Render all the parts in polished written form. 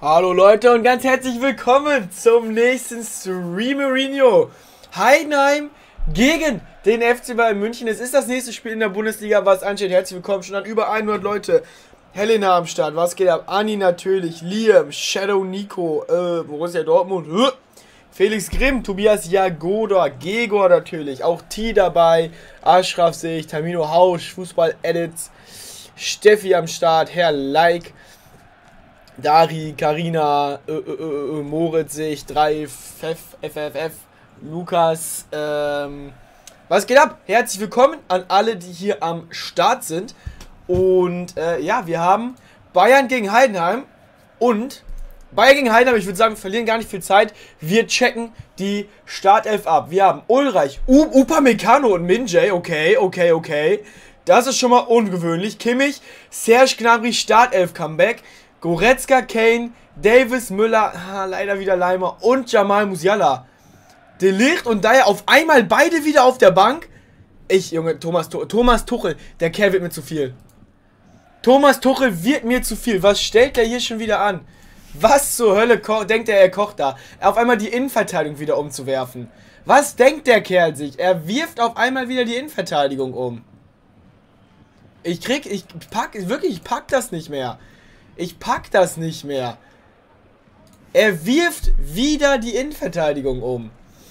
Hallo Leute und ganz herzlich willkommen zum nächsten Streamerino. Heidenheim gegen den FC Bayern München. Es ist das nächste Spiel in der Bundesliga, was ansteht. Herzlich willkommen, schon an über 100 Leute. Helena am Start, was geht ab? Anni natürlich, Liam, Shadow Nico, Borussia Dortmund, Felix Grimm, Tobias Jagoda, Gegor natürlich, auch T dabei, Ashraf sehe ich, Tamino Hausch, Fußball-Edits, Steffi am Start, Herr Like, Dari, Karina, Moritz sehe ich, 3, FFF, Lukas, was geht ab? Herzlich willkommen an alle, die hier am Start sind. Und ja, wir haben Bayern gegen Heidenheim und Bayern gegen Heidenheim, ich würde sagen, wir verlieren gar nicht viel Zeit. Wir checken die Startelf ab. Wir haben Ulreich, Upamecano und Min-Jae, okay. Das ist schon mal ungewöhnlich. Kimmich, Serge Gnabry, Startelf-Comeback. Goretzka, Kane, Davis, Müller, leider wieder Leimer und Jamal Musiala. De Ligt und Dyer auf einmal beide wieder auf der Bank. Junge, Thomas Tuchel, der Kerl wird mir zu viel. Thomas Tuchel wird mir zu viel. Was stellt der hier schon wieder an? Was zur Hölle denkt er kocht da? Auf einmal die Innenverteidigung wieder umzuwerfen. Was denkt der Kerl sich? Er wirft auf einmal wieder die Innenverteidigung um. Ich pack das nicht mehr. Er wirft wieder die Innenverteidigung um.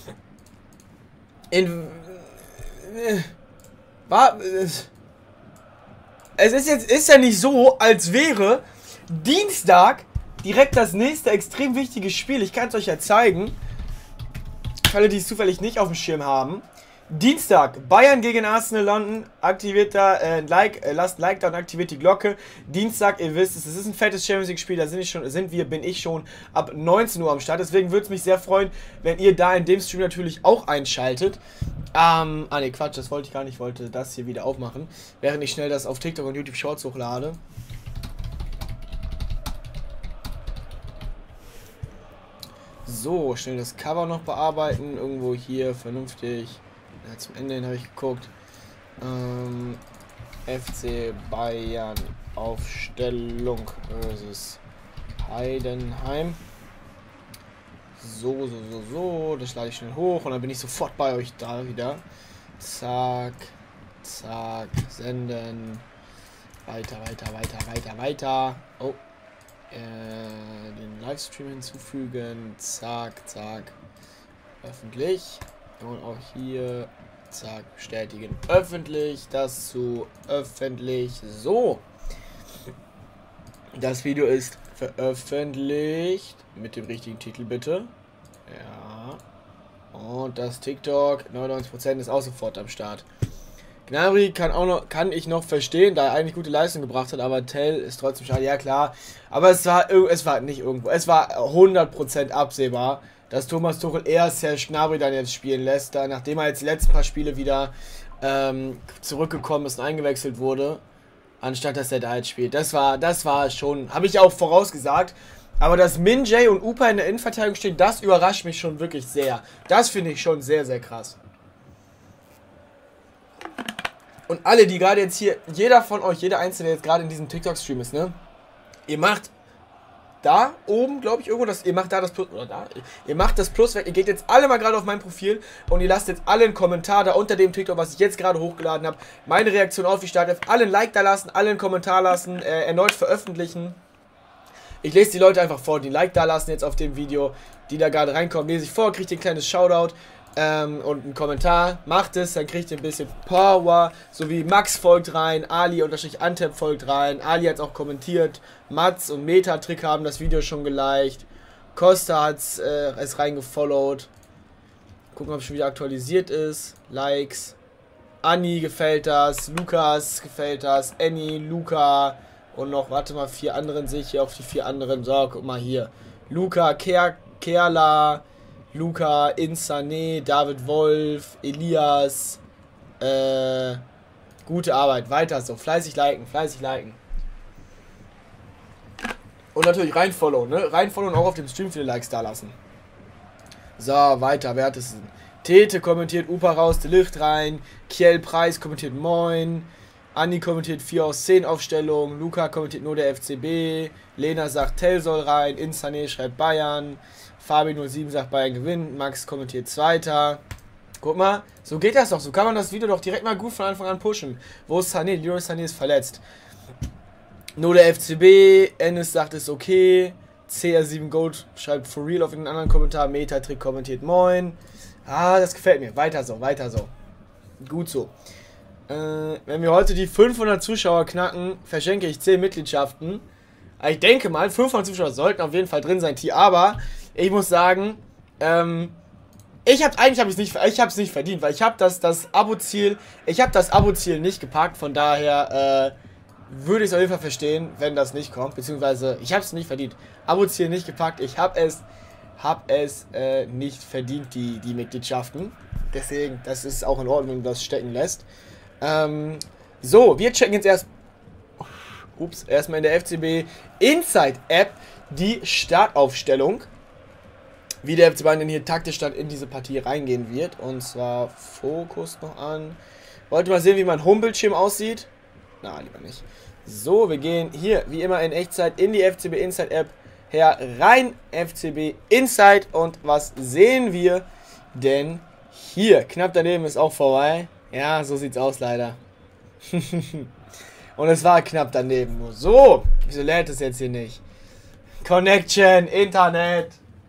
Es ist ja nicht so, als wäre Dienstag direkt das nächste extrem wichtige Spiel. Ich kann es euch ja zeigen. Für alle, die es zufällig nicht auf dem Schirm haben. Dienstag, Bayern gegen Arsenal London. Aktiviert da lasst Like da und aktiviert die Glocke. Dienstag, ihr wisst es, ist ein fettes Champions League Spiel. Da bin ich schon ab 19 Uhr am Start. Deswegen würde es mich sehr freuen, wenn ihr da in dem Stream natürlich auch einschaltet. Ne, Quatsch, das wollte ich gar nicht. Ich wollte das hier wieder aufmachen, während ich schnell das auf TikTok und YouTube Shorts hochlade. So, schnell das Cover noch bearbeiten. Irgendwo hier vernünftig. Ja, zum Ende hin habe ich geguckt. FC Bayern Aufstellung versus Heidenheim. So. Das lade ich schnell hoch und dann bin ich sofort bei euch da wieder. Zack. Senden. Weiter. Oh. Den Livestream hinzufügen. Zack. Öffentlich. Und auch hier. Zack. Bestätigen. Öffentlich. Das zu öffentlich. So. Das Video ist veröffentlicht. Mit dem richtigen Titel bitte. Ja. Und das TikTok. 99% ist auch sofort am Start. Gnabry kann ich noch verstehen, da er eigentlich gute Leistung gebracht hat, aber Tell ist trotzdem schade. Ja klar, aber es war nicht irgendwo. Es war 100% absehbar, dass Thomas Tuchel eher Serge Gnabry dann jetzt spielen lässt, da nachdem er jetzt die letzten paar Spiele wieder zurückgekommen ist und eingewechselt wurde, anstatt dass er da jetzt spielt. Das war schon, habe ich auch vorausgesagt. Aber dass Min-Jae und Upa in der Innenverteidigung stehen, das überrascht mich schon wirklich sehr. Das finde ich schon sehr, sehr krass. Und alle, die gerade jetzt hier, jeder von euch, jeder Einzelne, der jetzt gerade in diesem TikTok-Stream ist, ne? Ihr macht da oben, glaube ich, irgendwo ihr macht da das Plus, oder da, ihr macht das Plus weg, ihr geht jetzt alle mal gerade auf mein Profil und ihr lasst jetzt alle einen Kommentar da unter dem TikTok, was ich jetzt gerade hochgeladen habe, meine Reaktion auf die Startelf, alle ein Like da lassen, alle einen Kommentar lassen, erneut veröffentlichen. Ich lese die Leute einfach vor, die ein Like da lassen jetzt auf dem Video, die da gerade reinkommen, lese ich vor, kriegt ihr ein kleines Shoutout. Und einen Kommentar, macht es, dann kriegt ihr ein bisschen Power, so wie Max folgt rein, Ali_Antep folgt rein, Ali hat es auch kommentiert, Mats und Metatrick haben das Video schon geliked, Costa hat es reingefollowt, gucken, ob es schon wieder aktualisiert ist, Likes, Anni gefällt das, Lukas gefällt das, Annie, Luca und noch, warte mal, 4 anderen sehe ich hier auf die 4 anderen, so, guck mal hier, Luca, Kerla, Luca, Insane, David Wolf, Elias, gute Arbeit, weiter so, fleißig liken. Und natürlich reinfollowen, ne? Reinfollowen und auch auf dem Stream viele Likes da lassen. So, weiter, wer hat es denn? Tete kommentiert Upa raus, De Ligt rein, Kiel Preis kommentiert Moin, Andi kommentiert 4 aus 10 Aufstellung. Luca kommentiert nur der FCB. Lena sagt Tell soll rein. Insane schreibt Bayern. Fabi07 sagt Bayern gewinnt. Max kommentiert Zweiter. Guck mal, so geht das doch. So kann man das Video doch direkt mal gut von Anfang an pushen. Wo ist Sané? Leroy Sané ist verletzt. Nur der FCB. Ennis sagt es okay. CR7 Gold schreibt for real auf einen anderen Kommentar. Metatrick kommentiert moin. Ah, das gefällt mir. Weiter so, weiter so. Gut so. Wenn wir heute die 500 Zuschauer knacken, verschenke ich 10 Mitgliedschaften. Ich denke mal, 500 Zuschauer sollten auf jeden Fall drin sein, aber ich muss sagen, ich habe es nicht verdient, weil ich habe das Abo-Ziel nicht gepackt, von daher würde ich es auf jeden Fall verstehen, wenn das nicht kommt, beziehungsweise ich habe es nicht verdient. Abo-Ziel nicht gepackt, ich habe es nicht verdient, die Mitgliedschaften. Deswegen, das ist auch in Ordnung, wenn du das stecken lässt. So, wir checken jetzt erstmal in der FCB Inside App die Startaufstellung. Wie der FC Bayern denn hier taktisch dann in diese Partie reingehen wird. Und zwar Fokus noch an. Wollt ihr mal sehen, wie mein Homebildschirm aussieht? Na, lieber nicht. So, wir gehen hier wie immer in Echtzeit in die FCB Inside App herein. FCB Inside. Und was sehen wir denn hier? Knapp daneben ist auch vorbei. Ja, so sieht's aus leider. Und es war knapp daneben. Nur so. Wieso lädt es jetzt hier nicht? Connection, Internet.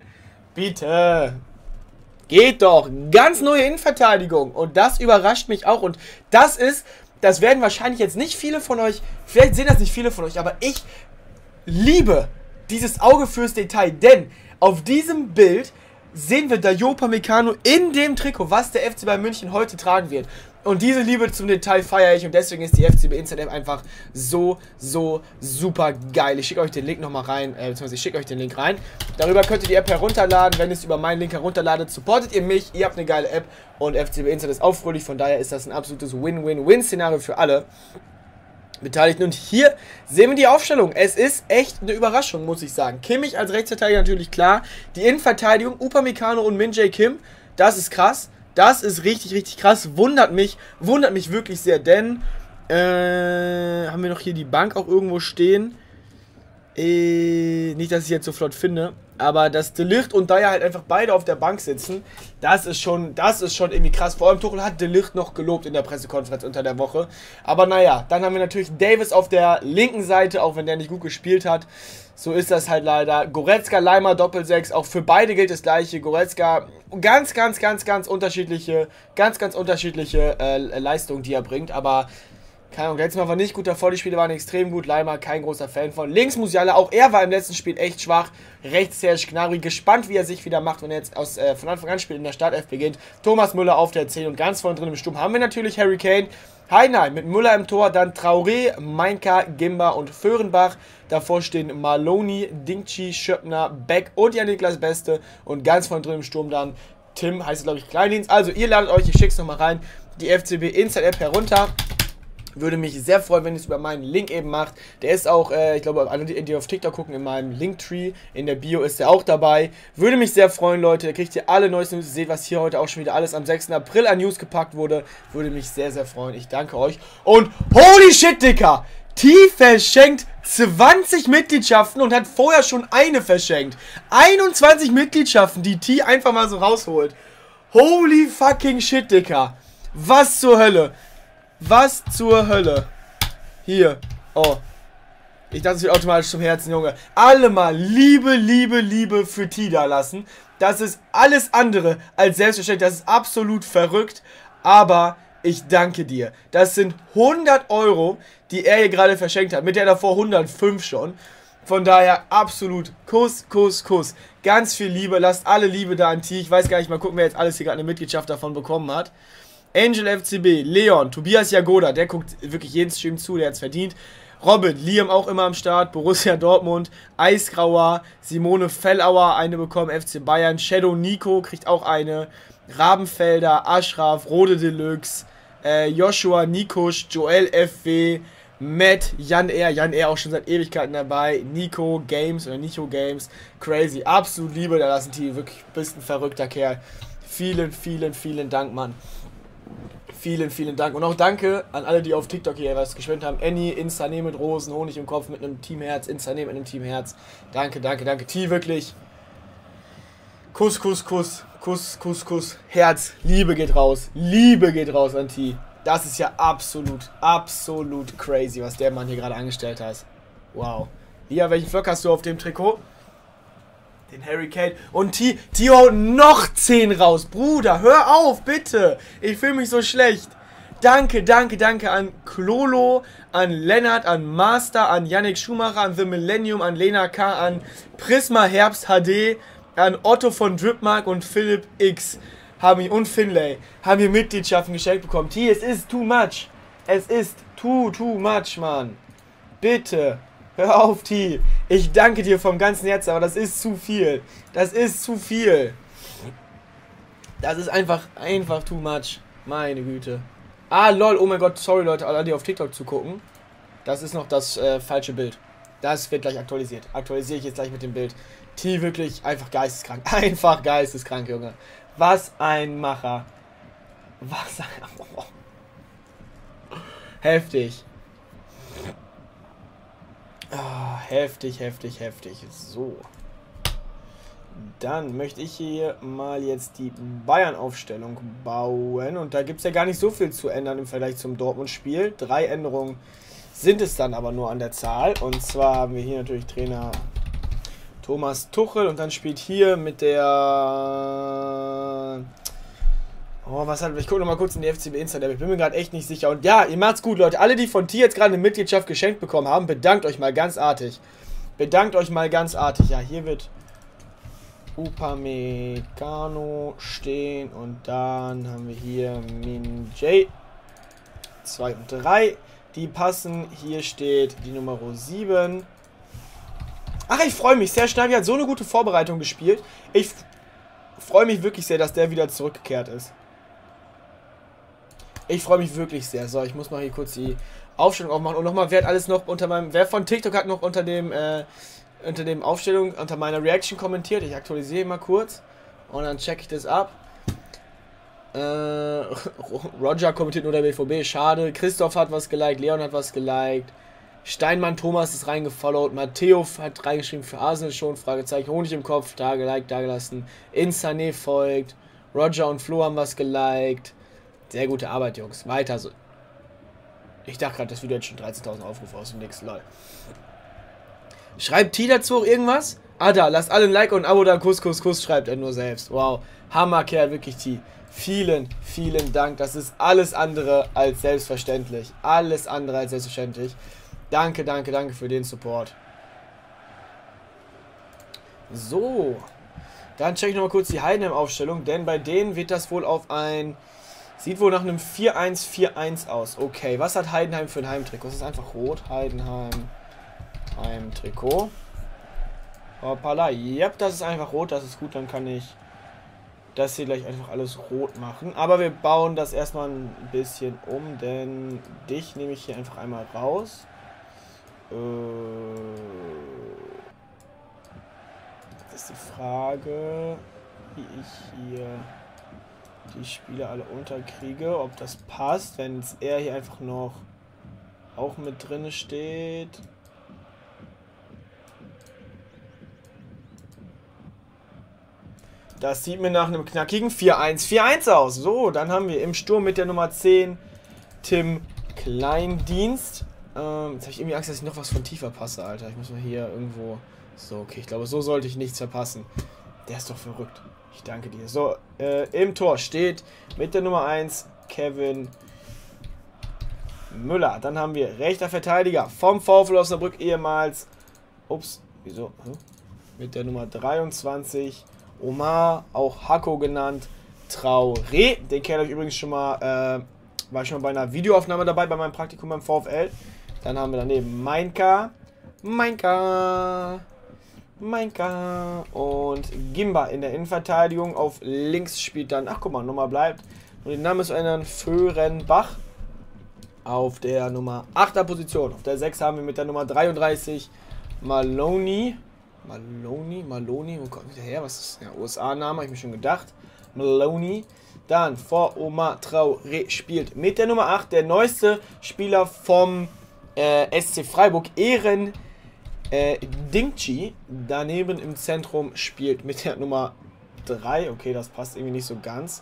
Bitte. Geht doch. Ganz neue Innenverteidigung. Und das überrascht mich auch. Und das werden wahrscheinlich jetzt nicht viele von euch, vielleicht sehen das nicht viele von euch, aber ich liebe dieses Auge fürs Detail. Denn auf diesem Bild sehen wir Dayot Upamecano in dem Trikot, was der FC Bayern München heute tragen wird. Und diese Liebe zum Detail feiere ich und deswegen ist die FCB Inside App einfach so super geil. Ich schicke euch den Link nochmal rein, beziehungsweise ich schicke euch den Link rein. Darüber könnt ihr die App herunterladen. Wenn ihr es über meinen Link herunterladet, supportet ihr mich. Ihr habt eine geile App und FCB Inside ist auch fröhlich. Von daher ist das ein absolutes Win-Win-Win-Szenario für alle Beteiligten. Und hier sehen wir die Aufstellung. Es ist echt eine Überraschung, muss ich sagen. Kimmich als Rechtsverteidiger natürlich klar. Die Innenverteidigung, Upamecano und Min-Jae Kim, das ist krass. Das ist richtig krass. Wundert mich wirklich sehr, denn haben wir noch hier die Bank auch irgendwo stehen. Nicht, dass ich jetzt so flott finde, aber dass De Ligt und Dyer halt einfach beide auf der Bank sitzen, das ist schon irgendwie krass. Vor allem Tuchel hat De Ligt noch gelobt in der Pressekonferenz unter der Woche. Aber naja, dann haben wir natürlich Davis auf der linken Seite, auch wenn der nicht gut gespielt hat. So ist das halt leider. Goretzka, Leimer, Doppel-6. Auch für beide gilt das gleiche. Goretzka, ganz unterschiedliche Leistungen, die er bringt. Aber, keine Ahnung, letztes Mal war nicht gut davor. Die Spiele waren extrem gut. Leimer, kein großer Fan von. Links Musiala, auch er war im letzten Spiel echt schwach. Rechts Serge Gnabry, gespannt, wie er sich wieder macht, wenn er jetzt von Anfang an spielt, in der Startelf beginnt. Thomas Müller auf der 10 und ganz vorne drin im Sturm haben wir natürlich Harry Kane. Heidenheim mit Müller im Tor, dann Traoré, Mainka, Gimba und Föhrenbach. Davor stehen Maloney, Dingchi, Schöppner, Beck und Jan-Niklas Beste. Und ganz vorne drin im Sturm dann Tim, heißt es glaube ich Kleindienst. Also ihr ladet euch, ich schicke es nochmal rein, die FCB Inside App herunter. Würde mich sehr freuen, wenn ihr es über meinen Link eben macht. Der ist auch, ich glaube, alle, die auf TikTok gucken, in meinem Linktree, in der Bio ist der auch dabei. Würde mich sehr freuen, Leute. Da kriegt ihr alle neuesten News. Ihr seht, was hier heute auch schon wieder alles am 6. April an News gepackt wurde. Würde mich sehr freuen. Ich danke euch. Und holy shit, Dicker! T verschenkt 20 Mitgliedschaften und hat vorher schon eine verschenkt. 21 Mitgliedschaften, die T einfach mal so rausholt. Holy fucking shit, Dicker. Was zur Hölle? Was zur Hölle? Hier. Oh. Ich dachte, es wird automatisch zum Herzen, Junge. Alle mal Liebe für T da lassen. Das ist alles andere als selbstverständlich. Das ist absolut verrückt. Aber ich danke dir. Das sind 100 Euro, die er hier gerade verschenkt hat. Mit der davor 105 schon. Von daher absolut Kuss. Ganz viel Liebe. Lasst alle Liebe da an T. Ich weiß gar nicht, mal gucken, wer jetzt alles hier gerade eine Mitgliedschaft davon bekommen hat. Angel FCB, Leon, Tobias Jagoda, der guckt wirklich jeden Stream zu, der hat es verdient. Robin, Liam auch immer am Start, Borussia Dortmund, Eisgrauer, Simone Fellauer, eine bekommen, FC Bayern, Shadow Nico kriegt auch eine, Rabenfelder, Ashraf, Rode Deluxe, Joshua, Nikusch, Joel FW, Matt, Jan R auch schon seit Ewigkeiten dabei, Nico Games, crazy, absolut Liebe, da lassen die wirklich, bist ein verrückter Kerl. Vielen Dank, Mann. Vielen, vielen Dank. Und auch danke an alle, die auf TikTok hier was gespendet haben. Annie, Instane mit Rosen, Honig im Kopf mit einem Teamherz, Instane mit einem Teamherz. Danke, danke, danke. T, wirklich. Kuss, Kuss, Kuss, Kuss, Kuss, Kuss. Herz, Liebe geht raus. Liebe geht raus an T. Das ist ja absolut, absolut crazy, was der Mann hier gerade angestellt hat. Wow. Lia, welchen Flock hast du auf dem Trikot? Den Harry Kane. Und T haut noch 10 raus. Bruder, hör auf, bitte. Ich fühle mich so schlecht. Danke, danke, danke an Klolo, an Lennart, an Master, an Yannick Schumacher, an The Millennium, an Lena K., an Prisma Herbst HD, an Otto von Dripmark und Philipp X und Finlay haben hier Mitgliedschaften geschenkt bekommen. T, es ist too much. Es ist too much, Mann. Bitte. Hör auf, T. Ich danke dir vom ganzen Herzen, aber das ist zu viel. Das ist zu viel. Das ist einfach too much. Meine Güte. Ah, lol. Oh mein Gott. Sorry, Leute, alle, die auf TikTok zugucken. Das ist noch das falsche Bild. Das wird gleich aktualisiert. Aktualisiere ich jetzt gleich mit dem Bild. T, wirklich einfach geisteskrank. Einfach geisteskrank, Junge. Was ein Macher. Was ein... Oh. Heftig. Oh, heftig, heftig, heftig. So. Dann möchte ich hier mal jetzt die Bayern-Aufstellung bauen. Und da gibt es ja gar nicht so viel zu ändern im Vergleich zum Dortmund-Spiel. 3 Änderungen sind es dann aber nur an der Zahl. Und zwar haben wir hier natürlich Trainer Thomas Tuchel. Und dann spielt hier mit der... Oh, was hat... Ich gucke nochmal kurz in die FCB Insta. Ich bin mir gerade echt nicht sicher. Und ja, ihr macht's gut, Leute. Alle, die von T jetzt gerade eine Mitgliedschaft geschenkt bekommen haben, bedankt euch mal ganz artig. Bedankt euch mal ganz artig. Ja, hier wird Upamecano stehen. Und dann haben wir hier Min Jae 2 und 3. Die passen. Hier steht die Nummer 7. Ach, ich freue mich sehr. Schneider hat so eine gute Vorbereitung gespielt. Ich freue mich wirklich sehr, dass der wieder zurückgekehrt ist. Ich freue mich wirklich sehr. So, ich muss mal hier kurz die Aufstellung aufmachen. Und nochmal, wer hat alles noch unter meinem... Wer von TikTok hat noch unter dem Aufstellung, unter meiner Reaction kommentiert? Ich aktualisiere mal kurz. Und dann checke ich das ab. Roger kommentiert nur der BVB. Schade. Christoph hat was geliked. Leon hat was geliked. Steinmann Thomas ist reingefollowt. Matteo hat reingeschrieben für Arsenal schon. Fragezeichen. Honig im Kopf. Da geliked, da gelassen. Instane folgt. Roger und Flo haben was geliked. Sehr gute Arbeit, Jungs. Weiter so. Ich dachte gerade, das Video hat schon 13.000 Aufrufe aus dem nächsten LOL. Schreibt T dazu auch irgendwas? Ah, da. Lasst alle ein Like und ein Abo da. Kuss, Kuss, Kuss. Schreibt er nur selbst. Wow. Hammerkerl, wirklich T. Vielen, vielen Dank. Das ist alles andere als selbstverständlich. Alles andere als selbstverständlich. Danke, danke, danke für den Support. So. Dann check ich nochmal kurz die Heidenheim-Aufstellung, denn bei denen wird das wohl auf ein... Sieht wohl nach einem 4-1-4-1 aus. Okay, was hat Heidenheim für ein Heimtrikot? Das ist einfach rot. Heidenheim Heimtrikot. Hoppala. Yep, das ist einfach rot. Das ist gut, dann kann ich das hier gleich einfach alles rot machen. Aber wir bauen das erstmal ein bisschen um, denn dich nehme ich hier einfach einmal raus. Das ist die Frage, wie ich hier die Spieler alle unterkriege, ob das passt, wenn jetzt er hier einfach noch auch mit drin steht. Das sieht mir nach einem knackigen 4-1-4-1 aus. So, dann haben wir im Sturm mit der Nummer 10 Tim Kleindienst. Jetzt habe ich irgendwie Angst, dass ich noch was von tiefer passe, Alter. Ich muss mal hier irgendwo... So, okay, ich glaube, so sollte ich nichts verpassen. Der ist doch verrückt. Ich danke dir. So, im Tor steht mit der Nummer 1 Kevin Müller. Dann haben wir rechter Verteidiger vom VfL Osnabrück ehemals. Ups, wieso? Mit der Nummer 23 Omar, auch Hako genannt, Traoré. Den Kerl habe ich übrigens schon mal, war schon mal bei einer Videoaufnahme dabei, bei meinem Praktikum beim VfL. Dann haben wir daneben Mainka und Gimba in der Innenverteidigung. Auf links spielt dann, ach guck mal, Nummer bleibt. Und den Namen ist ändern, Föhrenbach. Auf der Nummer 8er Position. Auf der 6 haben wir mit der Nummer 33 Maloney. Wo kommt der her? Was ist der USA-Name? Habe ich mir schon gedacht. Maloney. Dann vor Omar Traoré spielt mit der Nummer 8 der neueste Spieler vom SC Freiburg, Ehren Dingchi. Daneben im Zentrum spielt mit der Nummer 3. Okay, das passt irgendwie nicht so ganz.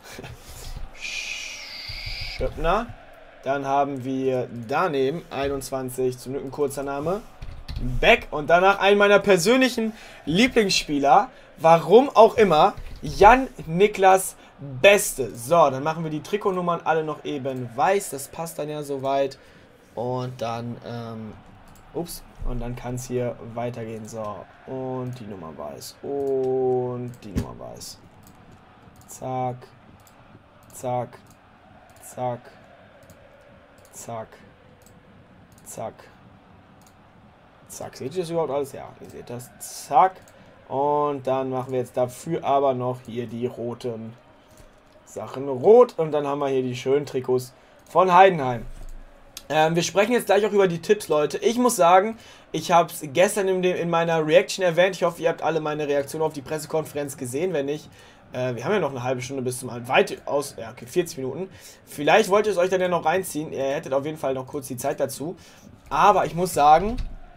Schöppner. Dann haben wir daneben 21, zum Glück ein kurzer Name, Beck. Und danach einen meiner persönlichen Lieblingsspieler, warum auch immer, Jan-Niklas Beste. So, dann machen wir die Trikotnummern alle noch eben weiß. Das passt dann ja soweit. Und dann, und dann kann es hier weitergehen. So, und die Nummer weiß. Und die Nummer weiß. Zack. Zack. Zack. Zack. Zack. Zack. Seht ihr das überhaupt alles? Ja, ihr seht das. Zack. Und dann machen wir jetzt dafür aber noch hier die roten Sachen rot. Und dann haben wir hier die schönen Trikots von Heidenheim. Wir sprechen jetzt gleich auch über die Tipps, Leute. Ich muss sagen, ich habe es gestern in meiner Reaction erwähnt. Ich hoffe, ihr habt alle meine Reaktion auf die Pressekonferenz gesehen. Wenn nicht, wir haben ja noch eine halbe Stunde bis zum weit aus, ja, okay, 40 Minuten. Vielleicht wollt ihr es euch dann ja noch reinziehen. Ihr hättet auf jeden Fall noch kurz die Zeit dazu. Aber ich muss sagen,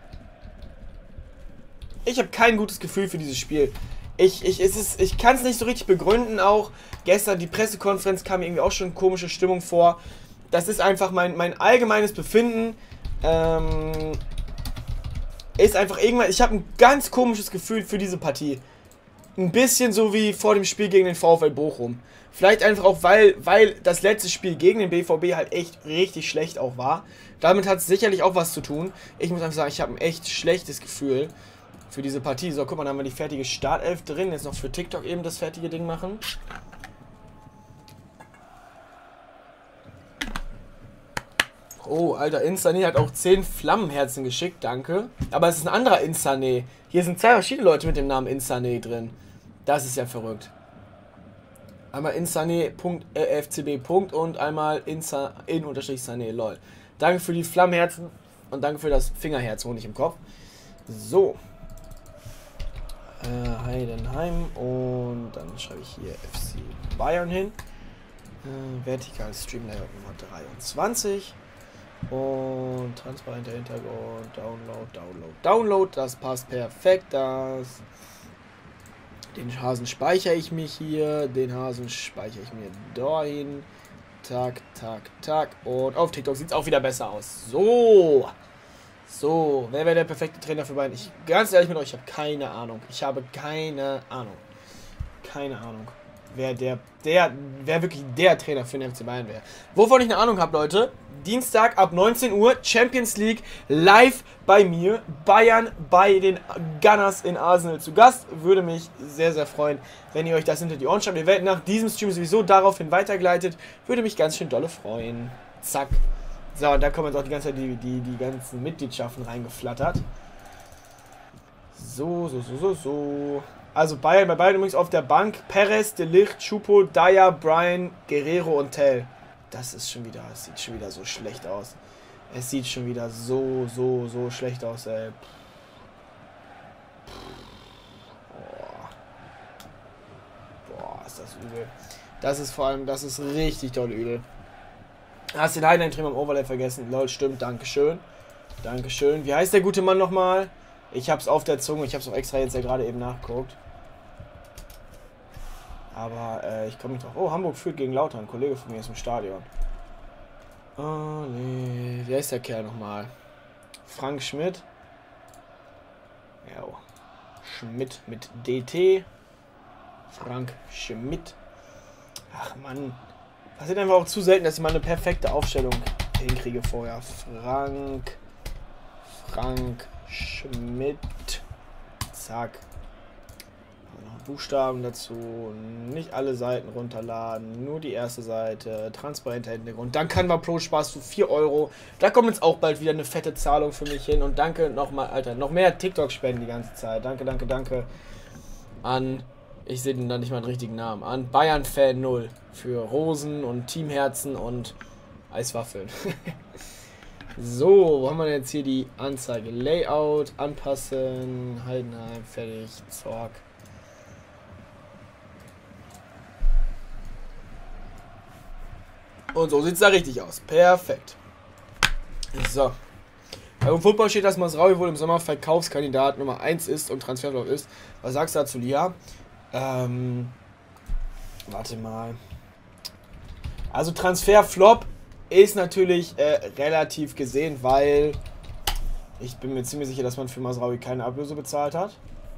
ich habe kein gutes Gefühl für dieses Spiel. Ich kann es nicht so richtig begründen auch. Gestern die Pressekonferenz kam mir irgendwie auch schon komische Stimmung vor. Das ist einfach mein allgemeines Befinden. Ist einfach irgendwann. Ich habe ein ganz komisches Gefühl für diese Partie. Ein bisschen so wie vor dem Spiel gegen den VfL Bochum. Vielleicht einfach auch, weil das letzte Spiel gegen den BVB halt echt richtig schlecht auch war. Damit hat es sicherlich auch was zu tun. Ich muss einfach sagen, ich habe ein echt schlechtes Gefühl für diese Partie. So, guck mal, da haben wir die fertige Startelf drin. Jetzt noch für TikTok eben das fertige Ding machen. Oh, Alter, Instane hat auch 10 Flammenherzen geschickt, danke. Aber es ist ein anderer Instane. Hier sind 2 verschiedene Leute mit dem Namen Instane drin. Das ist ja verrückt. Einmal Instane.fcb. Und einmal in_Sane, lol. Danke für die Flammenherzen und danke für das Fingerherz, Honig im Kopf. So. Heidenheim und dann schreibe ich hier FC Bayern hin. Vertikal Stream Layout Nummer 23. Und transparenter Hintergrund, Download, das passt perfekt, den Hasen speichere ich mich hier, den Hasen speichere ich mir dahin, tack, und auf TikTok sieht es auch wieder besser aus, so, wer wäre der perfekte Trainer für Bayern? Ganz ehrlich mit euch, ich habe keine Ahnung, wer wirklich der Trainer für den FC Bayern wäre. Wovon ich eine Ahnung habe, Leute, Dienstag ab 19 Uhr Champions League live bei mir. Bayern bei den Gunners in Arsenal zu Gast. Würde mich sehr, sehr freuen, wenn ihr euch das hinter die Ohren schreibt. Ihr werdet nach diesem Stream sowieso daraufhin weitergeleitet. Würde mich ganz schön dolle freuen. Zack. So, und da kommen jetzt auch die ganze Zeit die ganzen Mitgliedschaften reingeflattert. So. Also bei Bayern übrigens auf der Bank Perez, De Ligt, Choupo, Dyer, Brian, Guerrero und Tell. Das sieht schon wieder so schlecht aus. Es sieht schon wieder so schlecht aus, ey. Boah, ist das übel. Das ist richtig doll übel. Hast den Heidenheim-Trainer im Overlay vergessen. Lol, stimmt, Dankeschön. Wie heißt der gute Mann nochmal? Ich hab's auf der Zunge, ich hab's auch extra jetzt ja gerade eben nachgeguckt. Aber ich komme nicht drauf. Oh, Hamburg führt gegen Lautern. Ein Kollege von mir ist im Stadion. Oh, nee. Wie heißt der Kerl nochmal? Frank Schmidt. Ja. Schmidt mit DT. Frank Schmidt. Ach, Mann. Passiert einfach auch zu selten, dass ich mal eine perfekte Aufstellung hinkriege vorher. Frank Schmidt. Zack. Buchstaben dazu, nicht alle Seiten runterladen, nur die erste Seite, transparenter Hintergrund. Dann Canva Pro Spaß zu 4 Euro. Da kommt jetzt auch bald wieder eine fette Zahlung für mich hin. Und danke nochmal, Alter, noch mehr TikTok-Spenden die ganze Zeit. Danke an, ich sehe den da nicht mal einen richtigen Namen, an Bayern-Fan 0 für Rosen und Teamherzen und Eiswaffeln. So, wo haben wir jetzt hier die Anzeige? Layout, anpassen, Heidenheim, fertig, Zorg. Und so sieht es da richtig aus. Perfekt. So. Beim Football steht, dass Mazraoui wohl im Sommer Verkaufskandidat Nummer 1 ist und Transferflop ist. Was sagst du dazu, Lia? Warte mal. Also Transferflop ist natürlich relativ gesehen, weil ich bin mir ziemlich sicher, dass man für Mazraoui keine Ablöse bezahlt hat.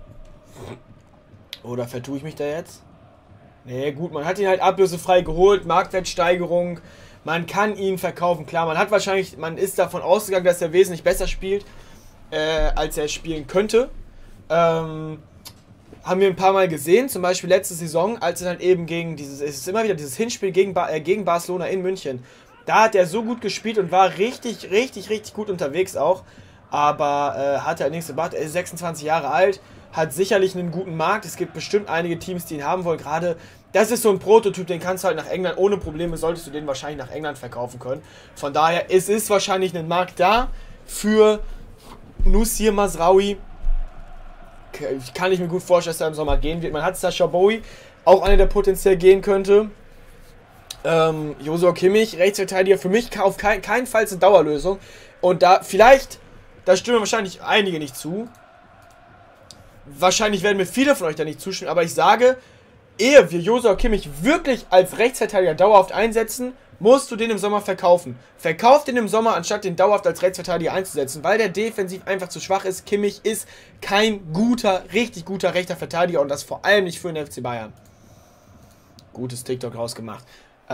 Oder vertue ich mich da jetzt? Nee, gut, man hat ihn halt ablösefrei geholt, Marktwertsteigerung, man kann ihn verkaufen, klar, man ist davon ausgegangen, dass er wesentlich besser spielt, als er spielen könnte. Haben wir ein paar Mal gesehen, zum Beispiel letzte Saison, als er dann eben es ist immer wieder dieses Hinspiel gegen Barcelona in München. Da hat er so gut gespielt und war richtig, richtig, richtig gut unterwegs auch, aber hat er nichts gemacht. Er ist 26 Jahre alt, hat sicherlich einen guten Markt. Es gibt bestimmt einige Teams, die ihn haben wollen. Gerade, das ist so ein Prototyp, den kannst du halt nach England, ohne Probleme solltest du den wahrscheinlich nach England verkaufen können. Von daher, es ist wahrscheinlich ein Markt da für Noussair Mazraoui. Kann ich mir gut vorstellen, dass er im Sommer gehen wird. Man hat Sacha Boey, auch einer, der potenziell gehen könnte. Joshua Kimmich, Rechtsverteidiger, für mich auf keinen Fall eine Dauerlösung. Und da stimmen wahrscheinlich einige nicht zu. Wahrscheinlich werden mir viele von euch da nicht zustimmen, aber ich sage, ehe wir Joshua Kimmich wirklich als Rechtsverteidiger dauerhaft einsetzen, musst du den im Sommer verkaufen. Verkauf den im Sommer, anstatt den dauerhaft als Rechtsverteidiger einzusetzen, weil der defensiv einfach zu schwach ist. Kimmich ist kein richtig guter rechter Verteidiger und das vor allem nicht für den FC Bayern. Gutes TikTok rausgemacht.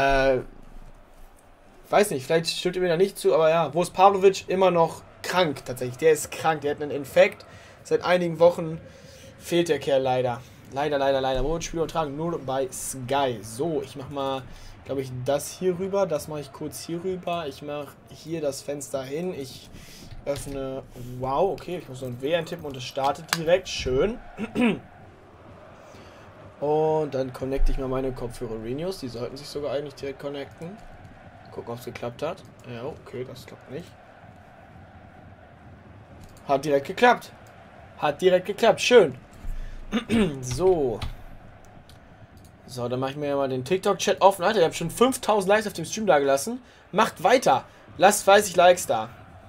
Weiß nicht, vielleicht stimmt ihr mir da nicht zu, aber ja, wo ist Pavlovic? Immer noch krank tatsächlich. Der ist krank, der hat einen Infekt. Seit einigen Wochen fehlt der Kerl leider. Leider. Wo wird Spiel übertragen? Nur bei Sky. So, ich mach mal, glaube ich, das hier rüber. Das mache ich kurz hier rüber. Ich mache hier das Fenster hin. Ich öffne. Wow, okay. Ich muss so ein W eintippen und es startet direkt. Schön. Und dann connecte ich mal meine Kopfhörer Renius. Die sollten sich sogar eigentlich direkt connecten. Gucken, ob es geklappt hat. Ja, okay, das klappt nicht. Hat direkt geklappt. Schön. So, dann mache ich mir ja mal den TikTok-Chat offen. Alter, ihr habt schon 5000 Likes auf dem Stream da gelassen. Macht weiter. Lasst 30 Likes da.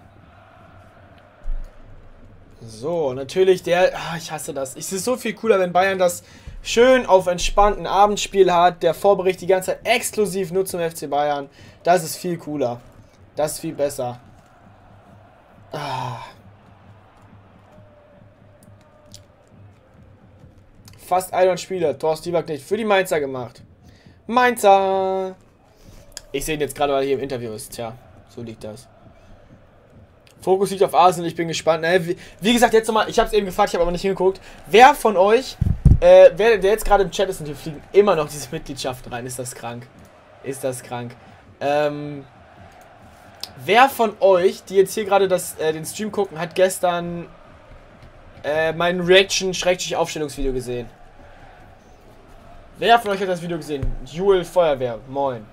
So, natürlich ich hasse das. Es ist so viel cooler, wenn Bayern das schön auf entspannten Abendspiel hat. Der Vorbericht die ganze Zeit exklusiv nur zum FC Bayern. Das ist viel cooler. Das ist viel besser. Fast 100 Spiele. Thorsten Lieberg nicht. Für die Mainzer gemacht. Mainzer! Ich sehe ihn jetzt gerade, weil er hier im Interview ist. Tja, so liegt das. Fokus liegt auf Arsenal. Ich bin gespannt. Wie gesagt, jetzt nochmal. Ich habe es eben gefragt, ich habe aber nicht hingeguckt. Wer von euch, der jetzt gerade im Chat ist und hier fliegen immer noch diese Mitgliedschaften rein. Ist das krank? Wer von euch, die jetzt hier gerade den Stream gucken, hat gestern mein Reaction-Aufstellungsvideo gesehen? Wer von euch hat das Video gesehen? Jewel Feuerwehr, moin.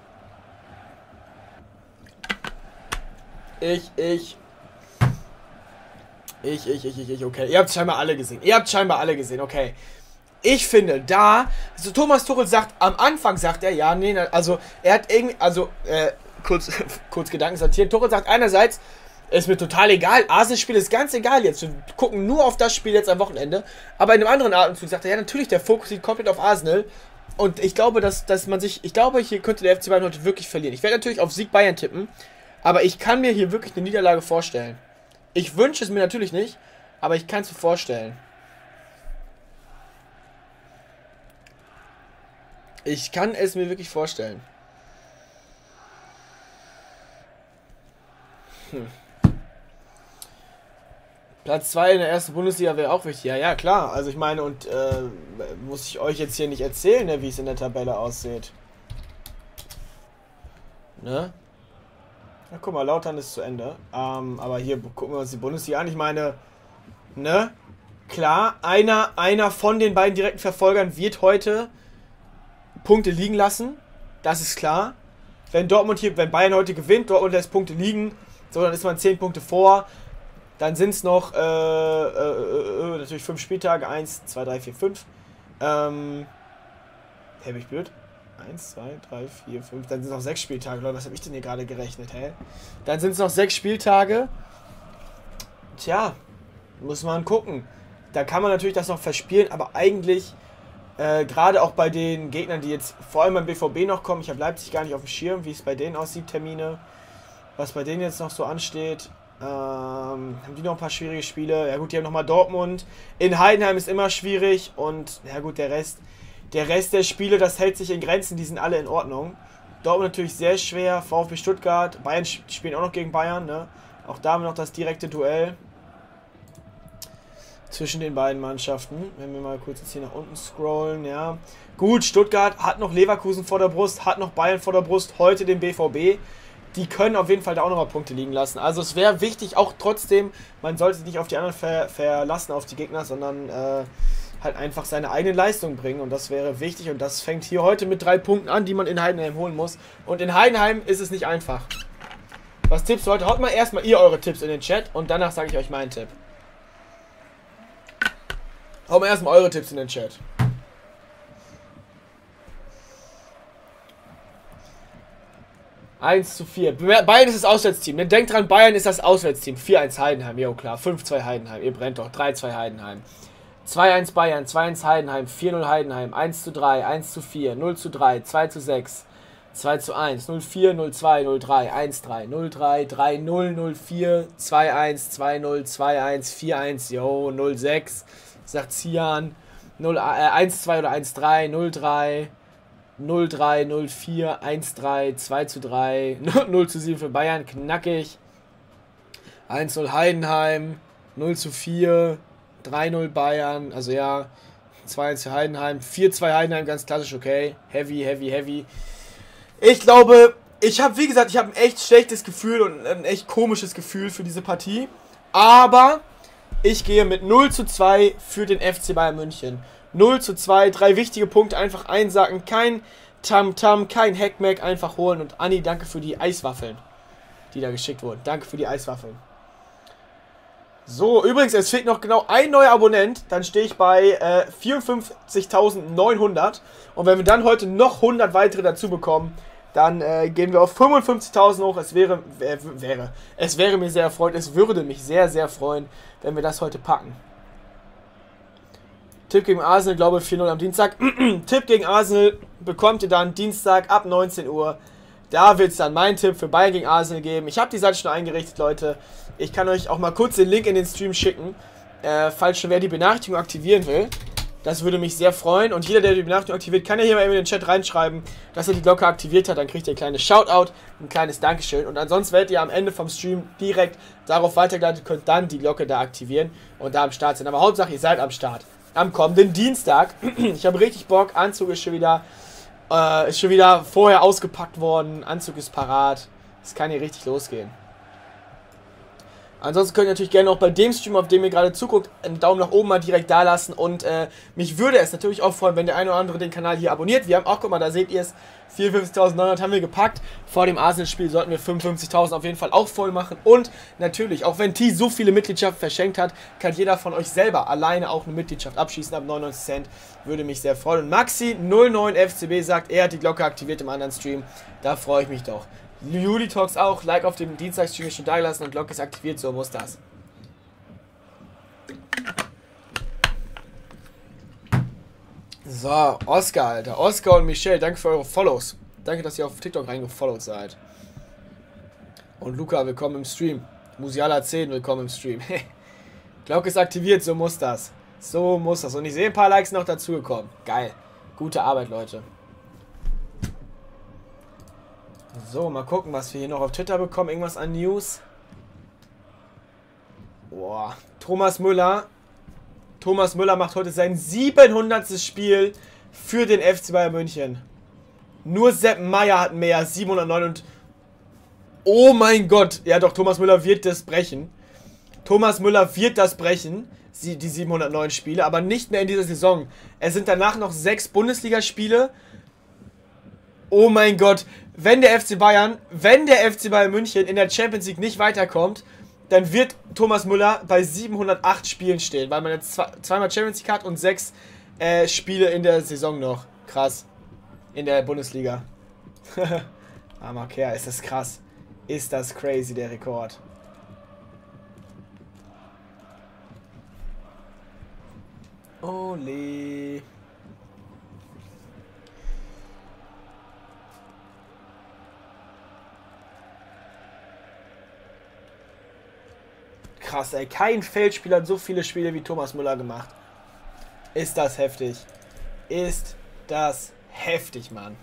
Ich, okay. Ihr habt scheinbar alle gesehen. Okay. Ich finde, also Thomas Tuchel sagt, am Anfang sagt er, ja, nee, also, er hat irgendwie, kurz Gedanken sortieren. Tuchel sagt einerseits, ist mir total egal, Arsenal-Spiel ist ganz egal jetzt, wir gucken nur auf das Spiel jetzt am Wochenende, aber in einem anderen Atemzug sagt er, ja, natürlich, der Fokus liegt komplett auf Arsenal und ich glaube, hier könnte der FC Bayern heute wirklich verlieren. Ich werde natürlich auf Sieg Bayern tippen, aber ich kann mir hier wirklich eine Niederlage vorstellen. Ich wünsche es mir natürlich nicht, aber ich kann es mir vorstellen. Ich kann es mir wirklich vorstellen. Platz 2 in der ersten Bundesliga wäre auch wichtig. Ja, klar. Also ich meine, und muss ich euch jetzt hier nicht erzählen, ne, wie es in der Tabelle aussieht. Ne? Na, guck mal, Lautern ist zu Ende. Aber hier gucken wir uns die Bundesliga an. Ich meine, ne? Klar, einer von den beiden direkten Verfolgern wird heute Punkte liegen lassen. Das ist klar. Wenn Bayern heute gewinnt, Dortmund lässt Punkte liegen, so, dann ist man 10 Punkte vor. Dann sind es noch natürlich 5 Spieltage. 1, 2, 3, 4, 5. Bin ich blöd? 1, 2, 3, 4, 5. Dann sind es noch 6 Spieltage. Leute, was habe ich denn hier gerade gerechnet, hä? Dann sind es noch 6 Spieltage. Tja, muss man gucken. Da kann man natürlich das noch verspielen, aber eigentlich, gerade auch bei den Gegnern, die jetzt vor allem beim BVB noch kommen, ich habe Leipzig gar nicht auf dem Schirm, wie es bei denen aussieht, Termine, was bei denen jetzt noch so ansteht. Haben die noch ein paar schwierige Spiele? Ja gut, die haben nochmal Dortmund. In Heidenheim ist immer schwierig und ja gut, der Rest der Spiele, das hält sich in Grenzen, die sind alle in Ordnung. Dortmund natürlich sehr schwer, VfB Stuttgart, Bayern spielen auch noch gegen Bayern, ne? Auch da haben wir noch das direkte Duell zwischen den beiden Mannschaften. Wenn wir mal kurz jetzt hier nach unten scrollen, ja. Gut, Stuttgart hat noch Leverkusen vor der Brust, hat noch Bayern vor der Brust, heute den BVB. Die können auf jeden Fall da auch nochmal Punkte liegen lassen. Also es wäre wichtig, auch trotzdem, man sollte sich nicht auf die anderen verlassen, auf die Gegner, sondern halt einfach seine eigene Leistung bringen. Und das wäre wichtig und das fängt hier heute mit 3 Punkten an, die man in Heidenheim holen muss. Und in Heidenheim ist es nicht einfach. Was tippst du heute? Haut mal erstmal ihr eure Tipps in den Chat und danach sage ich euch meinen Tipp. Haut mal erstmal eure Tipps in den Chat. Eins zu 4. Bayern ist das Auswärtsteam. Denkt dran, Bayern ist das Auswärtsteam. 4-1 Heidenheim, jo klar. 5-2 Heidenheim. Ihr brennt doch. 3-2 Heidenheim. 2-1 Bayern, 2-1 Heidenheim, 4-0 Heidenheim, 1-3, 1-4, 0-3, 2-6, 2-1, 0-4, 0-2, 0-3, 1-3, 0-3, 3-0, 0-4, 2-1, 2-0, 2-1, 4-1, jo, 0-6, sagt Zian, 1-2 oder 1-3, 0-3, 0-3, 0-4, 1-3, 2-3, 0-7 für Bayern, knackig, 1-0 Heidenheim, 0-4, 3-0 Bayern, also ja, 2-1 für Heidenheim, 4-2 Heidenheim, ganz klassisch, okay, heavy. Ich glaube, wie gesagt, ich habe ein echt schlechtes Gefühl und ein echt komisches Gefühl für diese Partie, aber ich gehe mit 0-2 für den FC Bayern München. 0-2, 3 wichtige Punkte einfach einsacken, kein Tamtam, kein Heckmeck, einfach holen und Anni, danke für die Eiswaffeln, die da geschickt wurden, danke für die Eiswaffeln. So, übrigens, es fehlt noch genau ein neuer Abonnent, dann stehe ich bei 54.900 und wenn wir dann heute noch 100 weitere dazu bekommen, dann gehen wir auf 55.000 hoch. Es wäre mir sehr erfreut, es würde mich sehr, sehr freuen, wenn wir das heute packen. Tipp gegen Arsenal, glaube 4-0 am Dienstag. Tipp gegen Arsenal bekommt ihr dann Dienstag ab 19 Uhr. Da wird es dann meinen Tipp für Bayern gegen Arsenal geben. Ich habe die Seite schon eingerichtet, Leute. Ich kann euch auch mal kurz den Link in den Stream schicken, falls schon wer die Benachrichtigung aktivieren will. Das würde mich sehr freuen. Und jeder, der die Benachrichtigung aktiviert, kann ja hier mal in den Chat reinschreiben, dass er die Glocke aktiviert hat. Dann kriegt ihr ein kleines Shoutout, ein kleines Dankeschön. Und ansonsten werdet ihr am Ende vom Stream direkt darauf weitergeleitet, könnt dann die Glocke da aktivieren und da am Start sein. Aber Hauptsache, ihr seid am Start. Am kommenden Dienstag. Ich habe richtig Bock. Anzug ist schon wieder vorher ausgepackt worden. Anzug ist parat. Es kann hier richtig losgehen. Ansonsten könnt ihr natürlich gerne auch bei dem Stream, auf dem ihr gerade zuguckt, einen Daumen nach oben mal direkt da lassen. Und mich würde es natürlich auch freuen, wenn der eine oder andere den Kanal hier abonniert. Wir haben auch, guck mal, da seht ihr es, 54.900 haben wir gepackt. Vor dem Arsenal-Spiel sollten wir 55.000 auf jeden Fall auch voll machen. Und natürlich, auch wenn T so viele Mitgliedschaften verschenkt hat, kann jeder von euch selber alleine auch eine Mitgliedschaft abschließen ab 99 Cent. Würde mich sehr freuen. Und Maxi09FCB sagt, er hat die Glocke aktiviert im anderen Stream. Da freue ich mich doch. Juli Talks auch, Like auf dem Dienstagsstream ist schon da gelassen und Glocke ist aktiviert, so muss das. So, Oscar, Alter. Oscar und Michelle, danke für eure Follows. Danke, dass ihr auf TikTok reingefollowt seid. Und Luca, willkommen im Stream. Musiala 10, willkommen im Stream. Glocke ist aktiviert, so muss das. So muss das. Und ich sehe ein paar Likes noch dazugekommen. Geil. Gute Arbeit, Leute. So, mal gucken, was wir hier noch auf Twitter bekommen. Irgendwas an News. Boah. Thomas Müller macht heute sein 700. Spiel für den FC Bayern München. Nur Sepp Meier hat mehr. 709 und... Oh mein Gott. Ja doch, Thomas Müller wird das brechen. Thomas Müller wird das brechen. Die 709 Spiele. Aber nicht mehr in dieser Saison. Es sind danach noch 6 Bundesligaspiele. Oh mein Gott. Wenn der FC Bayern München in der Champions League nicht weiterkommt, dann wird Thomas Müller bei 708 Spielen stehen, weil man jetzt zweimal Champions League hat und 6 Spiele in der Saison noch. Krass. In der Bundesliga. Armer Kerl, ist das krass. Ist das crazy, der Rekord. Ole. Krass, ey. Kein Feldspieler hat so viele Spiele wie Thomas Müller gemacht. Ist das heftig. Ist das heftig, Mann.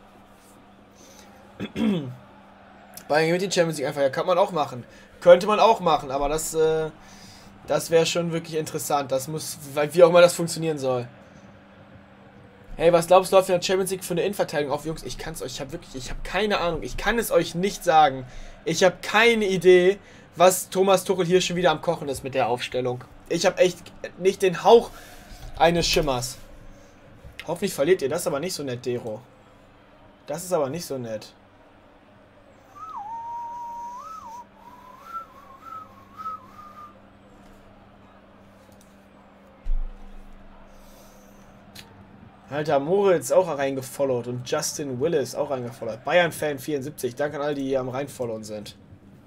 Bayern mit die Champions League einfach. Ja, kann man auch machen. Könnte man auch machen, aber das wäre schon wirklich interessant. Das muss, wie auch immer das funktionieren soll. Hey, was glaubst du, läuft in der Champions League für eine Innenverteidigung auf, Jungs? Ich kann es euch, ich habe keine Ahnung. Ich kann es euch nicht sagen. Ich habe keine Idee, was Thomas Tuchel hier schon wieder am Kochen ist mit der Aufstellung. Ich habe echt nicht den Hauch eines Schimmers. Hoffentlich verliert ihr. Das ist aber nicht so nett, Dero. Das ist aber nicht so nett. Alter, Moritz auch reingefollowt und Justin Willis auch reingefollowt. Bayern-Fan 74. Danke an all die hier am reinfollowen sind.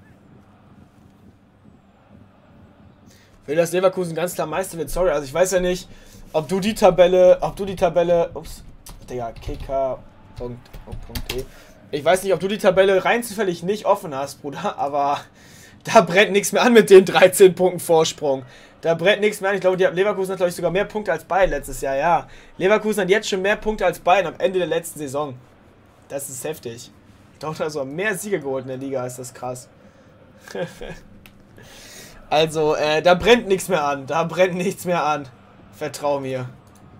Will das Leverkusen ganz klar Meister wird, sorry, also ich weiß ja nicht, ob du die Tabelle, ups, Digga, kk.de, ich weiß nicht, ob du die Tabelle rein zufällig nicht offen hast, Bruder, aber da brennt nichts mehr an mit den 13 Punkten Vorsprung. Da brennt nichts mehr an. Ich glaube, Leverkusen hat, glaube ich, sogar mehr Punkte als Bayern letztes Jahr, ja. Leverkusen hat jetzt schon mehr Punkte als Bayern am Ende der letzten Saison. Das ist heftig. Ich glaube, da ist mehr Siege geholt in der Liga, ist das krass. Also, da brennt nichts mehr an. Da brennt nichts mehr an. Vertrau mir.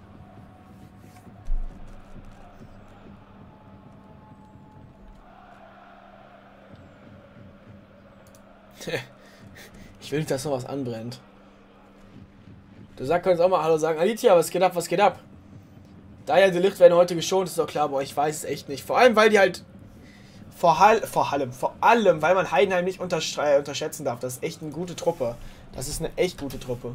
Ich will nicht, dass noch was anbrennt. Du sagst jetzt auch mal Hallo sagen. Alicia, was geht ab, was geht ab? Daher die Licht werden heute geschont, ist doch klar, aber ich weiß es echt nicht. Vor allem, weil die halt vor allem, weil man Heidenheim nicht unterschätzen darf. Das ist echt eine gute Truppe. Das ist eine echt gute Truppe.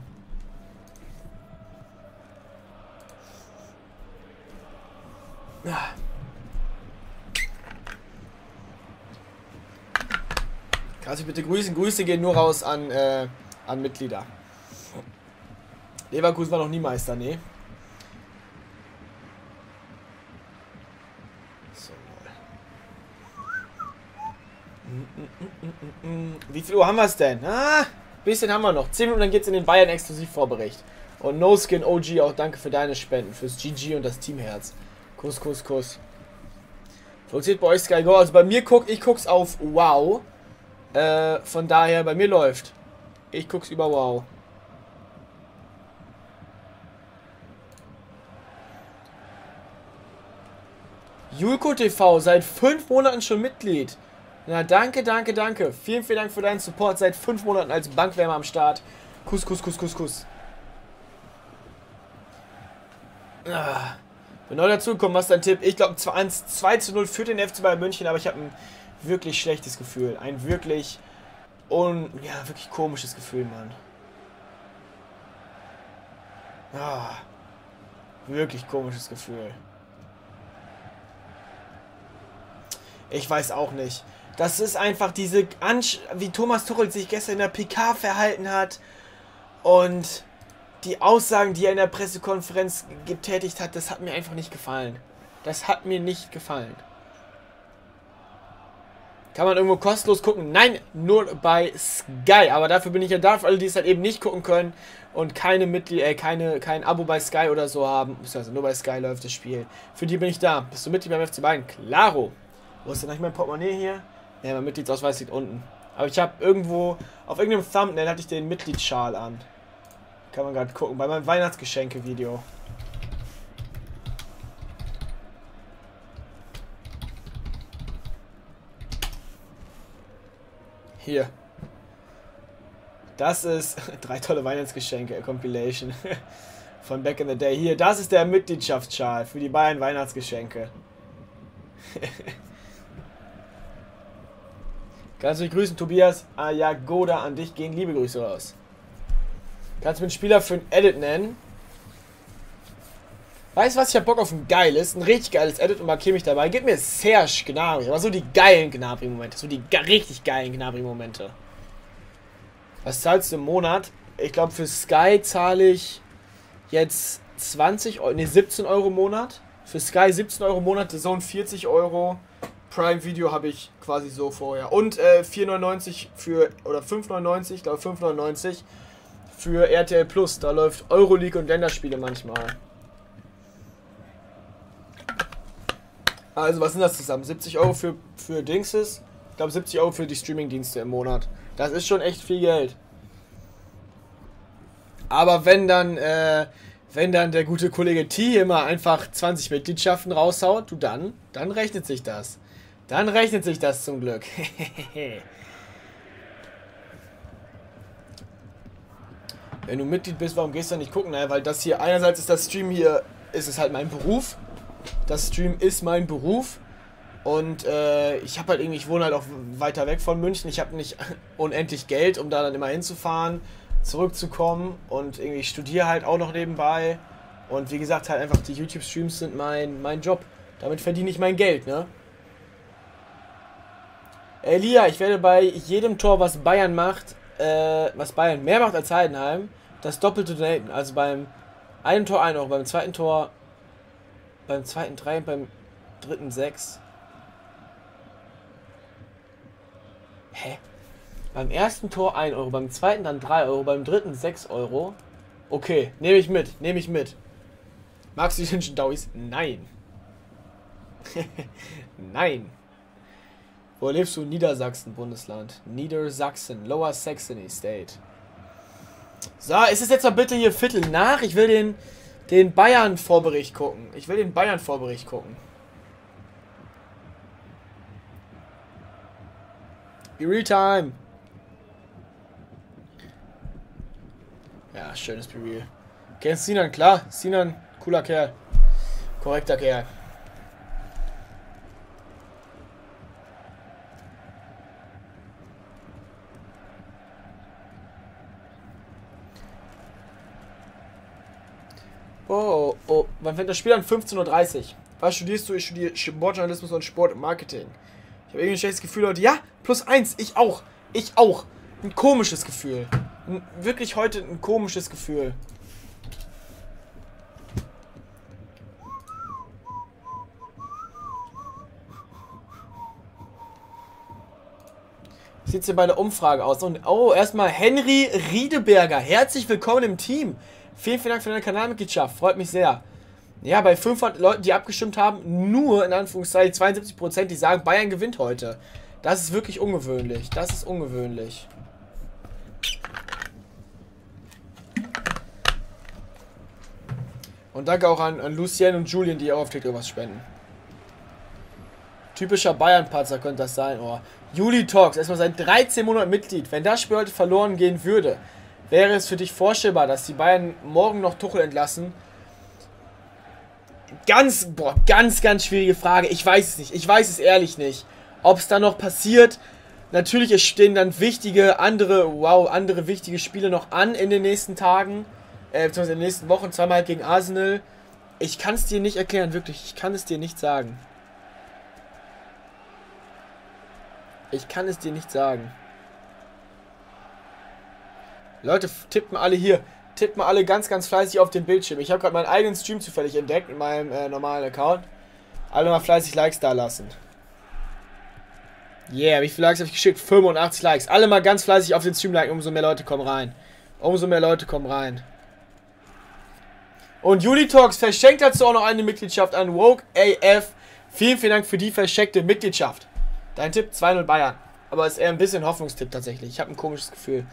Kannst du bitte grüßen? Grüße gehen nur raus an Mitglieder. Leverkusen war noch nie Meister, nee. So. Wie viel Uhr haben wir es denn? Bisschen haben wir noch. 10 Minuten, dann geht's in den Bayern-Exklusiv-Vorbericht. Und NoSkin OG, auch danke für deine Spenden, fürs GG und das Teamherz. Kuss, Kuss, Kuss. Funktioniert bei euch Sky Go? Also bei mir ich guck's auf Wow. Von daher, bei mir läuft. Ich guck's über Wow. Julko TV, seit 5 Monaten schon Mitglied. Na, danke, danke, danke. Vielen, vielen Dank für deinen Support. Seit 5 Monaten als Bankwärmer am Start. Kuss, Kuss, Kuss, Kuss, Kuss. Bin neu dazugekommen, was ist dein Tipp? Ich glaube 2:0 für den FC Bayern München, aber ich habe ein wirklich schlechtes Gefühl. Ein wirklich wirklich komisches Gefühl, Mann. Wirklich komisches Gefühl. Ich weiß auch nicht. Das ist einfach diese wie Thomas Tuchel sich gestern in der PK verhalten hat und die Aussagen, die er in der Pressekonferenz getätigt hat, das hat mir einfach nicht gefallen. Das hat mir nicht gefallen. Kann man irgendwo kostenlos gucken? Nein, nur bei Sky. Aber dafür bin ich ja da, für alle, die es halt eben nicht gucken können und keine kein Abo bei Sky oder so haben. Also nur bei Sky läuft das Spiel. Für die bin ich da. Bist du Mitglied beim FC Bayern? Klaro. Wo ist denn eigentlich mein Portemonnaie hier? Ne, mein Mitgliedsausweis liegt unten. Aber ich habe irgendwo, auf irgendeinem Thumbnail hatte ich den Mitgliedsschal an. Kann man gerade gucken, bei meinem Weihnachtsgeschenke-Video. Hier. Das ist 3 tolle Weihnachtsgeschenke, Compilation. Von Back in the Day. Hier, das ist der Mitgliedschaftsschal für die Bayern Weihnachtsgeschenke. Kannst du mich grüßen, Tobias Ayagoda, an dich gehen liebe Grüße raus. Kannst du mir einen Spieler für ein Edit nennen? Weißt du was? Ich hab Bock auf ein richtig geiles Edit und markiere mich dabei. Gib mir Serge Gnabry. Aber so die geilen Gnabry-Momente. So die richtig geilen Gnabry-Momente. Was zahlst du im Monat? Ich glaube, für Sky zahle ich jetzt 20 Euro, ne, 17 Euro im Monat. Für Sky 17 Euro im Monat, so 40 Euro. Prime Video habe ich quasi so vorher. Und 4,99 für, oder 5,99, ich glaube 5,99 für RTL Plus. Da läuft Euroleague und Länderspiele manchmal. Also was sind das zusammen? 70 Euro für Dingses. Ich glaube 70 Euro für die Streaming-Dienste im Monat. Das ist schon echt viel Geld. Aber wenn dann der gute Kollege T immer einfach 20 Mitgliedschaften raushaut, du dann rechnet sich das. Dann rechnet sich das zum Glück. Wenn du Mitglied bist, warum gehst du nicht gucken? Naja, weil das hier, einerseits ist das Stream hier, ist es halt mein Beruf. Das Stream ist mein Beruf. Und ich habe halt irgendwie, ich wohne halt auch weiter weg von München. Ich habe nicht unendlich Geld, um da dann immer hinzufahren, zurückzukommen. Und irgendwie, ich studiere halt auch noch nebenbei. Und wie gesagt, halt einfach die YouTube-Streams sind mein Job. Damit verdiene ich mein Geld, ne? Elia, ich werde bei jedem Tor, was Bayern macht, was Bayern mehr macht als Heidenheim, das Doppelte donaten. Also beim einen Tor 1 Euro, beim zweiten Tor, beim zweiten 3 und beim dritten 6. Hä? Beim ersten Tor 1 Euro, beim zweiten dann 3 Euro, beim dritten 6 Euro. Okay, nehme ich mit. Magst du die Wünschen Dauis? Nein. Nein. Wo lebst du? Niedersachsen, Bundesland. Niedersachsen, Lower Saxony State. So, ist es jetzt mal bitte hier Viertel nach? Ich will den Bayern-Vorbericht gucken. Be real time. Ja, schönes Be real. Kennst Sinan, klar. Sinan, cooler Kerl. Korrekter Kerl. Oh, wann fängt das Spiel an? 15:30 Uhr. Was studierst du? Ich studiere Sportjournalismus und Sportmarketing. Ich habe irgendwie ein schlechtes Gefühl heute. Ja, +1. Ich auch. Ein komisches Gefühl. Wirklich heute ein komisches Gefühl. Wie sieht es hier bei der Umfrage aus? Und oh, erstmal Henry Riedeberger. Herzlich willkommen im Team. Vielen Dank für deine Kanalmitgliedschaft. Freut mich sehr. Ja, bei 500 Leuten, die abgestimmt haben, nur in Anführungszeichen 72%, die sagen, Bayern gewinnt heute. Das ist wirklich ungewöhnlich. Und danke auch an Lucien und Julien, die auch auf TikTok was spenden. Typischer Bayern-Patzer könnte das sein. Oh. Juli Talks, erstmal seit 13 Monaten Mitglied. Wenn das Spiel heute verloren gehen würde, wäre es für dich vorstellbar, dass die Bayern morgen noch Tuchel entlassen? Ganz schwierige Frage. Ich weiß es nicht. Ich weiß es ehrlich nicht. Ob es dann noch passiert. Natürlich, es stehen dann andere wichtige Spiele noch an in den nächsten Tagen. Beziehungsweise in den nächsten Wochen. Zweimal halt gegen Arsenal. Ich kann es dir nicht erklären, wirklich. Ich kann es dir nicht sagen. Leute, tippt mal alle hier. Tippt mal alle ganz fleißig auf den Bildschirm. Ich habe gerade meinen eigenen Stream zufällig entdeckt mit meinem normalen Account. Alle mal fleißig Likes da lassen. Yeah, wie viele Likes habe ich geschickt? 85 Likes. Alle mal ganz fleißig auf den Stream liken, umso mehr Leute kommen rein. Und Juli Talks verschenkt dazu auch noch eine Mitgliedschaft an Woke AF. Vielen Dank für die verschenkte Mitgliedschaft. Dein Tipp, 2-0 Bayern. Aber ist eher ein bisschen Hoffnungstipp tatsächlich. Ich habe ein komisches Gefühl.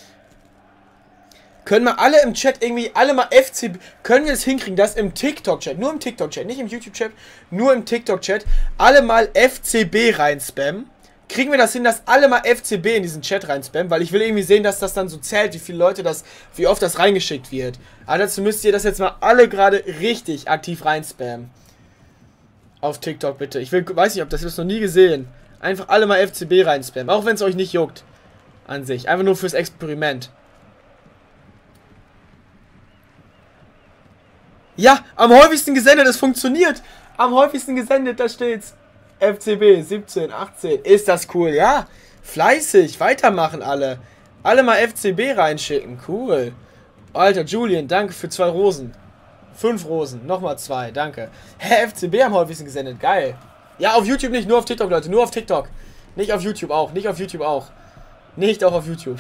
Können wir alle im Chat alle mal FCB, können wir es hinkriegen, dass im TikTok-Chat, nur im TikTok-Chat, nicht im YouTube-Chat, nur im TikTok-Chat, alle mal FCB reinspammen? Kriegen wir das hin, dass alle mal FCB in diesen Chat reinspammen? Weil ich will irgendwie sehen, dass das dann so zählt, wie viele Leute wie oft das reingeschickt wird. Aber dazu müsst ihr das jetzt mal alle gerade richtig aktiv reinspammen. Auf TikTok bitte. Weiß nicht, ob das noch nie gesehen. Einfach alle mal FCB reinspammen, auch wenn es euch nicht juckt. An sich. Einfach nur fürs Experiment. Ja, am häufigsten gesendet, es funktioniert. Am häufigsten gesendet, da steht's. FCB 17, 18. Ist das cool? Ja, fleißig, weitermachen alle. Alle mal FCB reinschicken, cool. Alter, Julian, danke für 2 Rosen. 5 Rosen, nochmal 2, danke. Hä, FCB am häufigsten gesendet, geil. Ja, auf YouTube nicht, nur auf TikTok, Leute, nur auf TikTok. Nicht auf YouTube auch, nicht auf YouTube auch. Nicht auch auf YouTube.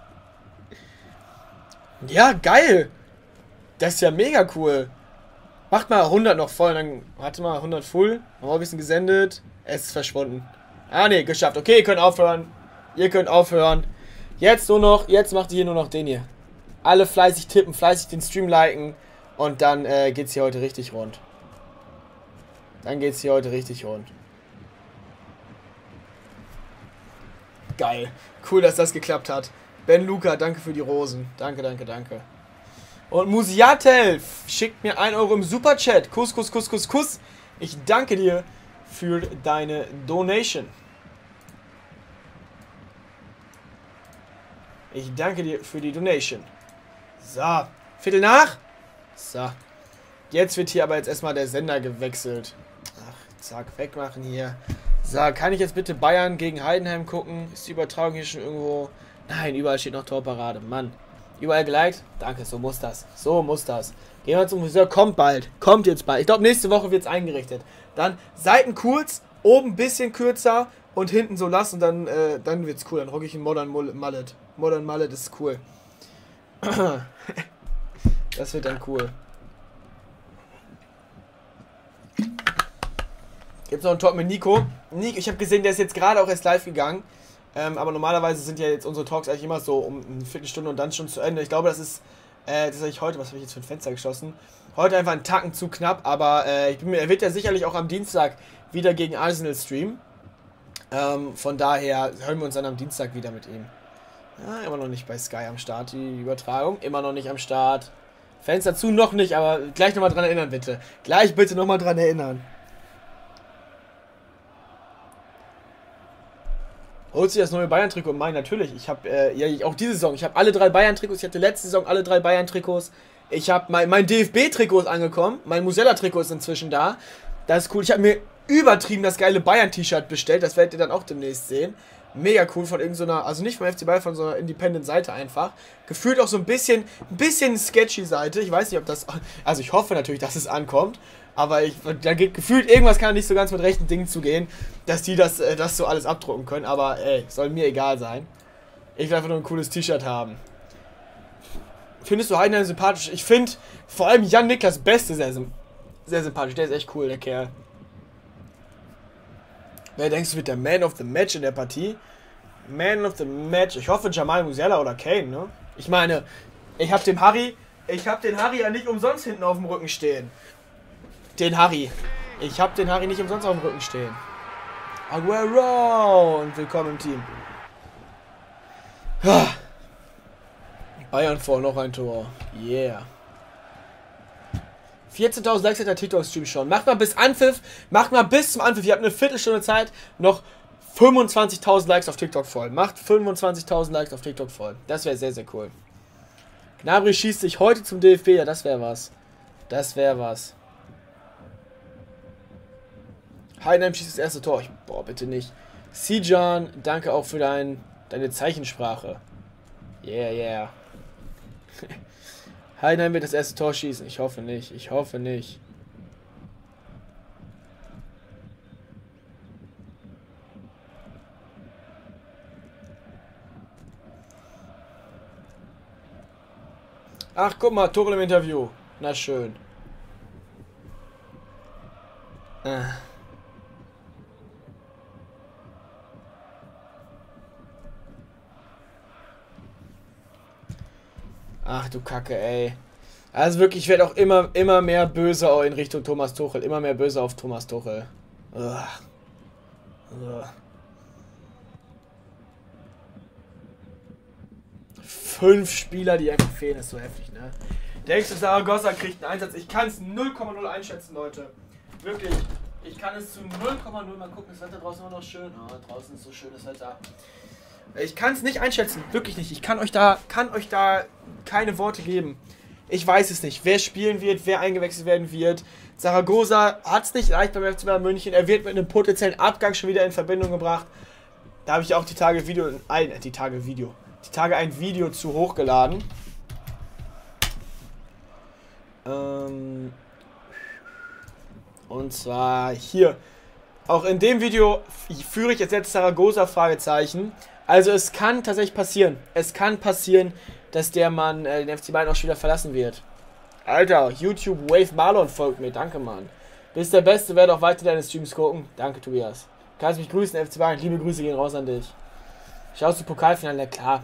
Ja, geil. Das ist ja mega cool. Macht mal 100 noch voll, dann, warte mal, 100 full. Haben wir ein bisschen gesendet. Es ist verschwunden. Ah, ne, geschafft. Okay, ihr könnt aufhören. Ihr könnt aufhören. Jetzt nur noch, jetzt macht ihr hier nur noch den hier. Alle fleißig tippen, fleißig den Stream liken. Und dann geht's hier heute richtig rund. Dann geht's hier heute richtig rund. Geil. Cool, dass das geklappt hat. Ben Luca, danke für die Rosen. Danke, danke, danke. Und Musiatel schickt mir 1 Euro im Superchat. Kuss, Kuss, Kuss, Kuss, Kuss. Ich danke dir für deine Donation. Ich danke dir für die Donation. So, Viertel nach. So. Jetzt wird hier aber jetzt erstmal der Sender gewechselt. Ach, zack, wegmachen hier. So, kann ich jetzt bitte Bayern gegen Heidenheim gucken? Ist die Übertragung hier schon irgendwo? Nein, überall steht noch Torparade. Mann. Überall geliked? Danke, so muss das. So muss das. Gehen wir zum Friseur. Kommt bald. Kommt jetzt bald. Ich glaube, nächste Woche wird es eingerichtet. Dann Seiten kurz, oben ein bisschen kürzer und hinten so lassen. Dann wird es cool. Dann rocke ich einen Modern Mullet. Modern Mullet ist cool. Das wird dann cool. Gibt noch einen Talk mit Nico. Ich habe gesehen, der ist jetzt gerade auch erst live gegangen. Aber normalerweise sind ja jetzt unsere Talks eigentlich immer so um eine Viertelstunde und dann schon zu Ende. Ich glaube, das ist tatsächlich heute, was habe ich jetzt für ein Fenster geschossen? Heute einfach einen Tacken zu knapp, aber er wird ja sicherlich auch am Dienstag wieder gegen Arsenal streamen. Von daher hören wir uns dann am Dienstag wieder mit ihm. Ja, immer noch nicht bei Sky am Start, die Übertragung. Immer noch nicht am Start. Fenster zu noch nicht, aber gleich nochmal dran erinnern, bitte. Gleich bitte nochmal dran erinnern. Holt sich das neue Bayern-Trikot? Mein, natürlich. Ich habe ja auch diese Saison. Ich habe alle 3 Bayern-Trikots. Ich hatte letzte Saison alle 3 Bayern-Trikots. Ich habe mein DFB-Trikot ist angekommen. Mein Musella-Trikot ist inzwischen da. Das ist cool. Ich habe mir übertrieben das geile Bayern-T-Shirt bestellt. Das werdet ihr dann auch demnächst sehen. Mega cool von irgendeiner, also nicht vom FC Bayern, von so einer Independent-Seite einfach. Gefühlt auch so ein bisschen sketchy Seite. Ich weiß nicht, ob das, also ich hoffe natürlich, dass es ankommt. Aber da geht gefühlt, irgendwas kann nicht so ganz mit rechten Dingen zugehen, dass die das so alles abdrucken können. Aber ey, soll mir egal sein. Ich will einfach nur ein cooles T-Shirt haben. Findest du Heidenheim sympathisch? Ich finde vor allem Jan-Niklas Beste sehr sympathisch. Der ist echt cool, der Kerl. Wer denkst du, wird der Man of the Match in der Partie? Man of the Match. Ich hoffe Jamal Musiala oder Kane, ne? Ich meine, ich habe den Harry ja nicht umsonst hinten auf dem Rücken stehen. Den Harry. Ich habe den Harry nicht umsonst auf dem Rücken stehen. Aguero! Und willkommen im Team. Bayern vor, noch ein Tor. Yeah. 14.000 Likes hat der TikTok-Stream schon. Macht mal bis Anpfiff. Macht mal bis zum Anpfiff. Ihr habt eine Viertelstunde Zeit. Noch 25.000 Likes auf TikTok voll. Macht 25.000 Likes auf TikTok voll. Das wäre sehr, sehr cool. Gnabry schießt sich heute zum DFB. Ja, das wäre was. Das wäre was. Heidenheim schießt das erste Tor. Boah, bitte nicht. Sijan, danke auch für deine Zeichensprache. Yeah, yeah. Heidenheim wird das erste Tor schießen. Ich hoffe nicht. Ich hoffe nicht. Ach, guck mal, Tuchel im Interview. Na schön. Ach du Kacke, ey. Also wirklich, ich werde auch immer mehr böse in Richtung Thomas Tuchel. Immer mehr böse auf Thomas Tuchel. Ugh. Ugh. 5 Spieler, die einfach fehlen, ist so heftig, ne? Denkst du, Saragossa kriegt einen Einsatz? Ich kann es 0,0 einschätzen, Leute. Wirklich. Ich kann es zu 0,0 mal gucken. Das Wetter draußen immer noch schön. Oh, draußen ist so schönes Wetter. Ich kann es nicht einschätzen, wirklich nicht. Ich kann euch da keine Worte geben. Ich weiß es nicht, wer spielen wird, wer eingewechselt werden wird. Zaragoza hat es nicht leicht beim FC Bayern München. Er wird mit einem potenziellen Abgang schon wieder in Verbindung gebracht. Da habe ich auch die Tage ein Video zu hochgeladen. Und zwar hier. Auch in dem Video führe ich jetzt Zaragoza Fragezeichen. Also es kann tatsächlich passieren. Es kann passieren, dass der Mann den FC Bayern auch schon wieder verlassen wird. Alter, YouTube Wave Marlon folgt mir. Danke, Mann. Bist der Beste, werde auch weiter deine Streams gucken. Danke, Tobias. Kannst mich grüßen, FC Bayern. Liebe Grüße gehen raus an dich. Schaust du Pokalfinale? Klar.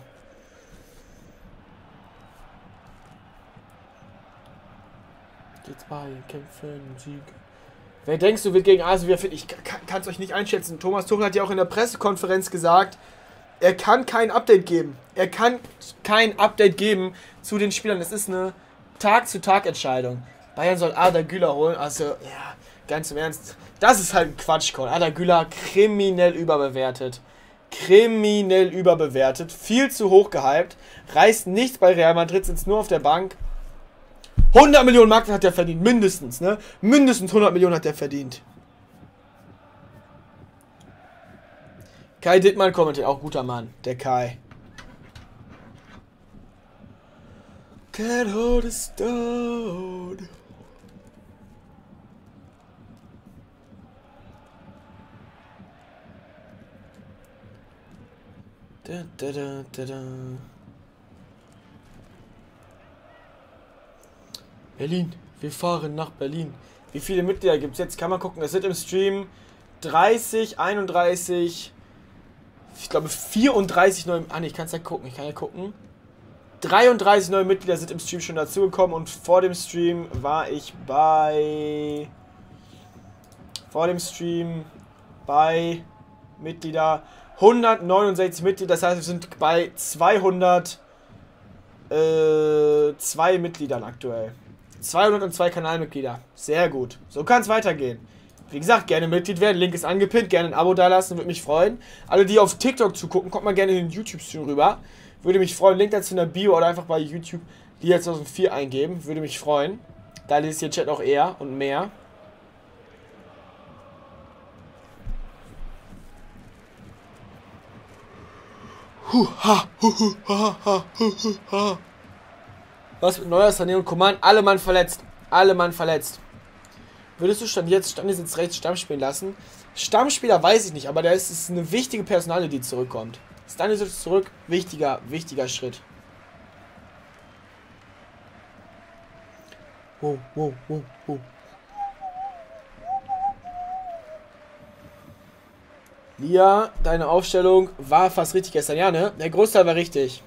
Geht's bei, kämpfen, Sieg. Wer denkst du, wird gegen Arsenal wieder fit? Ich kann es euch nicht einschätzen. Thomas Tuchel hat ja auch in der Pressekonferenz gesagt, er kann kein Update geben. Er kann kein Update geben zu den Spielern. Das ist eine Tag-zu-Tag-Entscheidung. Bayern soll Arda Güler holen. Also, ja, ganz im Ernst. Das ist halt ein Quatsch-Call. Arda Güler kriminell überbewertet. Kriminell überbewertet. Viel zu hoch gehypt. Reißt nichts bei Real Madrid, sitzt nur auf der Bank. 100 Millionen Mark hat er verdient, mindestens, ne? Mindestens 100 Millionen hat er verdient. Kai Dittmann kommentiert, auch guter Mann, der Kai. Can't hold a stone. Da, da, da, da, da. Berlin, wir fahren nach Berlin. Wie viele Mitglieder gibt es jetzt? Kann man gucken. Es sind im Stream 30, 31, ich glaube 34 neue. Ah ne, ich kann es ja gucken. 33 neue Mitglieder sind im Stream schon dazugekommen und vor dem Stream war ich bei. Mitglieder 169 Mitglieder. Das heißt, wir sind bei 202 Mitgliedern aktuell. 202 Kanalmitglieder. Sehr gut. So kann es weitergehen. Wie gesagt, gerne Mitglied werden. Link ist angepinnt. Gerne ein Abo dalassen. Würde mich freuen. Alle, die auf TikTok zugucken, kommt mal gerne in den YouTube-Stream rüber. Würde mich freuen. Link dazu in der Bio oder einfach bei YouTube Liga 2004 eingeben. Würde mich freuen. Da lest ihr Chat auch eher und mehr. Was mit Neuer, Sané und Coman? Alle Mann verletzt. Würdest du Stand jetzt rechts Stamm spielen lassen? Stammspieler weiß ich nicht, aber da ist es eine wichtige Personalie, die zurückkommt. Stanisic zurück, wichtiger Schritt. Wow. Lia, deine Aufstellung war fast richtig gestern, ja, ne? Der Großteil war richtig.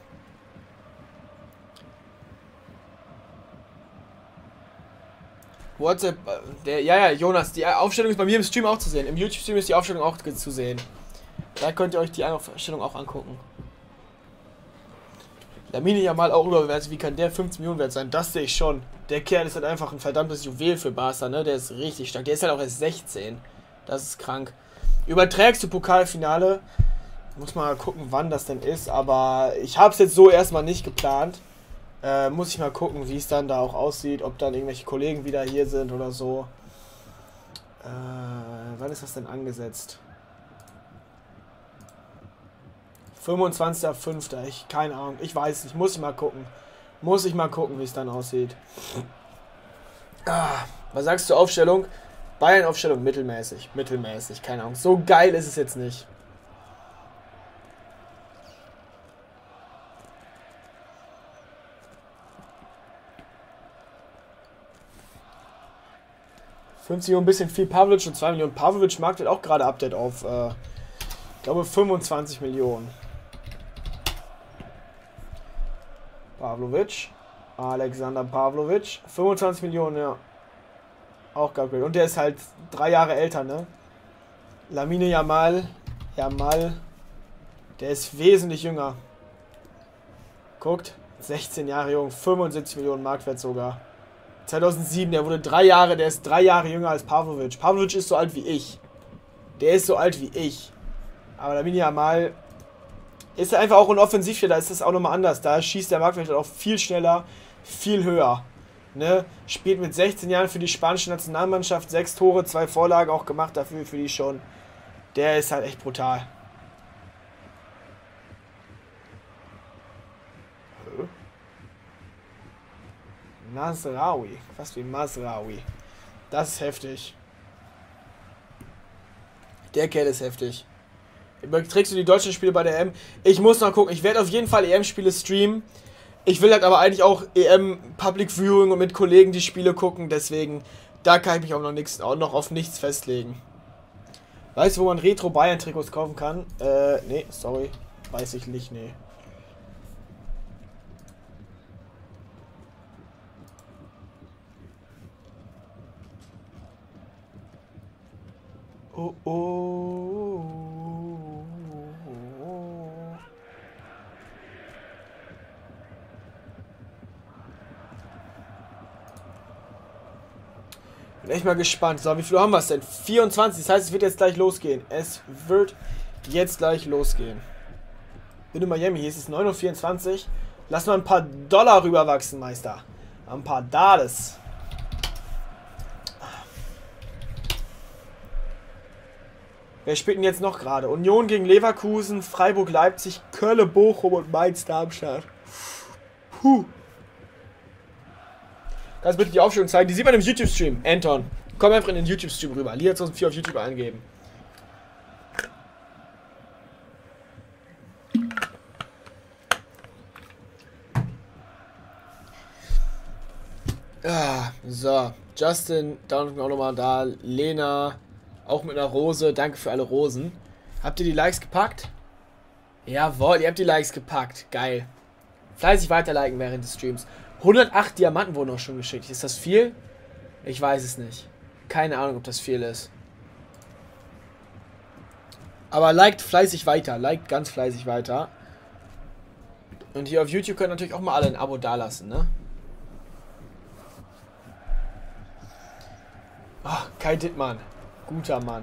WhatsApp, Jonas, die Aufstellung ist bei mir im Stream auch zu sehen. Im YouTube-Stream ist die Aufstellung auch zu sehen. Da könnt ihr euch die Aufstellung auch angucken. Lamine Yamal auch überbewertet. Wie kann der 15 Millionen wert sein? Das sehe ich schon. Der Kerl ist halt einfach ein verdammtes Juwel für Barca, ne? Der ist richtig stark. Der ist halt auch erst 16. Das ist krank. Überträgst du Pokalfinale? Muss mal gucken, wann das denn ist. Aber ich habe es jetzt so erstmal nicht geplant. Muss ich mal gucken, wie es dann da auch aussieht. Ob dann irgendwelche Kollegen wieder hier sind oder so. Wann ist das denn angesetzt? 25.05. Keine Ahnung. Ich weiß nicht. Muss ich mal gucken. Wie es dann aussieht. Was sagst du Aufstellung? Bayern-Aufstellung mittelmäßig. Keine Ahnung. So geil ist es jetzt nicht. $50 Millionen, ein bisschen viel. Pavlovic und 2 Millionen. Pavlovic Markt wird auch gerade Update auf, ich glaube, 25 Millionen. Pavlovic. Alexander Pavlovic. 25 Millionen, ja. Auch geupgradet. Und der ist halt 3 Jahre älter, ne? Lamine Yamal. Der ist wesentlich jünger. Guckt. 16 Jahre jung. 75 Millionen Marktwert sogar. 2007, der wurde 3 Jahre, der ist 3 Jahre jünger als Pavlovic. Pavlovic ist so alt wie ich. Aber Lamine Yamal ist einfach auch ein Offensivspieler, da ist das auch nochmal anders. Da schießt der Marktwert auch viel schneller. viel höher. Ne? Spielt mit 16 Jahren für die spanische Nationalmannschaft, 6 Tore, 2 Vorlagen auch gemacht dafür, für die schon. Der ist halt echt brutal. Mazraoui. Was wie Mazraoui. Das ist heftig. Der Kerl ist heftig. Überträgst du die deutschen Spiele bei der EM? Ich muss noch gucken. Ich werde auf jeden Fall EM-Spiele streamen. Ich will halt aber eigentlich auch EM Public Viewing und mit Kollegen die Spiele gucken. Deswegen, da kann ich mich auch noch auf nichts festlegen. Weißt du, wo man Retro Bayern Trikots kaufen kann? Nee, sorry. Weiß ich nicht, nee. Oh, oh. Bin echt mal gespannt. So, wie viel haben wir es denn? 24. Das heißt, es wird jetzt gleich losgehen. Es wird jetzt gleich losgehen. Bin in Miami. Hier ist es 9:24 Uhr. Lass mal ein paar Dollar rüberwachsen, Meister. Ein paar Dollars. Wer spielt denn jetzt noch gerade? Union gegen Leverkusen, Freiburg, Leipzig, Köln, Bochum und Mainz, Darmstadt. Puh. Kannst du bitte die Aufstellung zeigen? Die sieht man im YouTube-Stream. Anton, komm einfach in den YouTube-Stream rüber. Liga 2004 auf YouTube eingeben. Ah, so. Justin, da auch nochmal da. Lena. Auch mit einer Rose. Danke für alle Rosen. Habt ihr die Likes gepackt? Jawohl, ihr habt die Likes gepackt. Geil. Fleißig weiterliken während des Streams. 108 Diamanten wurden auch schon geschickt. Ist das viel? Ich weiß es nicht. Keine Ahnung, ob das viel ist. Aber liked fleißig weiter. Liked ganz fleißig weiter. Und hier auf YouTube können natürlich auch mal alle ein Abo dalassen, ne? Ach, Kai Dittmann. Guter Mann.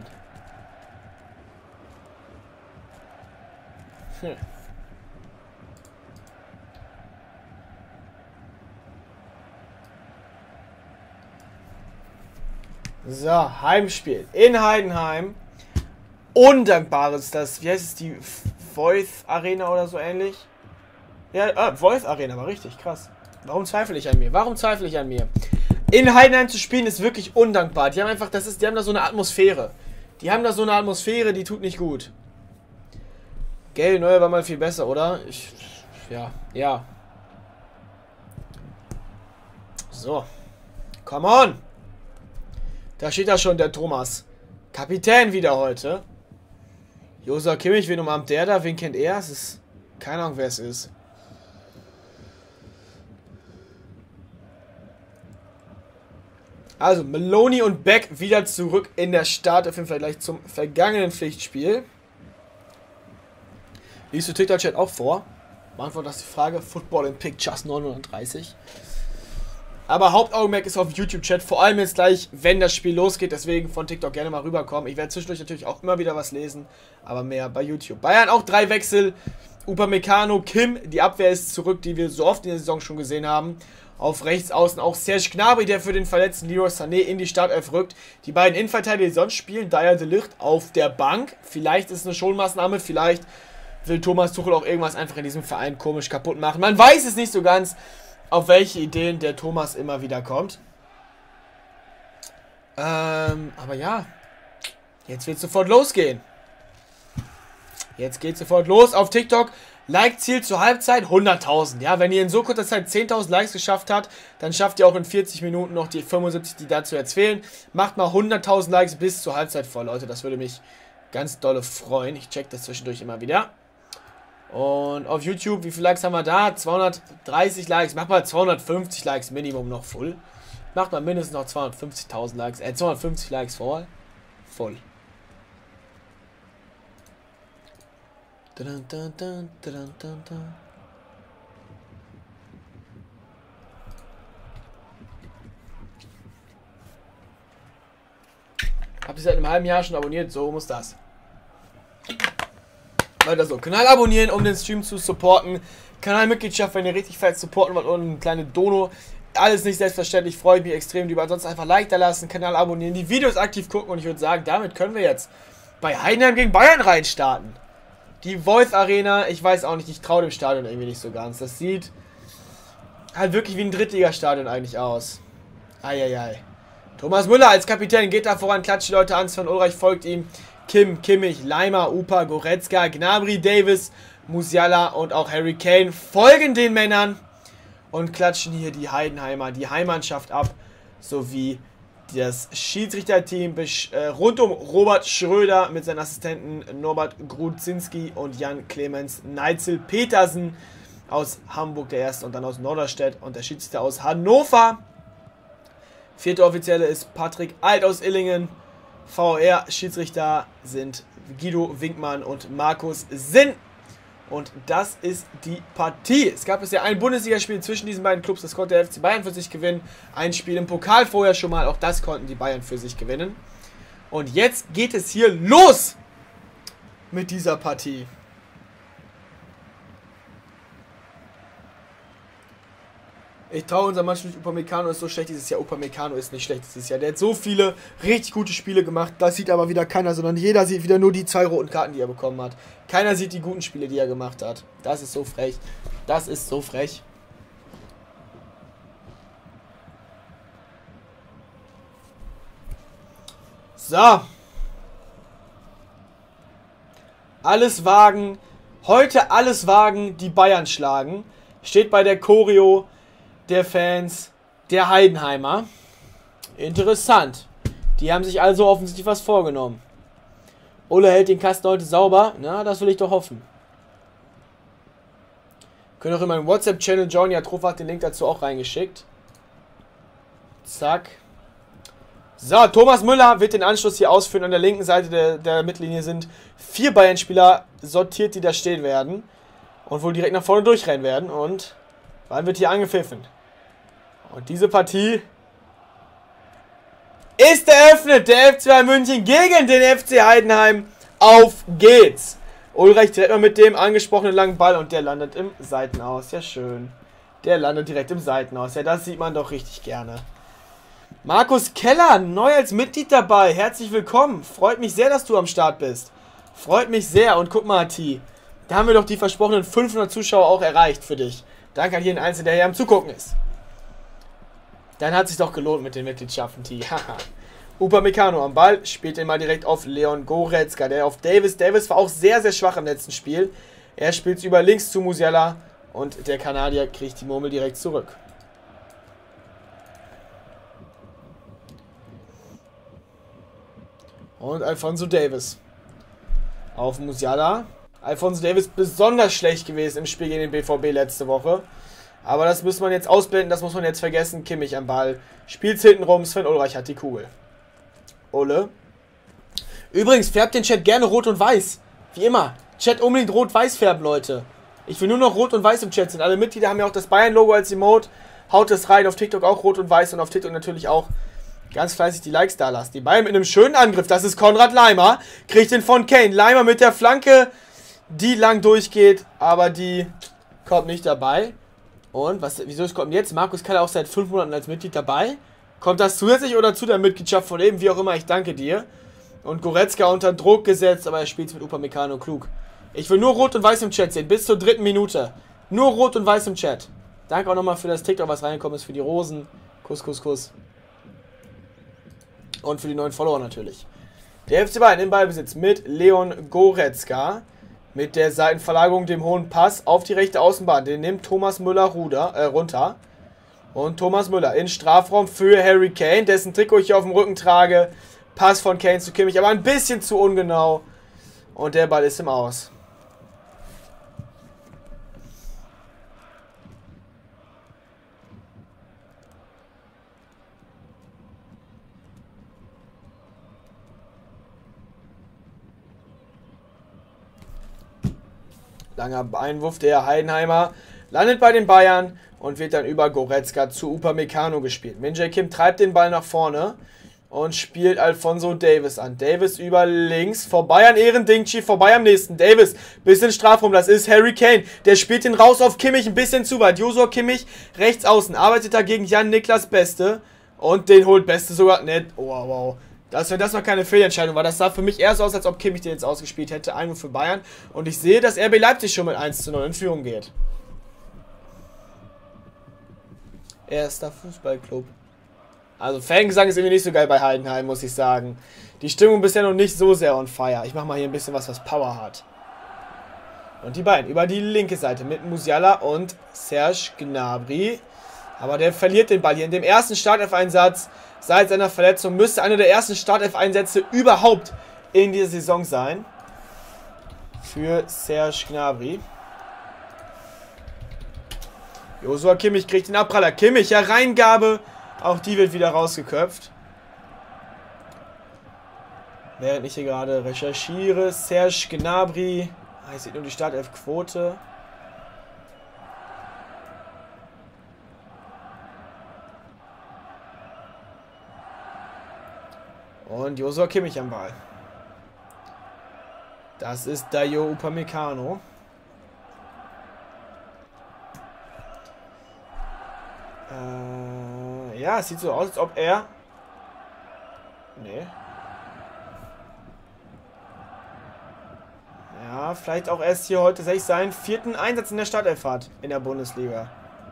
So, Heimspiel in Heidenheim. Undankbares, das, wie heißt es, die Voice Arena oder so ähnlich? Ja, Voice Arena, war richtig, krass. Warum zweifle ich an mir? Warum zweifle ich an mir? In Heidenheim zu spielen ist wirklich undankbar. Die haben einfach, die haben da so eine Atmosphäre. Die tut nicht gut. Gell, Neuer war mal viel besser, oder? Ja. So. Come on. Da steht da schon der Thomas. Kapitän wieder heute. Josa Kimmich, wen umarmt der da? Wen kennt er? Es ist keine Ahnung, wer es ist. Also, Maloney und Beck wieder zurück in der Start. Auf jeden Fall gleich zum vergangenen Pflichtspiel. Liest du TikTok-Chat auch vor? Beantwortet das die Frage. Football in Pictures 930. Aber Hauptaugenmerk ist auf YouTube-Chat. Vor allem jetzt gleich, wenn das Spiel losgeht. Deswegen von TikTok gerne mal rüberkommen. Ich werde zwischendurch natürlich auch immer wieder was lesen. Aber mehr bei YouTube. Bayern auch 3 Wechsel. Upamecano, Kim. Die Abwehr ist zurück, die wir so oft in der Saison schon gesehen haben. Auf rechts außen auch Serge Gnabry, der für den verletzten Leroy Sané in die Startelf rückt. Die beiden Innenverteidiger, die sonst spielen, Dyer de Ligt auf der Bank. Vielleicht ist es eine Schonmaßnahme, vielleicht will Thomas Tuchel auch irgendwas einfach in diesem Verein komisch kaputt machen. Man weiß es nicht so ganz, auf welche Ideen der Thomas immer wieder kommt. Aber ja, jetzt wird es sofort losgehen. Jetzt geht sofort los auf TikTok. Like-Ziel zur Halbzeit 100.000. Ja, wenn ihr in so kurzer Zeit 10.000 Likes geschafft habt, dann schafft ihr auch in 40 Minuten noch die 75, die dazu jetzt fehlen. Macht mal 100.000 Likes bis zur Halbzeit voll, Leute. Das würde mich ganz dolle freuen. Ich check das zwischendurch immer wieder. Und auf YouTube, wie viele Likes haben wir da? 230 Likes. Macht mal 250 Likes Minimum noch voll. Macht mal mindestens noch 250.000 Likes. 250 Likes voll. Voll. Hab ich seit einem halben Jahr schon abonniert, so muss das. Weiter so. Kanal abonnieren, um den Stream zu supporten. Kanalmitgliedschaft, wenn ihr richtig fett supporten wollt, und eine kleine Dono. Alles nicht selbstverständlich, freue ich mich extrem drüber. Ansonsten einfach Like da lassen, Kanal abonnieren, die Videos aktiv gucken. Und ich würde sagen, damit können wir jetzt bei Heidenheim gegen Bayern reinstarten. Die Voice Arena, ich weiß auch nicht, ich traue dem Stadion irgendwie nicht so ganz. Das sieht halt wirklich wie ein Drittligastadion eigentlich aus. Eieiei. Thomas Müller als Kapitän geht da voran, klatscht die Leute an. Sven Ulreich folgt ihm. Kim, Kimmich, Leimer, Upa, Goretzka, Gnabry, Davis, Musiala und auch Harry Kane folgen den Männern und klatschen hier die Heidenheimer, die Heimmannschaft ab, sowie das Schiedsrichterteam rund um Robert Schröder mit seinen Assistenten Norbert Grudzinski und Jan Clemens Neitzel-Petersen aus Hamburg, der erste, und dann aus Norderstedt, und der Schiedsrichter aus Hannover. Vierte Offizielle ist Patrick Alt aus Illingen. VR-Schiedsrichter sind Guido Winkmann und Markus Sinn. Und das ist die Partie. Es gab bisher ein Bundesligaspiel zwischen diesen beiden Clubs. Das konnte der FC Bayern für sich gewinnen. Ein Spiel im Pokal vorher schon mal. Auch das konnten die Bayern für sich gewinnen. Und jetzt geht es hier los mit dieser Partie. Ich traue unserem Mann nicht. Upamecano ist so schlecht dieses Jahr. Upamecano ist nicht schlecht dieses Jahr. Der hat so viele richtig gute Spiele gemacht. Das sieht aber wieder keiner, sondern jeder sieht wieder nur die 2 roten Karten, die er bekommen hat. Keiner sieht die guten Spiele, die er gemacht hat. Das ist so frech. Das ist so frech. So. Alles wagen. Heute alles wagen, die Bayern schlagen. Steht bei der Choreo der Fans der Heidenheimer. Interessant. Die haben sich also offensichtlich was vorgenommen. Ole hält den Kasten heute sauber. Na, das will ich doch hoffen. Könnt auch in meinem WhatsApp-Channel joinen. Ja, Trofa hat den Link dazu auch reingeschickt. Zack. So, Thomas Müller wird den Anschluss hier ausführen. An der linken Seite der Mittellinie sind 4 Bayern-Spieler sortiert, die da stehen werden. Und wohl direkt nach vorne durchrennen werden. Und wann wird hier angepfiffen? Und diese Partie ist eröffnet. Der FC Bayern München gegen den FC Heidenheim. Auf geht's. Ulreich direkt mal mit dem angesprochenen langen Ball. Und der landet im Seitenaus. Ja, schön. Der landet direkt im Seitenaus. Ja, das sieht man doch richtig gerne. Markus Keller, neu als Mitglied dabei. Herzlich willkommen. Freut mich sehr, dass du am Start bist. Freut mich sehr. Und guck mal, T. Da haben wir doch die versprochenen 500 Zuschauer auch erreicht für dich. Danke an jeden Einzelnen, der hier am Zugucken ist. Dann hat es sich doch gelohnt mit den Mitgliedschaften, T. Upamecano am Ball, spielt den mal direkt auf Leon Goretzka, der auf Davis. Davis war auch sehr, sehr schwach im letzten Spiel. Er spielt über links zu Musiala und der Kanadier kriegt die Murmel direkt zurück. Und Alphonso Davis auf Musiala. Alphonso Davis besonders schlecht gewesen im Spiel gegen den BVB letzte Woche. Aber das muss man jetzt ausblenden, das muss man jetzt vergessen. Kimmich am Ball. Spielt's hinten rum, Sven Ulreich hat die Kugel. Ole. Übrigens, färbt den Chat gerne rot und weiß. Wie immer. Chat unbedingt rot-weiß färben, Leute. Ich will nur noch rot und weiß im Chat sind. Alle Mitglieder haben ja auch das Bayern-Logo als Emote. Haut es rein. Auf TikTok auch rot und weiß und auf TikTok natürlich auch ganz fleißig die Likes da lassen. Die Bayern mit einem schönen Angriff. Das ist Konrad Leimer. Kriegt den von Kane. Leimer mit der Flanke, die lang durchgeht, aber die kommt nicht dabei. Und wieso kommt jetzt Markus Keller auch seit 5 Monaten als Mitglied dabei? Kommt das zusätzlich oder zu der Mitgliedschaft von eben? Wie auch immer, ich danke dir. Und Goretzka unter Druck gesetzt, aber er spielt mit Upamecano klug. Ich will nur rot und weiß im Chat sehen, bis zur 3. Minute. Nur rot und weiß im Chat. Danke auch nochmal für das TikTok, was reingekommen ist, für die Rosen. Kuss, Kuss, Kuss. Und für die neuen Follower natürlich. Der FC Bayern im Ballbesitz mit Leon Goretzka. Mit der Seitenverlagerung, dem hohen Pass auf die rechte Außenbahn. Den nimmt Thomas Müller runter. Und Thomas Müller in Strafraum für Harry Kane, dessen Trikot ich hier auf dem Rücken trage. Pass von Kane zu Kimmich, aber ein bisschen zu ungenau. Und der Ball ist im Aus. Langer Einwurf der Heidenheimer. Landet bei den Bayern und wird dann über Goretzka zu Upamecano gespielt. Min Jae Kim treibt den Ball nach vorne. und spielt Alphonso Davies an. Davies über links, vorbei an Ehrendingchi, vorbei am nächsten. Davies, bisschen Strafraum, das ist Harry Kane. Der spielt den raus auf Kimmich, ein bisschen zu weit. Joshua Kimmich, rechts außen, arbeitet dagegen Jan-Niklas Beste. Und den holt Beste sogar nicht. Oh, wow. Wenn das mal keine Fehlentscheidung war, das sah für mich eher so aus, als ob Kimmich den jetzt ausgespielt hätte. 1-0 für Bayern. Und ich sehe, dass RB Leipzig schon mit 1:0 in Führung geht. Erster Fußballclub. Also Fangesang ist irgendwie nicht so geil bei Heidenheim, muss ich sagen. Die Stimmung bisher noch nicht so sehr on fire. Ich mache mal hier ein bisschen was Power hat. Und die beiden über die linke Seite mit Musiala und Serge Gnabry. Aber der verliert den Ball hier in dem ersten Startelf-Einsatz seit seiner Verletzung. Müsste einer der ersten Startelf-Einsätze überhaupt in dieser Saison sein. Für Serge Gnabry. Joshua Kimmich kriegt den Abpraller. Kimmich, Hereingabe. Auch die wird wieder rausgeköpft. Während ich hier gerade recherchiere. Serge Gnabry. Ich sehe nur die Startelf-Quote. Und Joshua Kimmich am Ball. Das ist Dayo Upamecano. Ja, es sieht so aus, als ob er... Nee. Ja, vielleicht auch erst hier heute tatsächlich seinen 4. Einsatz in der Startelf hat in der Bundesliga.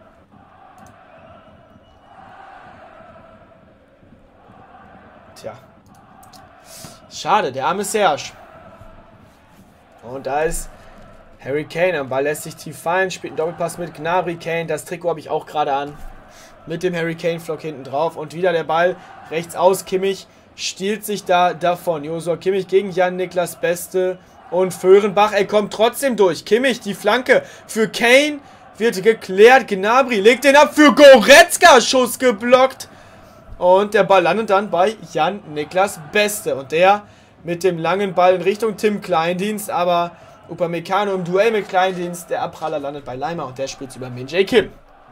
Tja. Schade, der arme Serge. Und da ist Harry Kane am Ball, lässt sich tief fallen, spielt einen Doppelpass mit Gnabry. Kane, das Trikot habe ich auch gerade an. Mit dem Harry Kane-Flock hinten drauf. Und wieder der Ball rechts aus. Kimmich stiehlt sich da davon. Joshua Kimmich gegen Jan-Niklas Beste. Und Föhrenbach, er kommt trotzdem durch. Kimmich, die Flanke für Kane wird geklärt. Gnabry legt den ab für Goretzka. Schuss geblockt. Und der Ball landet dann bei Jan-Niklas Beste. Und der mit dem langen Ball in Richtung Tim Kleindienst. Aber Upamecano im Duell mit Kleindienst. Der Abpraller landet bei Leimer und der spielt über Min-Jae Kim.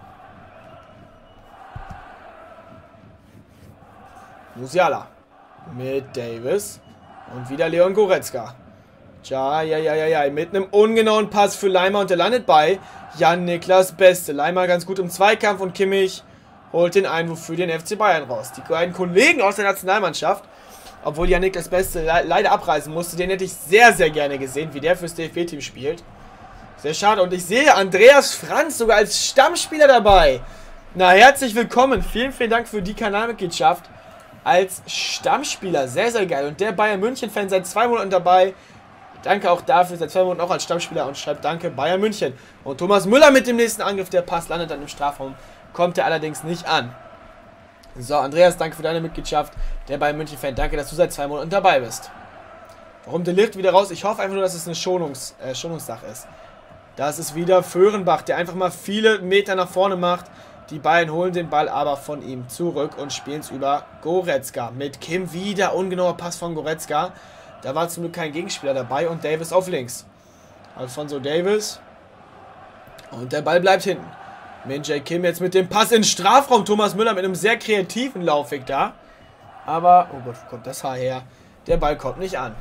Musiala mit Davies. Und wieder Leon Goretzka. Ja, mit einem ungenauen Pass für Leimer und der landet bei Jan-Niklas Beste. Leimer ganz gut im Zweikampf und Kimmich holt den Einwurf für den FC Bayern raus. Die beiden Kollegen aus der Nationalmannschaft, obwohl Jan-Niklas Beste leider abreisen musste, den hätte ich sehr, sehr gerne gesehen, wie der fürs DFB-Team spielt. Sehr schade. Und ich sehe Andreas Franz sogar als Stammspieler dabei. Na, herzlich willkommen. Vielen, vielen Dank für die Kanalmitgliedschaft als Stammspieler. Sehr, sehr geil. Und der Bayern München-Fan seit 2 Monaten dabei. Danke auch dafür, seit 2 Monaten auch als Stammspieler und schreibt Danke Bayern München. Und Thomas Müller mit dem nächsten Angriff, der Pass landet dann im Strafraum, kommt er allerdings nicht an. So, Andreas, danke für deine Mitgliedschaft. Der Bayern München-Fan, danke, dass du seit 2 Monaten dabei bist. Warum De Ligt wieder raus? Ich hoffe einfach nur, dass es eine Schonungssache ist. Das ist wieder Föhrenbach, der einfach mal viele Meter nach vorne macht. Die Bayern holen den Ball aber von ihm zurück und spielen es über Goretzka. Mit Kim wieder ungenauer Pass von Goretzka. Da war zum Glück kein Gegenspieler dabei und Davies auf links. Alphonso Davies. Und der Ball bleibt hinten. Min-Jae Kim jetzt mit dem Pass in Strafraum. Thomas Müller mit einem sehr kreativen Laufweg da. Aber, oh Gott, wo kommt das Haar her? Der Ball kommt nicht an.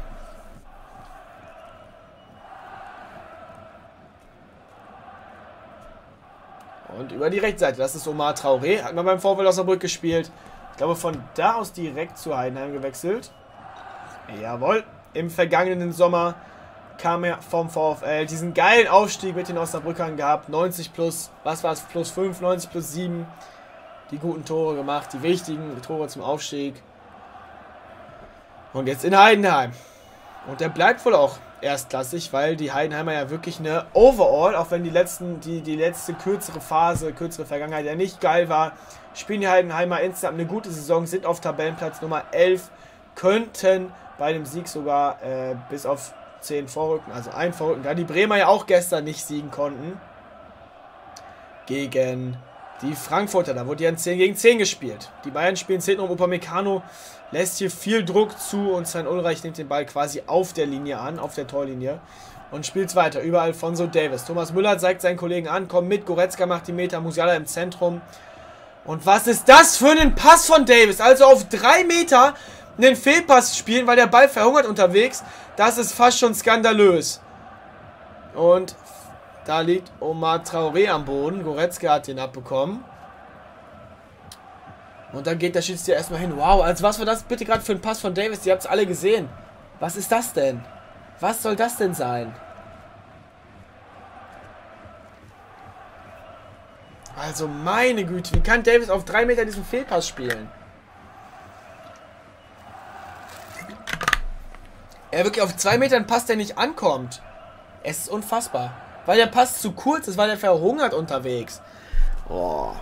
Und über die Rechtsseite, das ist Omar Traoré. Hat man beim VfL Osnabrück gespielt. Ich glaube, von da aus direkt zu Heidenheim gewechselt. Jawohl. Im vergangenen Sommer kam er vom VfL. Diesen geilen Aufstieg mit den Osnabrückern gehabt. 90 plus, was war es? Plus 5, 90 plus 7. Die guten Tore gemacht. Die wichtigen Tore zum Aufstieg. Und jetzt in Heidenheim. Und der bleibt wohl auch erstklassig, weil die Heidenheimer ja wirklich eine Overall, auch wenn die letzte kürzere Vergangenheit ja nicht geil war, spielen die Heidenheimer insgesamt eine gute Saison, sind auf Tabellenplatz Nummer 11, könnten bei dem Sieg sogar bis auf 10 vorrücken, also ein vorrücken, da die Bremer ja auch gestern nicht siegen konnten gegen die Frankfurter. Da wurde ja ein 10 gegen 10 gespielt. Die Bayern spielen 10 um. Upamecano lässt hier viel Druck zu und Sven Ulreich nimmt den Ball quasi auf der Linie an, auf der Torlinie und spielt es weiter über Alphonso Davies. Thomas Müller zeigt seinen Kollegen an, kommt mit, Goretzka macht die Meter, Musiala im Zentrum Und was ist das für ein Pass von Davis? Also auf 3 Meter einen Fehlpass spielen, weil der Ball verhungert unterwegs. Das ist fast schon skandalös. Und da liegt Omar Traoré am Boden. Goretzka hat den abbekommen. Und dann geht der Schiedsrichter erstmal hin. Wow, also was war das bitte gerade für ein Pass von Davis? Ihr habt es alle gesehen. Was ist das denn? Was soll das denn sein? Also meine Güte, wie kann Davis auf 3 Meter diesen Fehlpass spielen? Er wirklich auf 2 Metern Pass, der nicht ankommt. Es ist unfassbar. Weil der Pass zu kurz ist, weil er verhungert unterwegs. Boah.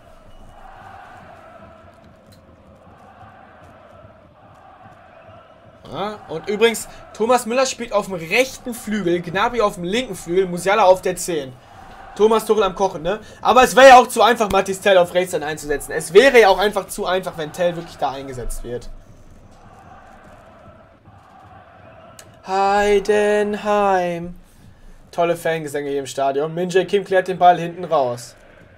Ja, und übrigens, Thomas Müller spielt auf dem rechten Flügel, Gnabry auf dem linken Flügel, Musiala auf der 10. Thomas Tuchel am Kochen, ne? Aber es wäre ja auch zu einfach, Mathis Tell auf rechts dann einzusetzen. Es wäre ja auch einfach zu einfach, wenn Tell wirklich da eingesetzt wird. Heidenheim. Tolle Fangesänge hier im Stadion. Min-Jae Kim klärt den Ball hinten raus.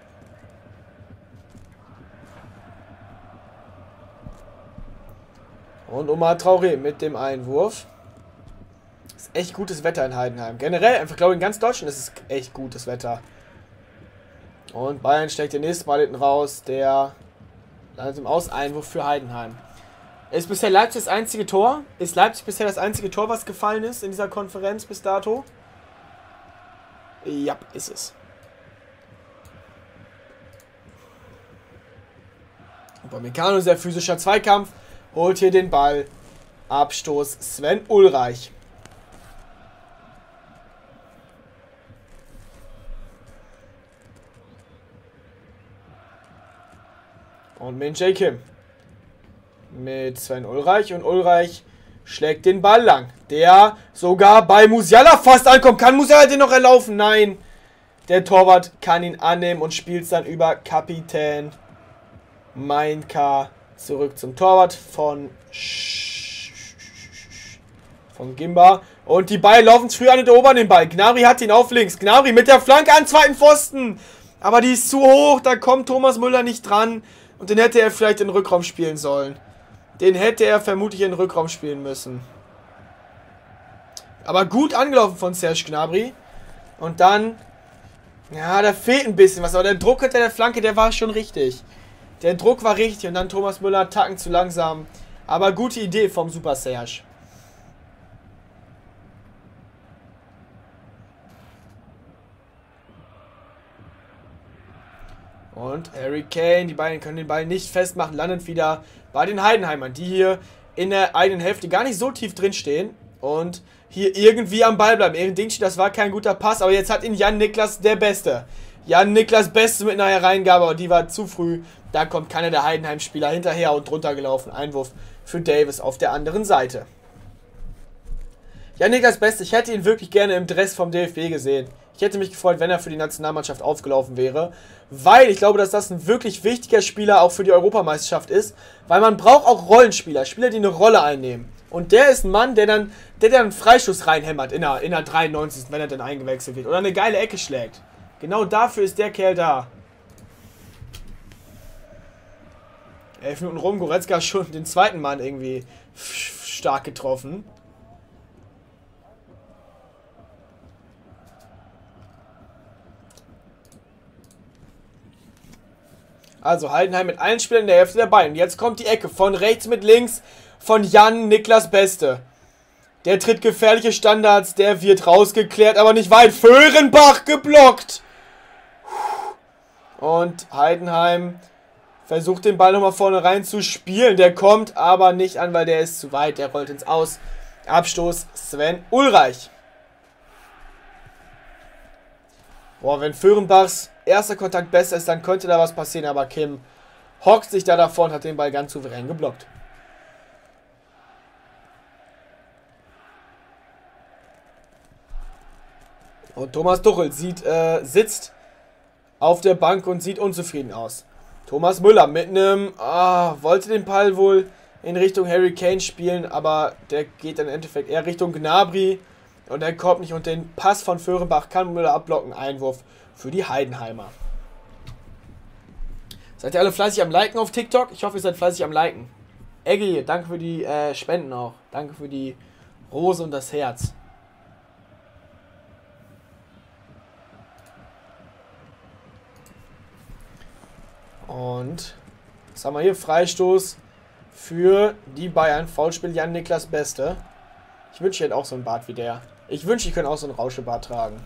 Und Omar Traoré mit dem Einwurf. Ist echt gutes Wetter in Heidenheim. Generell, einfach glaube ich in ganz Deutschland ist es echt gutes Wetter. Und Bayern steckt den nächsten Ball hinten raus. Der landet im Auseinwurf für Heidenheim. Ist bisher Leipzig das einzige Tor? Ist Leipzig bisher das einzige Tor, was gefallen ist in dieser Konferenz bis dato? Ja, ist es. Upamecano, sehr physischer Zweikampf. Holt hier den Ball. Abstoß Sven Ulreich. Und Min-Jae Kim. Mit Sven Ulreich. Und Ulreich schlägt den Ball lang. Der sogar bei Musiala fast ankommt. Kann Musiala den noch erlaufen? Nein. Der Torwart kann ihn annehmen und spielt es dann über Kapitän Mainka zurück zum Torwart von Gimba. Und die Bayern laufen früh an und erobern den Ball. Gnabry hat ihn auf links. Gnabry mit der Flanke an zweiten Pfosten. Aber die ist zu hoch. Da kommt Thomas Müller nicht dran. Und den hätte er vielleicht in den Rückraum spielen sollen. Den hätte er vermutlich in den Rückraum spielen müssen. Aber gut angelaufen von Serge Gnabry. Und dann... Ja, da fehlt ein bisschen was. Aber der Druck hinter der Flanke, der war schon richtig. Der Druck war richtig. Und dann Thomas Müller, Tacken zu langsam. Aber gute Idee vom Super Serge. Und Harry Kane, die beiden können den Ball nicht festmachen, landet wieder bei den Heidenheimern, die hier in der eigenen Hälfte gar nicht so tief drin stehen und hier irgendwie am Ball bleiben. Ehren Dingshi, das war kein guter Pass, aber jetzt hat ihn Jan-Niklas der Beste. Jan-Niklas Beste mit einer Hereingabe, aber die war zu früh. Da kommt keiner der Heidenheim-Spieler hinterher und drunter gelaufen. Einwurf für Davis auf der anderen Seite. Jan-Niklas Beste, ich hätte ihn wirklich gerne im Dress vom DFB gesehen. Ich hätte mich gefreut, wenn er für die Nationalmannschaft aufgelaufen wäre, weil ich glaube, dass das ein wirklich wichtiger Spieler auch für die Europameisterschaft ist, weil man braucht auch Rollenspieler, Spieler, die eine Rolle einnehmen. Und der ist ein Mann, der dann einen Freischuss reinhämmert in der 93., wenn er dann eingewechselt wird, oder eine geile Ecke schlägt. Genau dafür ist der Kerl da. 11 Minuten rum, Goretzka schon den zweiten Mann irgendwie stark getroffen. Also Heidenheim mit allen Spielern in der Hälfte der Bayern. Jetzt kommt die Ecke von rechts mit links von Jan-Niklas Beste. Der tritt gefährliche Standards, der wird rausgeklärt, aber nicht weit. Föhrenbach geblockt. Und Heidenheim versucht den Ball nochmal vorne rein zu spielen. Der kommt aber nicht an, weil der ist zu weit. Der rollt ins Aus. Abstoß Sven Ulreich. Boah, wenn Föhrenbachs erster Kontakt besser ist, dann könnte da was passieren. Aber Kim hockt sich da davor und hat den Ball ganz souverän geblockt. Und Thomas Tuchel sitzt auf der Bank und sieht unzufrieden aus. Thomas Müller mit einem... wollte den Ball wohl in Richtung Harry Kane spielen, aber der geht dann im Endeffekt eher Richtung Gnabry. Und er kommt nicht und den Pass von Föhrenbach kann Müller abblocken. Einwurf für die Heidenheimer. Seid ihr alle fleißig am Liken auf TikTok? Ich hoffe, ihr seid fleißig am Liken. Eggy, danke für die Spenden auch. Danke für die Rose und das Herz. Und was haben wir hier? Freistoß für die Bayern. Foulspiel Jan-Niklas Beste. Ich wünsche, ich hätte auch so einen Bart wie der. Ich wünsche, ich könnte auch so einen Rauschebart tragen.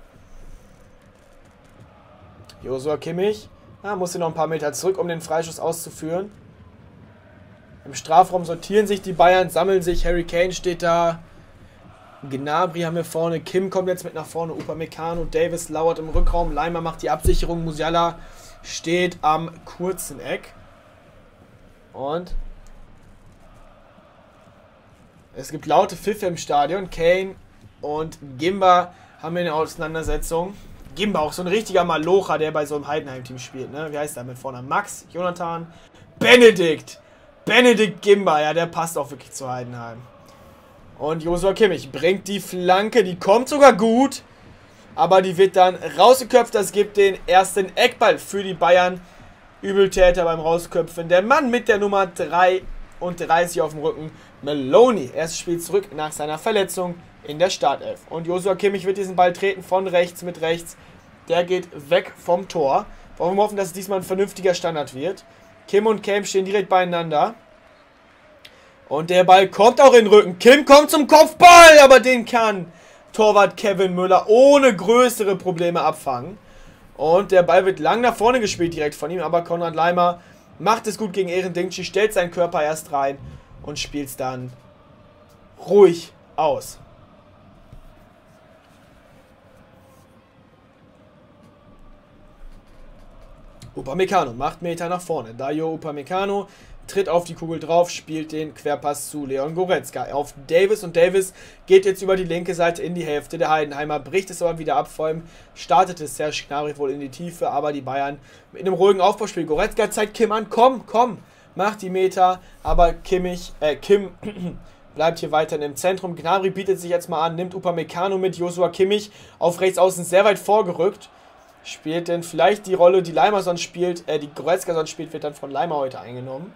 Joshua Kimmich. Muss hier noch ein paar Meter zurück, um den Freistoß auszuführen. Im Strafraum sortieren sich die Bayern, sammeln sich. Harry Kane steht da. Gnabry haben wir vorne. Kim kommt jetzt mit nach vorne. Upamecano. Davis lauert im Rückraum. Leimer macht die Absicherung. Musiala steht am kurzen Eck. Und es gibt laute Pfiffe im Stadion. Kane und Gimba haben wir eine Auseinandersetzung. Gimba, auch so ein richtiger Malocher, der bei so einem Heidenheim-Team spielt, ne? Wie heißt der mit vorne? Max, Jonathan, Benedikt. Benedikt Gimba, ja, der passt auch wirklich zu Heidenheim. Und Joshua Kimmich bringt die Flanke, die kommt sogar gut, aber die wird dann rausgeköpft. Das gibt den ersten Eckball für die Bayern. Übeltäter beim Rausköpfen. Der Mann mit der Nummer 33 auf dem Rücken, Maloney. Erstes Spiel zurück nach seiner Verletzung in der Startelf. Und Joshua Kimmich wird diesen Ball treten von rechts mit rechts. Der geht weg vom Tor. Wollen wir hoffen, dass es diesmal ein vernünftiger Standard wird. Kim und Cam stehen direkt beieinander. Und der Ball kommt auch in den Rücken. Kim kommt zum Kopfball, aber den kann Torwart Kevin Müller ohne größere Probleme abfangen. Und der Ball wird lang nach vorne gespielt direkt von ihm, aber Konrad Leimer macht es gut gegen Eren Dinkci, stellt seinen Körper erst rein und spielt es dann ruhig aus. Upamecano macht Meter nach vorne. Dayo Upamecano tritt auf die Kugel drauf, spielt den Querpass zu Leon Goretzka auf Davis und Davis geht jetzt über die linke Seite in die Hälfte der Heidenheimer, bricht es aber wieder ab, vor allem startete Serge Gnabry wohl in die Tiefe, aber die Bayern mit einem ruhigen Aufbauspiel. Goretzka zeigt Kim an, komm, macht die Meter, aber Kim bleibt hier weiterhin im Zentrum. Gnabry bietet sich jetzt mal an, nimmt Upamecano mit, Joshua Kimmich auf rechts außen sehr weit vorgerückt. Spielt denn vielleicht die Rolle, die Leimer sonst spielt, die Goretzka sonst spielt, wird dann von Leimer heute eingenommen.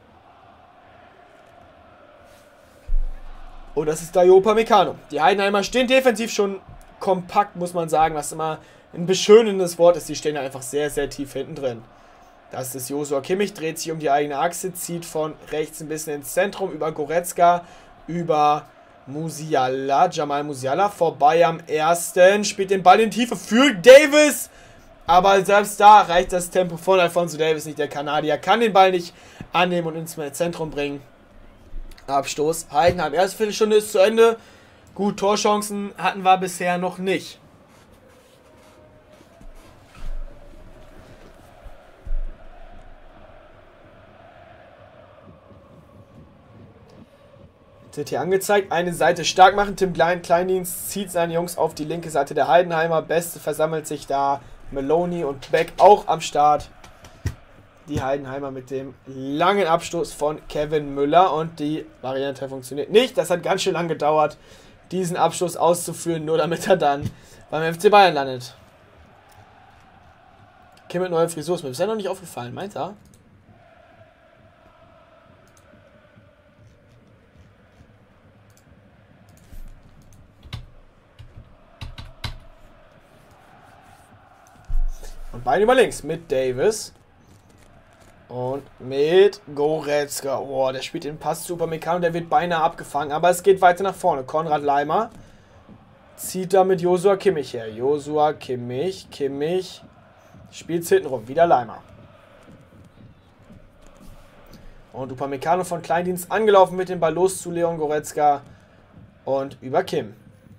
Oh, das ist Dayo Upamecano. Die Heidenheimer stehen defensiv schon kompakt, muss man sagen, was immer ein beschönendes Wort ist. Die stehen da einfach sehr, sehr tief hinten drin. Das ist Joshua Kimmich, dreht sich um die eigene Achse, zieht von rechts ein bisschen ins Zentrum, über Goretzka, über Musiala, Jamal Musiala, vorbei am ersten, spielt den Ball in Tiefe für Davis, aber selbst da reicht das Tempo von Alphonso Davis nicht. Der Kanadier kann den Ball nicht annehmen und ins Zentrum bringen. Abstoß, Heidenheim, erste Viertelstunde ist zu Ende. Gut, Torchancen hatten wir bisher noch nicht. Wird hier angezeigt, eine Seite stark machen. Tim Kleindienst zieht seine Jungs auf die linke Seite der Heidenheimer. Beste versammelt sich da. Maloney und Beck auch am Start. Die Heidenheimer mit dem langen Abstoß von Kevin Müller. Und die Variante funktioniert nicht. Das hat ganz schön lang gedauert, diesen Abstoß auszuführen, nur damit er dann beim FC Bayern landet. Kim mit neuer Frisur ist mir bisher noch nicht aufgefallen, meint er? Und beide über links mit Davis. Und mit Goretzka. Oh, der spielt den Pass zu Upamecano. Der wird beinahe abgefangen. Aber es geht weiter nach vorne. Konrad Leimer zieht da mit Joshua Kimmich her. Joshua Kimmich. Kimmich spielt hinten rum. Wieder Leimer. Und Upamecano von Kleindienst angelaufen mit dem Ball los zu Leon Goretzka. Und über Kim.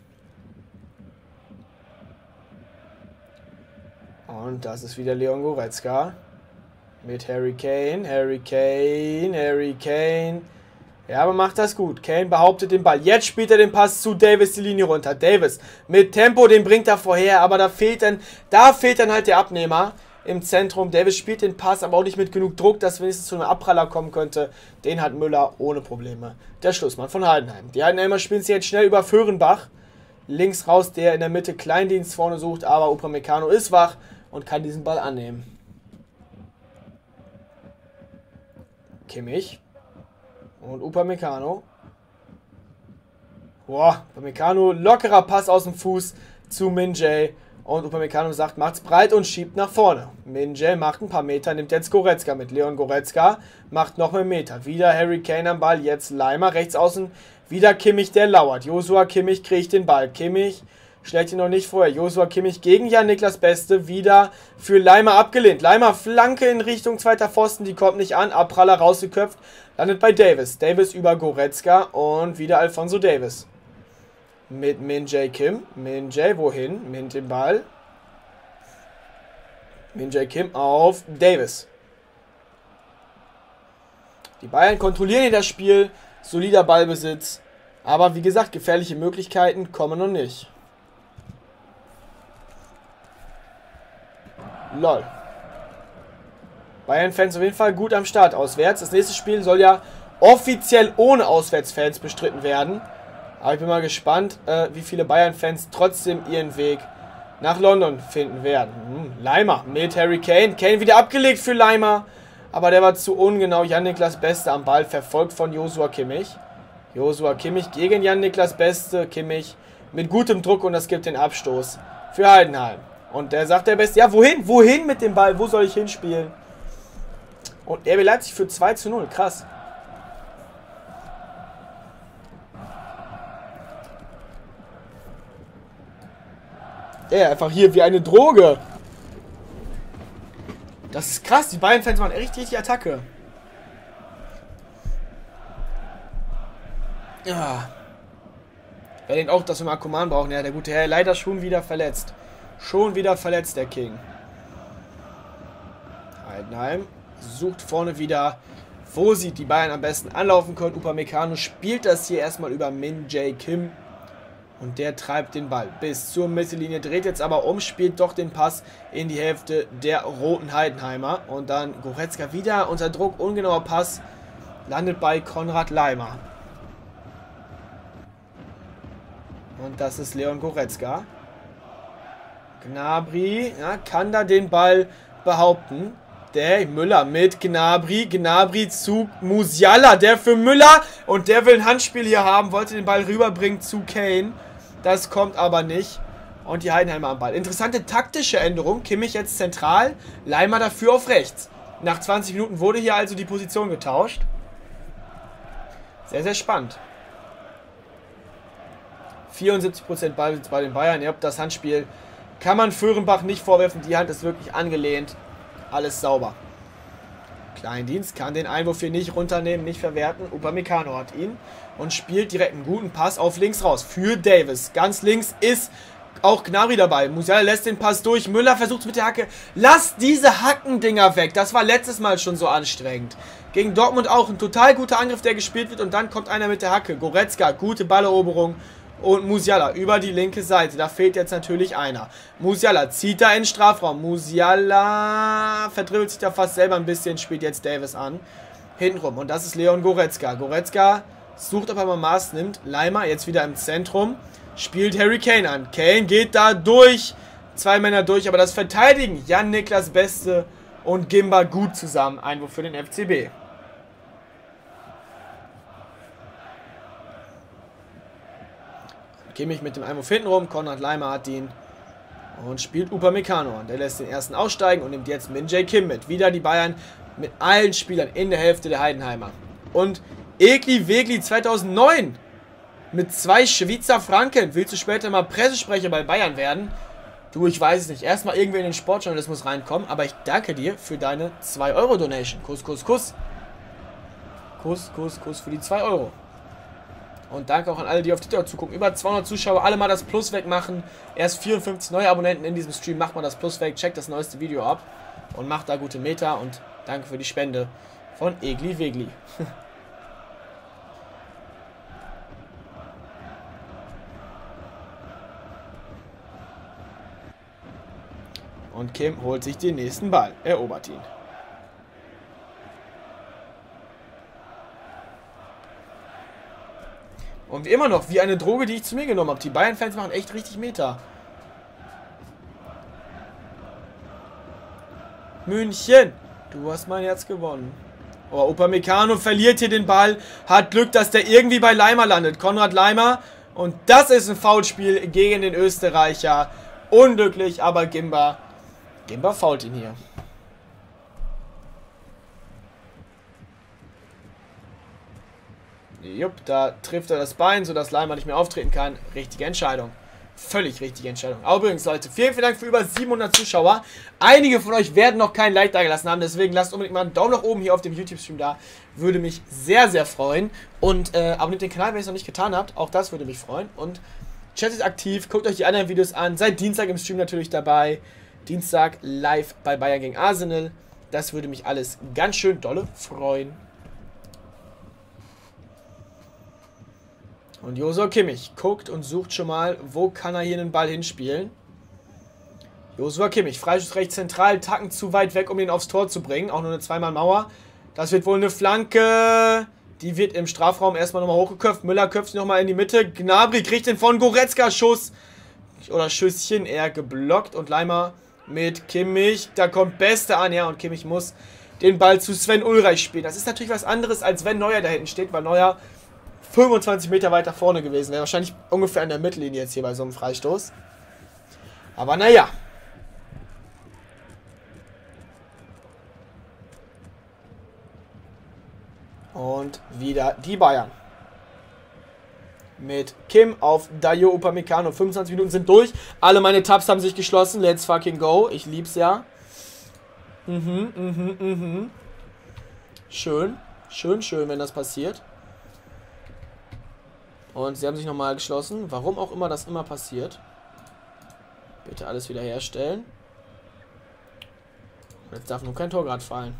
Und das ist wieder Leon Goretzka. Mit Harry Kane. Harry Kane. Harry Kane. Ja, aber macht das gut. Kane behauptet den Ball. Jetzt spielt er den Pass zu Davis die Linie runter. Davis mit Tempo, den bringt er vorher. Aber da fehlt dann halt der Abnehmer im Zentrum. Davis spielt den Pass, aber auch nicht mit genug Druck, dass wenigstens zu einem Abpraller kommen könnte. Den hat Müller ohne Probleme. Der Schlussmann von Heidenheim. Die Heidenheimer spielen sich jetzt schnell über Föhrenbach. Links raus, der in der Mitte Kleindienst vorne sucht. Aber Upamecano ist wach und kann diesen Ball annehmen. Kimmich. Und Upamecano. Boah, Upamecano, lockerer Pass aus dem Fuß zu Min-Jae. Und Upamecano sagt, macht's breit und schiebt nach vorne. Min-Jae macht ein paar Meter, nimmt jetzt Goretzka mit. Leon Goretzka macht noch einen Meter. Wieder Harry Kane am Ball, jetzt Leimer rechts außen. Wieder Kimmich, der lauert. Joshua Kimmich kriegt den Ball. Kimmich schlägt ihn noch nicht vorher. Joshua Kimmich gegen Jan-Niklas Beste. Wieder für Leimer abgelehnt. Leimer Flanke in Richtung zweiter Pfosten. Die kommt nicht an. Abpraller rausgeköpft. Landet bei Davis. Davis über Goretzka. Und wieder Alphonso Davis. Mit Min-Jae Kim. Min-Jae wohin? Mint den Ball. Min-Jae Kim auf Davis. Die Bayern kontrollieren hier das Spiel. Solider Ballbesitz. Aber wie gesagt, gefährliche Möglichkeiten kommen noch nicht. Lol. Bayern-Fans auf jeden Fall gut am Start auswärts. Das nächste Spiel soll ja offiziell ohne Auswärtsfans bestritten werden. Aber ich bin mal gespannt, wie viele Bayern-Fans trotzdem ihren Weg nach London finden werden. Leimer mit Harry Kane. Kane wieder abgelegt für Leimer. Aber der war zu ungenau. Jan-Niklas Beste am Ball, verfolgt von Joshua Kimmich. Joshua Kimmich gegen Jan-Niklas Beste. Kimmich mit gutem Druck und das gibt den Abstoß für Heidenheim. Und der sagt der Beste, ja wohin? Wohin mit dem Ball? Wo soll ich hinspielen? Und RB Leipzig für 2:0. Krass. Ja, einfach hier wie eine Droge. Das ist krass. Die Bayern-Fans machen richtig Attacke. Ja. Wer denkt auch, dass wir mal Coman brauchen? Ja, der gute Herr leider schon wieder verletzt. Schon wieder verletzt, der King. Heidenheim sucht vorne wieder, wo sie die Bayern am besten anlaufen können. Upamecano spielt das hier erstmal über Min-Jae Kim. Und der treibt den Ball bis zur Mittellinie, dreht jetzt aber um, spielt doch den Pass in die Hälfte der roten Heidenheimer. Und dann Goretzka wieder unter Druck, ungenauer Pass, landet bei Konrad Leimer. Und das ist Leon Goretzka. Gnabry, ja, kann da den Ball behaupten. Der Müller mit Gnabry. Gnabry zu Musiala, der für Müller. Und der will ein Handspiel hier haben, wollte den Ball rüberbringen zu Kane. Das kommt aber nicht. Und die Heidenheimer am Ball. Interessante taktische Änderung. Kimmich jetzt zentral, Leimer dafür auf rechts. Nach 20 Minuten wurde hier also die Position getauscht. Sehr, sehr spannend. 74% Ballbesitz bei den Bayern. Ja, das Handspiel kann man Föhrenbach nicht vorwerfen. Die Hand ist wirklich angelehnt. Alles sauber. Kleindienst kann den Einwurf hier nicht runternehmen, nicht verwerten. Upamecano hat ihn und spielt direkt einen guten Pass auf links raus für Davis. Ganz links ist auch Gnabry dabei. Musiala lässt den Pass durch. Müller versucht mit der Hacke. Lass diese Hackendinger weg. Das war letztes Mal schon so anstrengend. Gegen Dortmund auch ein total guter Angriff, der gespielt wird. Und dann kommt einer mit der Hacke. Goretzka, gute Balleroberung. Und Musiala über die linke Seite. Da fehlt jetzt natürlich einer. Musiala zieht da in den Strafraum. Musiala verdribbelt sich da fast selber ein bisschen. Spielt jetzt Davis an. Hintenrum. Und das ist Leon Goretzka. Goretzka sucht, ob er mal Maß nimmt. Leimer jetzt wieder im Zentrum. Spielt Harry Kane an. Kane geht da durch. 2 Männer durch. Aber das verteidigen Jan-Niklas Beste und Gimba gut zusammen. Einwurf für den FCB. Kimmich mit dem Einwurf hinten rum. Konrad Leimer hat ihn. Und spielt Upamecano an. Der lässt den ersten aussteigen und nimmt jetzt Min-Jae Kim mit. Wieder die Bayern mit allen Spielern in der Hälfte der Heidenheimer. Und Egli Wegli 2009 mit 2 Schweizer Franken. Willst du später mal Pressesprecher bei Bayern werden? Du, ich weiß es nicht. Erstmal irgendwie in den Sportjournalismus reinkommen. Aber ich danke dir für deine 2-Euro-Donation. Kuss, Kuss, Kuss. Kuss, Kuss, Kuss für die 2 Euro. Und danke auch an alle, die auf TikTok zugucken. Über 200 Zuschauer, alle mal das Plus wegmachen. Erst 54 neue Abonnenten in diesem Stream. Macht mal das Plus weg, checkt das neueste Video ab. Und macht da gute Meter. Und danke für die Spende von Egli Wegli. Und Kim holt sich den nächsten Ball. Erobert ihn. Und immer noch, wie eine Droge, die ich zu mir genommen habe. Die Bayern-Fans machen echt richtig Meter. München, du hast mein Herz gewonnen. Oh, Upamecano verliert hier den Ball. Hat Glück, dass der irgendwie bei Laimer landet. Konrad Laimer. Und das ist ein Foulspiel gegen den Österreicher. Unglücklich, aber Gimba foult ihn hier. Jupp, da trifft er das Bein, sodass Laimer nicht mehr auftreten kann. Richtige Entscheidung. Völlig richtige Entscheidung. Aber übrigens, Leute, vielen, vielen Dank für über 700 Zuschauer. Einige von euch werden noch kein Like da gelassen haben, deswegen lasst unbedingt mal einen Daumen nach oben hier auf dem YouTube-Stream da. Würde mich sehr, sehr freuen. Und abonniert den Kanal, wenn ihr es noch nicht getan habt. Auch das würde mich freuen. Und Chat ist aktiv, guckt euch die anderen Videos an. Seid Dienstag im Stream natürlich dabei. Dienstag live bei Bayern gegen Arsenal. Das würde mich alles ganz schön dolle freuen. Und Joshua Kimmich guckt und sucht schon mal, wo kann er hier den Ball hinspielen. Joshua Kimmich, Freischuss rechts zentral, Tacken zu weit weg, um ihn aufs Tor zu bringen. Auch nur eine Zweimal-Mauer. Das wird wohl eine Flanke. Die wird im Strafraum erstmal nochmal hochgeköpft. Müller köpft sich nochmal in die Mitte. Gnabry kriegt den von Goretzka. Schuss. Oder Schüsschen eher geblockt. Und Laimer mit Kimmich. Da kommt Beste an. Ja, und Kimmich muss den Ball zu Sven Ulreich spielen. Das ist natürlich was anderes, als wenn Neuer da hinten steht, weil Neuer 25 Meter weiter vorne gewesen wäre. Wahrscheinlich ungefähr an der Mittellinie jetzt hier bei so einem Freistoß. Aber naja. Und wieder die Bayern. Mit Kim auf Dayo Upamecano. 25 Minuten sind durch. Alle meine Tabs haben sich geschlossen. Let's fucking go. Ich lieb's ja. Schön. Schön, wenn das passiert. Und sie haben sich nochmal geschlossen. Warum auch immer das immer passiert. Bitte alles wieder herstellen. Jetzt darf nur kein Tor gerade fallen.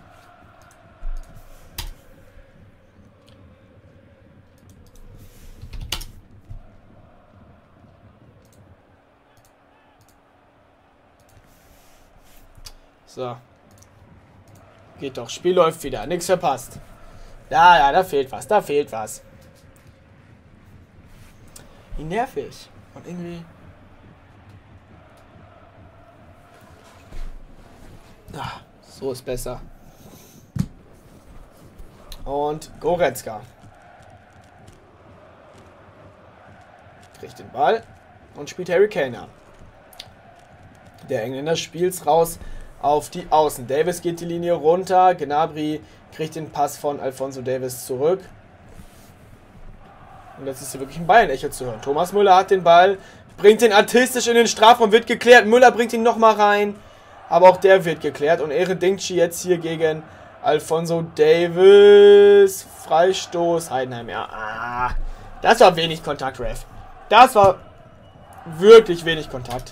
So. Geht doch. Spiel läuft wieder. Nichts verpasst. Ja, da fehlt was. Da fehlt was. Wie nervig. Und irgendwie... Ach, so ist besser. Und Goretzka. Kriegt den Ball. Und spielt Harry Kane an. Der Engländer spielt's raus auf die Außen. Davis geht die Linie runter. Gnabry kriegt den Pass von Alphonso Davies zurück. Und jetzt ist hier wirklich ein Bayern-Echo zu hören. Thomas Müller hat den Ball, bringt ihn artistisch in den Strafraum, wird geklärt. Müller bringt ihn nochmal rein. Aber auch der wird geklärt. Und Eredingci jetzt hier gegen Alphonso Davies. Freistoß. Heidenheim, ja. Das war wenig Kontakt, Ref. Das war wirklich wenig Kontakt.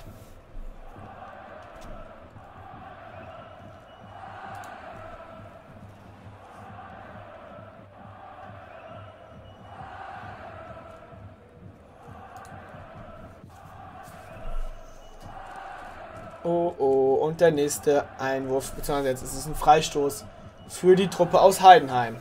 Oh, und der nächste Einwurf, beziehungsweise jetzt ist es ein Freistoß für die Truppe aus Heidenheim.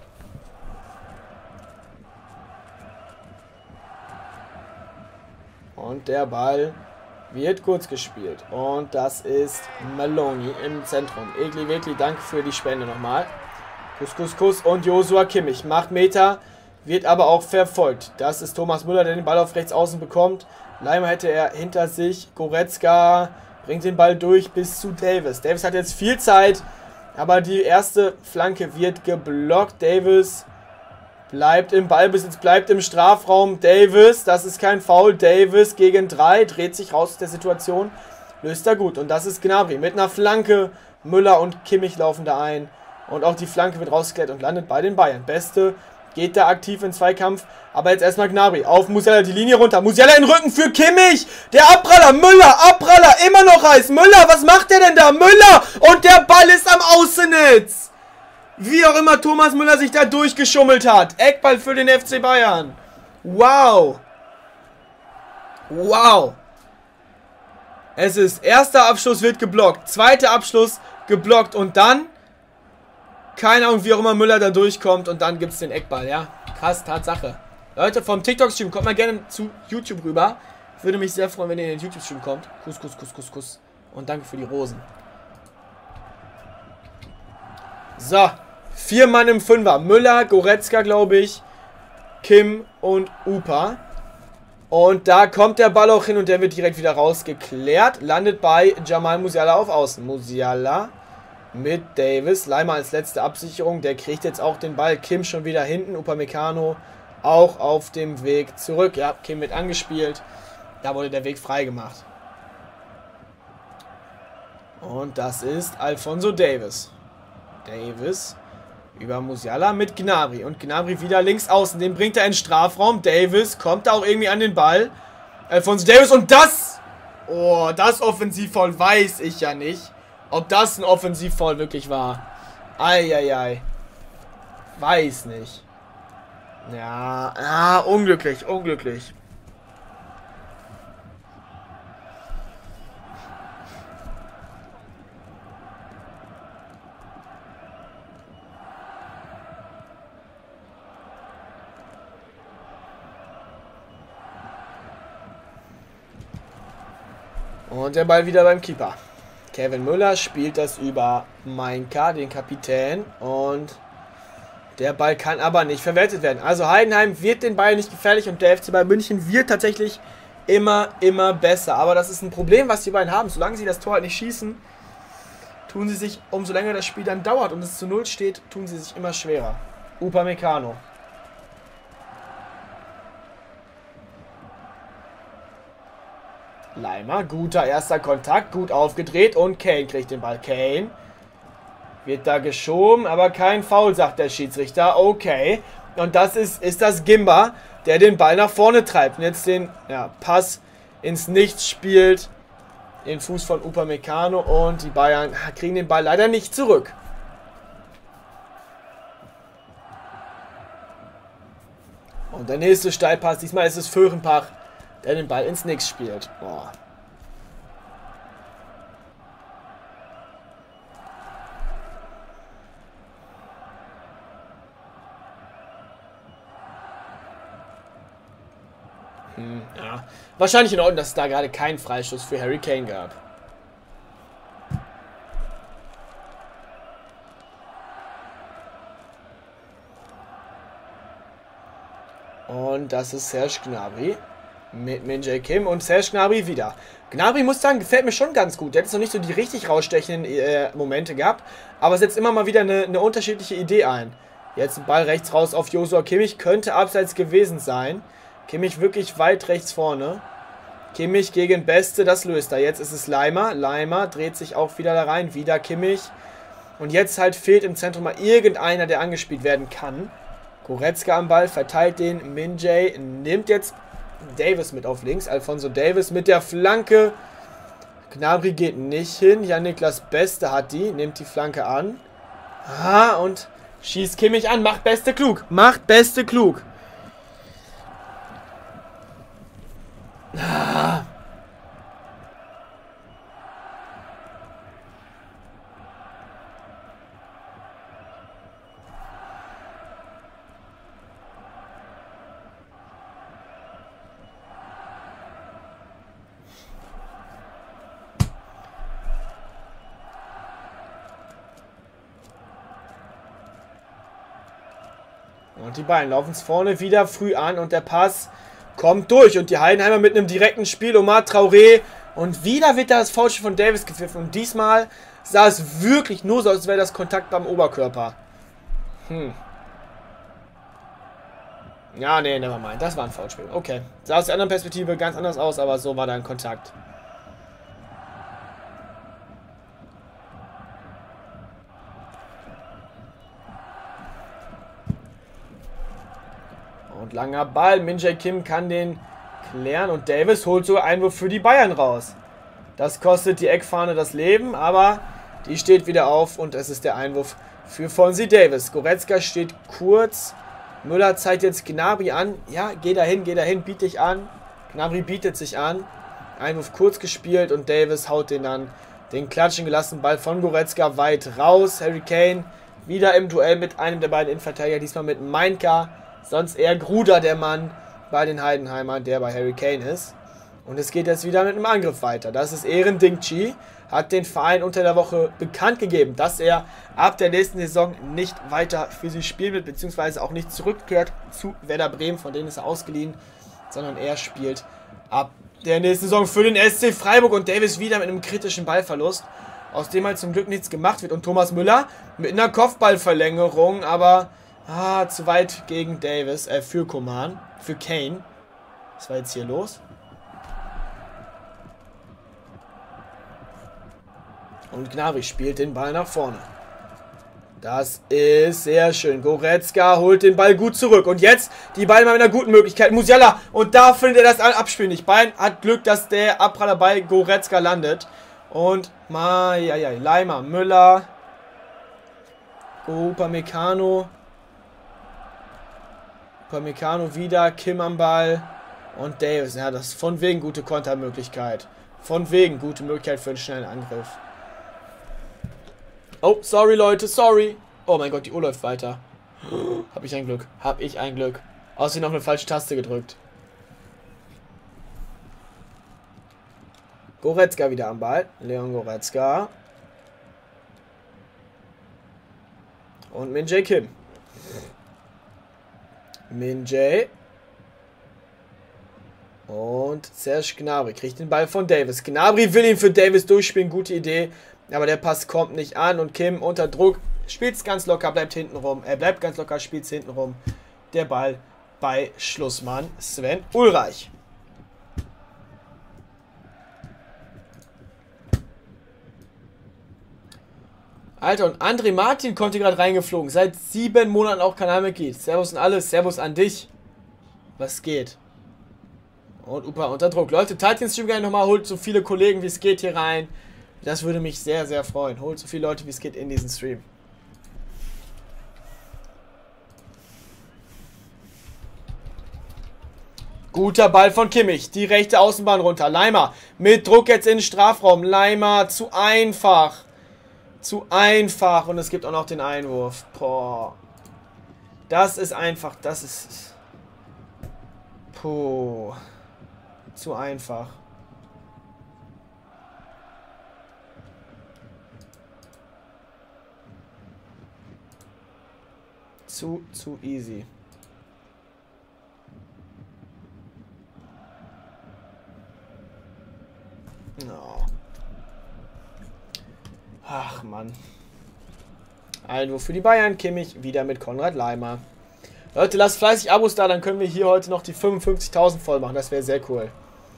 Und der Ball wird kurz gespielt. Und das ist Maloney im Zentrum. Egli, wirklich, danke für die Spende nochmal. Kuss. Und Joshua Kimmich macht Meter, wird aber auch verfolgt. Das ist Thomas Müller, der den Ball auf rechts außen bekommt. Laimer hätte er hinter sich. Goretzka bringt den Ball durch bis zu Davis. Davis hat jetzt viel Zeit, aber die erste Flanke wird geblockt. Davis bleibt im Ballbesitz, bleibt im Strafraum. Davis, das ist kein Foul. Davis gegen 3, dreht sich raus aus der Situation, löst er gut. Und das ist Gnabry mit einer Flanke. Müller und Kimmich laufen da ein. Und auch die Flanke wird rausgeklärt und landet bei den Bayern. Beste geht da aktiv in Zweikampf. Aber jetzt erstmal Gnabry. Auf Musiala die Linie runter. Musiala in den Rücken für Kimmich. Der Abpraller. Müller. Abpraller. Immer noch heiß. Müller. Was macht der denn da? Müller. Und der Ball ist am Außennetz. Wie auch immer Thomas Müller sich da durchgeschummelt hat. Eckball für den FC Bayern. Wow. Wow. Es ist erster Abschluss wird geblockt. Zweiter Abschluss geblockt. Und dann... Keine Ahnung, wie auch immer Müller da durchkommt und dann gibt es den Eckball, ja. Krass, Tatsache. Leute, vom TikTok-Stream, kommt mal gerne zu YouTube rüber. Würde mich sehr freuen, wenn ihr in den YouTube-Stream kommt. Kuss. Und danke für die Rosen. So, 4 Mann im Fünfer. Müller, Goretzka, glaube ich, Kim und Upa. Und da kommt der Ball auch hin und der wird direkt wieder rausgeklärt. Landet bei Jamal Musiala auf Außen. Musiala mit Davis. Leimer als letzte Absicherung. Der kriegt jetzt auch den Ball. Kim schon wieder hinten. Upamecano auch auf dem Weg zurück. Ja, Kim wird angespielt. Da wurde der Weg frei gemacht. Und das ist Alphonso Davies. Davies über Musiala mit Gnabry. Und Gnabry wieder links außen. Den bringt er in den Strafraum. Davies kommt da auch irgendwie an den Ball. Alphonso Davies und das... Oh, das Offensivfoul weiß ich ja nicht. Ob das ein Offensivfoul wirklich war. Eieiei. Weiß nicht. Ja, unglücklich, unglücklich. Und der Ball wieder beim Keeper. Kevin Müller spielt das über Mainka, den Kapitän. Und der Ball kann aber nicht verwertet werden. Also Heidenheim wird den Ball nicht gefährlich und der FC Bayern München wird tatsächlich immer besser. Aber das ist ein Problem, was die beiden haben. Solange sie das Tor halt nicht schießen, tun sie sich, umso länger das Spiel dann dauert und es zu 0 steht, tun sie sich immer schwerer. Upamecano. Leimer, guter erster Kontakt, gut aufgedreht und Kane kriegt den Ball. Kane wird da geschoben, aber kein Foul, sagt der Schiedsrichter. Okay, und das ist das Gimba, der den Ball nach vorne treibt und jetzt den Pass ins Nichts spielt. Den Fuß von Upamecano und die Bayern kriegen den Ball leider nicht zurück. Und der nächste Steilpass, diesmal ist es Föhrenbach, der den Ball ins Nix spielt. Boah. Ja. Wahrscheinlich in Ordnung, dass es da gerade keinen Freistoß für Harry Kane gab. Und das ist Serge Gnabry mit Min-Jae Kim und Serge Gnabry wieder. Gnabry, muss sagen, gefällt mir schon ganz gut. Der hat jetzt noch nicht so die richtig rausstechenden Momente gehabt, aber setzt immer mal wieder eine unterschiedliche Idee ein. Jetzt ein Ball rechts raus auf Joshua Kimmich, könnte abseits gewesen sein. Kimmich wirklich weit rechts vorne. Kimmich gegen Beste, das löst er. Jetzt ist es Leimer. Leimer dreht sich auch wieder da rein. Wieder Kimmich. Und jetzt halt fehlt im Zentrum mal irgendeiner, der angespielt werden kann. Goretzka am Ball, verteilt den. Min-Jae nimmt jetzt Davies mit auf links. Alphonso Davies mit der Flanke. Gnabry geht nicht hin. Jan-Niklas Beste hat die. Nimmt die Flanke an. Und schießt Kimmich an. Macht Beste klug. Macht Beste klug. Und die Bayern laufen es vorne wieder früh an und der Pass kommt durch. Und die Heidenheimer mit einem direkten Spiel. Omar Traoré. Und wieder wird da das Foulspiel von Davies gepfiffen. Und diesmal sah es wirklich nur so aus, als wäre das Kontakt beim Oberkörper. Ja, nee, nevermind. Das war ein Foulspiel. Okay. Sah aus der anderen Perspektive ganz anders aus, aber so war da ein Kontakt. Und langer Ball. Min-Jae Kim kann den klären. Und Davies holt sogar Einwurf für die Bayern raus. Das kostet die Eckfahne das Leben. Aber die steht wieder auf. Und es ist der Einwurf für Fonzie Davies. Goretzka steht kurz. Müller zeigt jetzt Gnabry an. Ja, geh dahin, biet dich an. Gnabry bietet sich an. Einwurf kurz gespielt. Und Davies haut den dann den klatschen gelassenen Ball von Goretzka weit raus. Harry Kane wieder im Duell mit einem der beiden Innenverteidiger. Diesmal mit Mainka. Sonst eher Gruder, der Mann bei den Heidenheimern, der bei Harry Kane ist. Und es geht jetzt wieder mit einem Angriff weiter. Das ist Eren Dingchi. Hat den Verein unter der Woche bekannt gegeben, dass er ab der nächsten Saison nicht weiter für sie spielen wird, beziehungsweise auch nicht zurückkehrt zu Werder Bremen, von denen ist er ausgeliehen, sondern er spielt ab der nächsten Saison für den SC Freiburg und Davis wieder mit einem kritischen Ballverlust, aus dem halt zum Glück nichts gemacht wird. Und Thomas Müller mit einer Kopfballverlängerung, aber zu weit gegen Davis, für Coman, für Kane. Was war jetzt hier los? Und Gnabry spielt den Ball nach vorne. Das ist sehr schön. Goretzka holt den Ball gut zurück. Und jetzt die Ball mal mit einer guten Möglichkeit. Musiala. Und da findet er das Abspiel nicht. Bayern hat Glück, dass der Abpraller bei Goretzka landet. Und Leimer, Müller. Upamecano. Upamecano wieder. Kim am Ball. Und Davis. Ja, das ist von wegen gute Kontermöglichkeit. Von wegen gute Möglichkeit für einen schnellen Angriff. Oh, sorry Leute, sorry. Oh mein Gott, die Uhr läuft weiter. Hab ich ein Glück. Hab ich ein Glück. Außerdem noch eine falsche Taste gedrückt. Goretzka wieder am Ball. Leon Goretzka. Und Min-Jae Kim. Min-Jae. Und Serge Gnabry kriegt den Ball von Davis. Gnabry will ihn für Davis durchspielen. Gute Idee. Aber der Pass kommt nicht an und Kim unter Druck spielt es ganz locker, bleibt hinten rum. Er bleibt ganz locker, spielt es hinten rum. Der Ball bei Schlussmann Sven Ulreich. Alter, und André Martin kommt hier gerade reingeflogen. Seit 7 Monaten auch Kanalmitglied. Servus und alles, Servus an dich. Was geht? Und Upa unter Druck. Leute, teilt den Stream gerne nochmal, holt so viele Kollegen wie es geht hier rein. Das würde mich sehr, sehr freuen. Holt so viele Leute wie es geht in diesen Stream. Guter Ball von Kimmich. Die rechte Außenbahn runter. Leimer mit Druck jetzt in den Strafraum. Leimer zu einfach. Zu einfach. Und es gibt auch noch den Einwurf. Boah. Das ist einfach. Das ist... Puh. Zu einfach. Zu easy. Oh. Ach, Mann. Einwurf für die Bayern. Kimmich wieder mit Konrad Leimer. Leute, lasst fleißig Abos da, dann können wir hier heute noch die 55.000 voll machen. Das wäre sehr cool.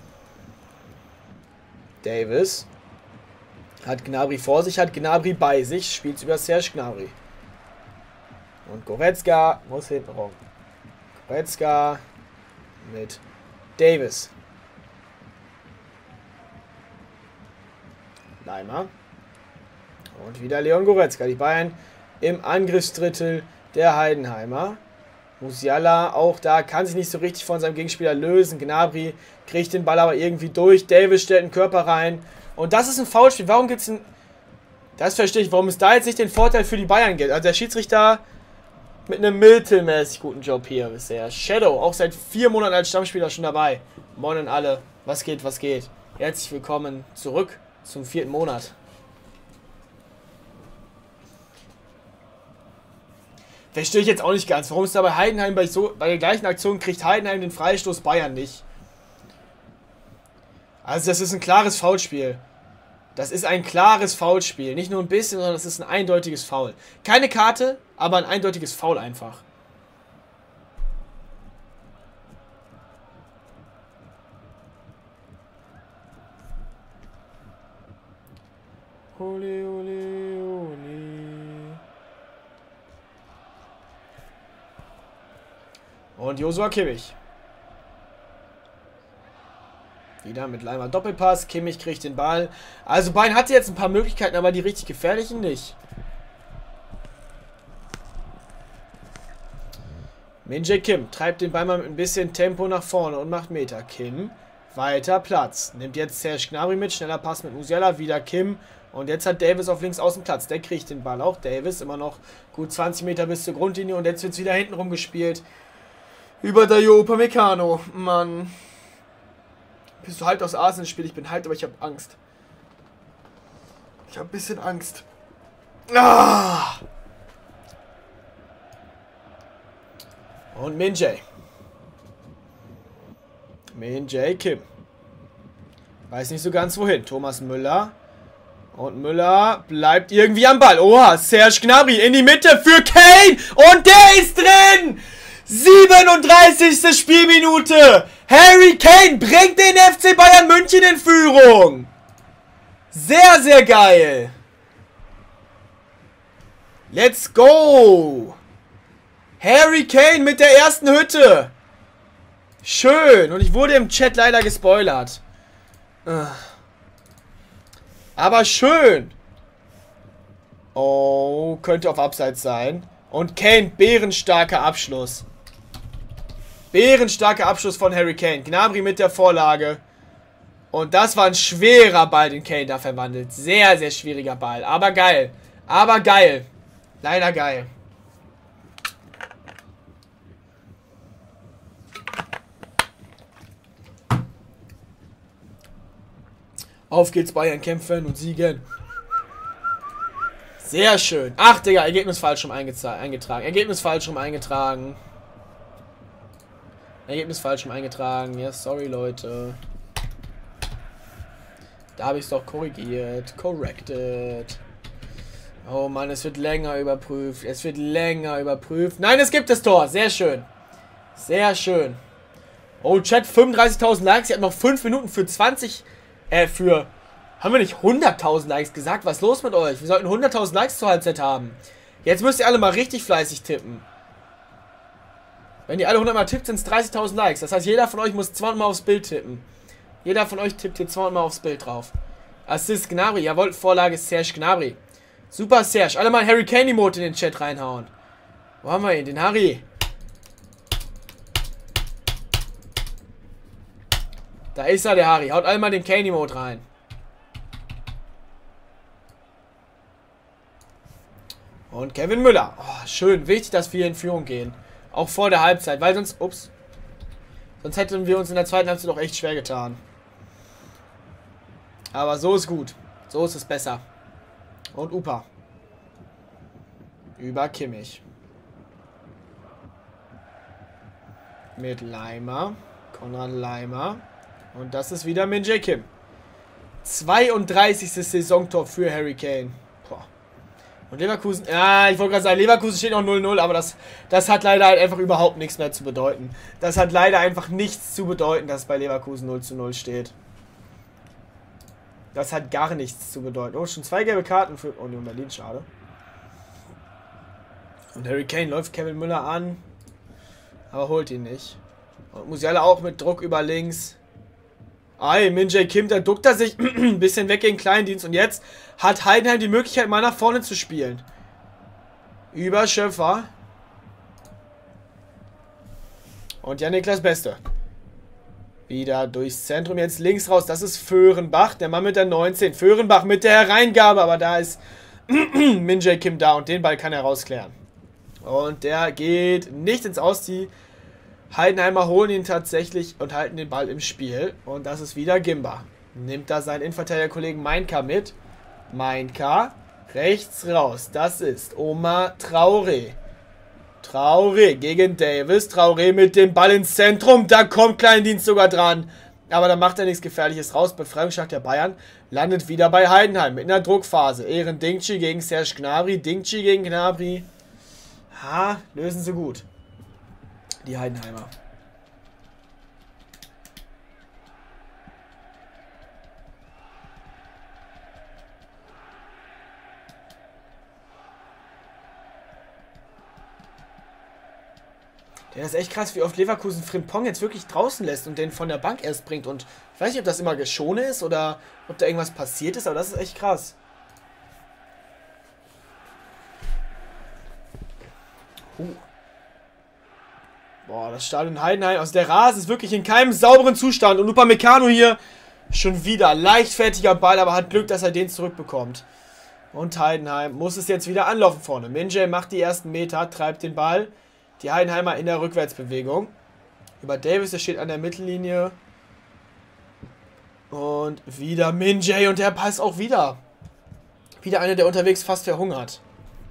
Davis hat Gnabry vor sich, hat Gnabry bei sich, spielt über Serge Gnabry. Und Goretzka muss hinten rum. Goretzka mit Davis. Leimer. Und wieder Leon Goretzka. Die Bayern im Angriffsdrittel der Heidenheimer. Musiala auch da, kann sich nicht so richtig von seinem Gegenspieler lösen. Gnabry kriegt den Ball aber irgendwie durch. Davis stellt den Körper rein. Und das ist ein Foulspiel. Warum gibt es ein... Das verstehe ich, warum es da jetzt nicht den Vorteil für die Bayern gibt. Also der Schiedsrichter mit einem mittelmäßig guten Job hier bisher. Shadow, auch seit 4 Monaten als Stammspieler schon dabei. Moin an alle. Was geht, was geht? Herzlich willkommen zurück zum 4. Monat. Verstehe ich jetzt auch nicht ganz. Warum ist da bei Heidenheim bei der gleichen Aktion kriegt Heidenheim den Freistoß, Bayern nicht? Also das ist ein klares Foulspiel. Das ist ein klares Foulspiel. Nicht nur ein bisschen, sondern das ist ein eindeutiges Foul. Keine Karte, aber ein eindeutiges Foul einfach. Ole, ole, ole. Und Joshua Kimmich. Wieder mit Leimer Doppelpass. Kimmich kriegt den Ball. Also Bayern hatte jetzt ein paar Möglichkeiten, aber die richtig gefährlichen nicht. Min-Jae Kim treibt den Ball mal mit ein bisschen Tempo nach vorne und macht Meter. Kim, weiter Platz. Nimmt jetzt Serge Gnabry mit. Schneller Pass mit Musiala. Wieder Kim. Und jetzt hat Davis auf links außen Platz. Der kriegt den Ball auch. Davis immer noch gut 20 Meter bis zur Grundlinie. Und jetzt wird es wieder hinten rumgespielt. Über Dayo Upamecano. Mann. Bist du hyped aufs Arsenal-Spiel? Ich bin hyped, aber ich habe Angst. Ich habe ein bisschen Angst. Ah! Und Min-Jae. Min-Jae Kim. Weiß nicht so ganz wohin. Thomas Müller. Und Müller bleibt irgendwie am Ball. Oha, Serge Gnabry in die Mitte für Kane. Und der ist drin. 37. Spielminute. Harry Kane bringt den FC Bayern München in Führung. Sehr, sehr geil. Let's go. Harry Kane mit der ersten Hütte. Schön. Und ich wurde im Chat leider gespoilert. Aber schön. Oh, könnte auf Abseits sein. Und Kane, bärenstarker Abschluss. Bärenstarker Abschluss von Harry Kane. Gnabry mit der Vorlage. Und das war ein schwerer Ball, den Kane da verwandelt. Sehr, sehr schwieriger Ball. Aber geil. Aber geil. Leider geil. Auf geht's, Bayern kämpfen und siegen. Sehr schön. Ach, Digga, Ergebnis falsch rum eingetragen. Ergebnis falsch rum eingetragen. Ergebnis falsch rum eingetragen. Ja, sorry, Leute. Da habe ich es doch korrigiert. Corrected. Oh Mann, es wird länger überprüft. Es wird länger überprüft. Nein, es gibt das Tor. Sehr schön. Sehr schön. Oh, Chat, 35.000 Likes. Ihr habt noch 5 Minuten für 20... Haben wir nicht 100.000 Likes gesagt? Was ist los mit euch? Wir sollten 100.000 Likes zur Halbzeit haben. Jetzt müsst ihr alle mal richtig fleißig tippen. Wenn ihr alle 100 Mal tippt, sind es 30.000 Likes. Das heißt, jeder von euch muss 200 Mal aufs Bild tippen. Jeder von euch tippt hier 200 Mal aufs Bild drauf. Assist Gnabry. Jawohl, Vorlage Serge Gnabry. Super Serge. Alle mal Harry Kane Emote in den Chat reinhauen. Wo haben wir ihn? Den Harry. Da ist er, der Harry. Haut alle mal den Kane Emote rein. Und Kevin Müller. Oh, schön. Wichtig, dass wir in Führung gehen. Auch vor der Halbzeit. Weil sonst... Ups. Sonst hätten wir uns in der zweiten Halbzeit doch echt schwer getan. Aber so ist gut. So ist es besser. Und Upa. Über Kimmich. Mit Leimer. Konrad Leimer. Und das ist wieder Min-Jae Kim. 32. Saisontor für Harry Kane. Boah. Und Leverkusen... Ja, ich wollte gerade sagen, Leverkusen steht noch 0-0, aber das hat leider halt einfach überhaupt nichts mehr zu bedeuten. Das hat leider einfach nichts zu bedeuten, dass bei Leverkusen 0-0 steht. Das hat gar nichts zu bedeuten. Oh, schon 2 gelbe Karten für Union Berlin, schade. Und Harry Kane läuft Kevin Müller an, aber holt ihn nicht. Und Musiala auch mit Druck über links. Ei, Min-Jae Kim, da duckt er sich ein bisschen weg gegen Kleindienst. Und jetzt hat Heidenheim die Möglichkeit, mal nach vorne zu spielen. Über Schöpfer. Und ja, Niklas Beste. Wieder durchs Zentrum, jetzt links raus. Das ist Föhrenbach, der Mann mit der 19. Föhrenbach mit der Hereingabe, aber da ist Min-Jae Kim da und den Ball kann er rausklären. Und der geht nicht ins Aus. Die Heidenheimer holen ihn tatsächlich und halten den Ball im Spiel. Und das ist wieder Gimba. Nimmt da seinen Innenverteidiger-Kollegen Mainka mit. Mainka rechts raus. Das ist Omar Traoré. Traoré gegen Davis. Traoré mit dem Ball ins Zentrum. Da kommt Kleindienst sogar dran. Aber da macht er nichts Gefährliches raus. Befreiungsschlag der Bayern landet wieder bei Heidenheim mit einer Druckphase. Ehren Dingchi gegen Serge Gnabry. Dingchi gegen Gnabry. Ha, lösen sie gut. Die Heidenheimer. Der ist echt krass, wie oft Leverkusen Frimpong jetzt wirklich draußen lässt und den von der Bank erst bringt. Und ich weiß nicht, ob das immer geschone ist oder ob da irgendwas passiert ist, aber das ist echt krass. Boah, das Stadion Heidenheim, also der Rasen ist wirklich in keinem sauberen Zustand. Und Upamecano hier schon wieder leichtfertiger Ball, aber hat Glück, dass er den zurückbekommt. Und Heidenheim muss es jetzt wieder anlaufen vorne. Min-Jae macht die ersten Meter, treibt den Ball. Die Heidenheimer in der Rückwärtsbewegung. Über Davis, der steht an der Mittellinie. Und wieder Min-Jae und der Pass auch wieder. Wieder einer, der unterwegs fast verhungert.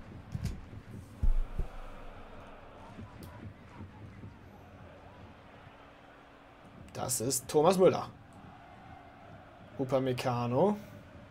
Das ist Thomas Müller. Upamecano.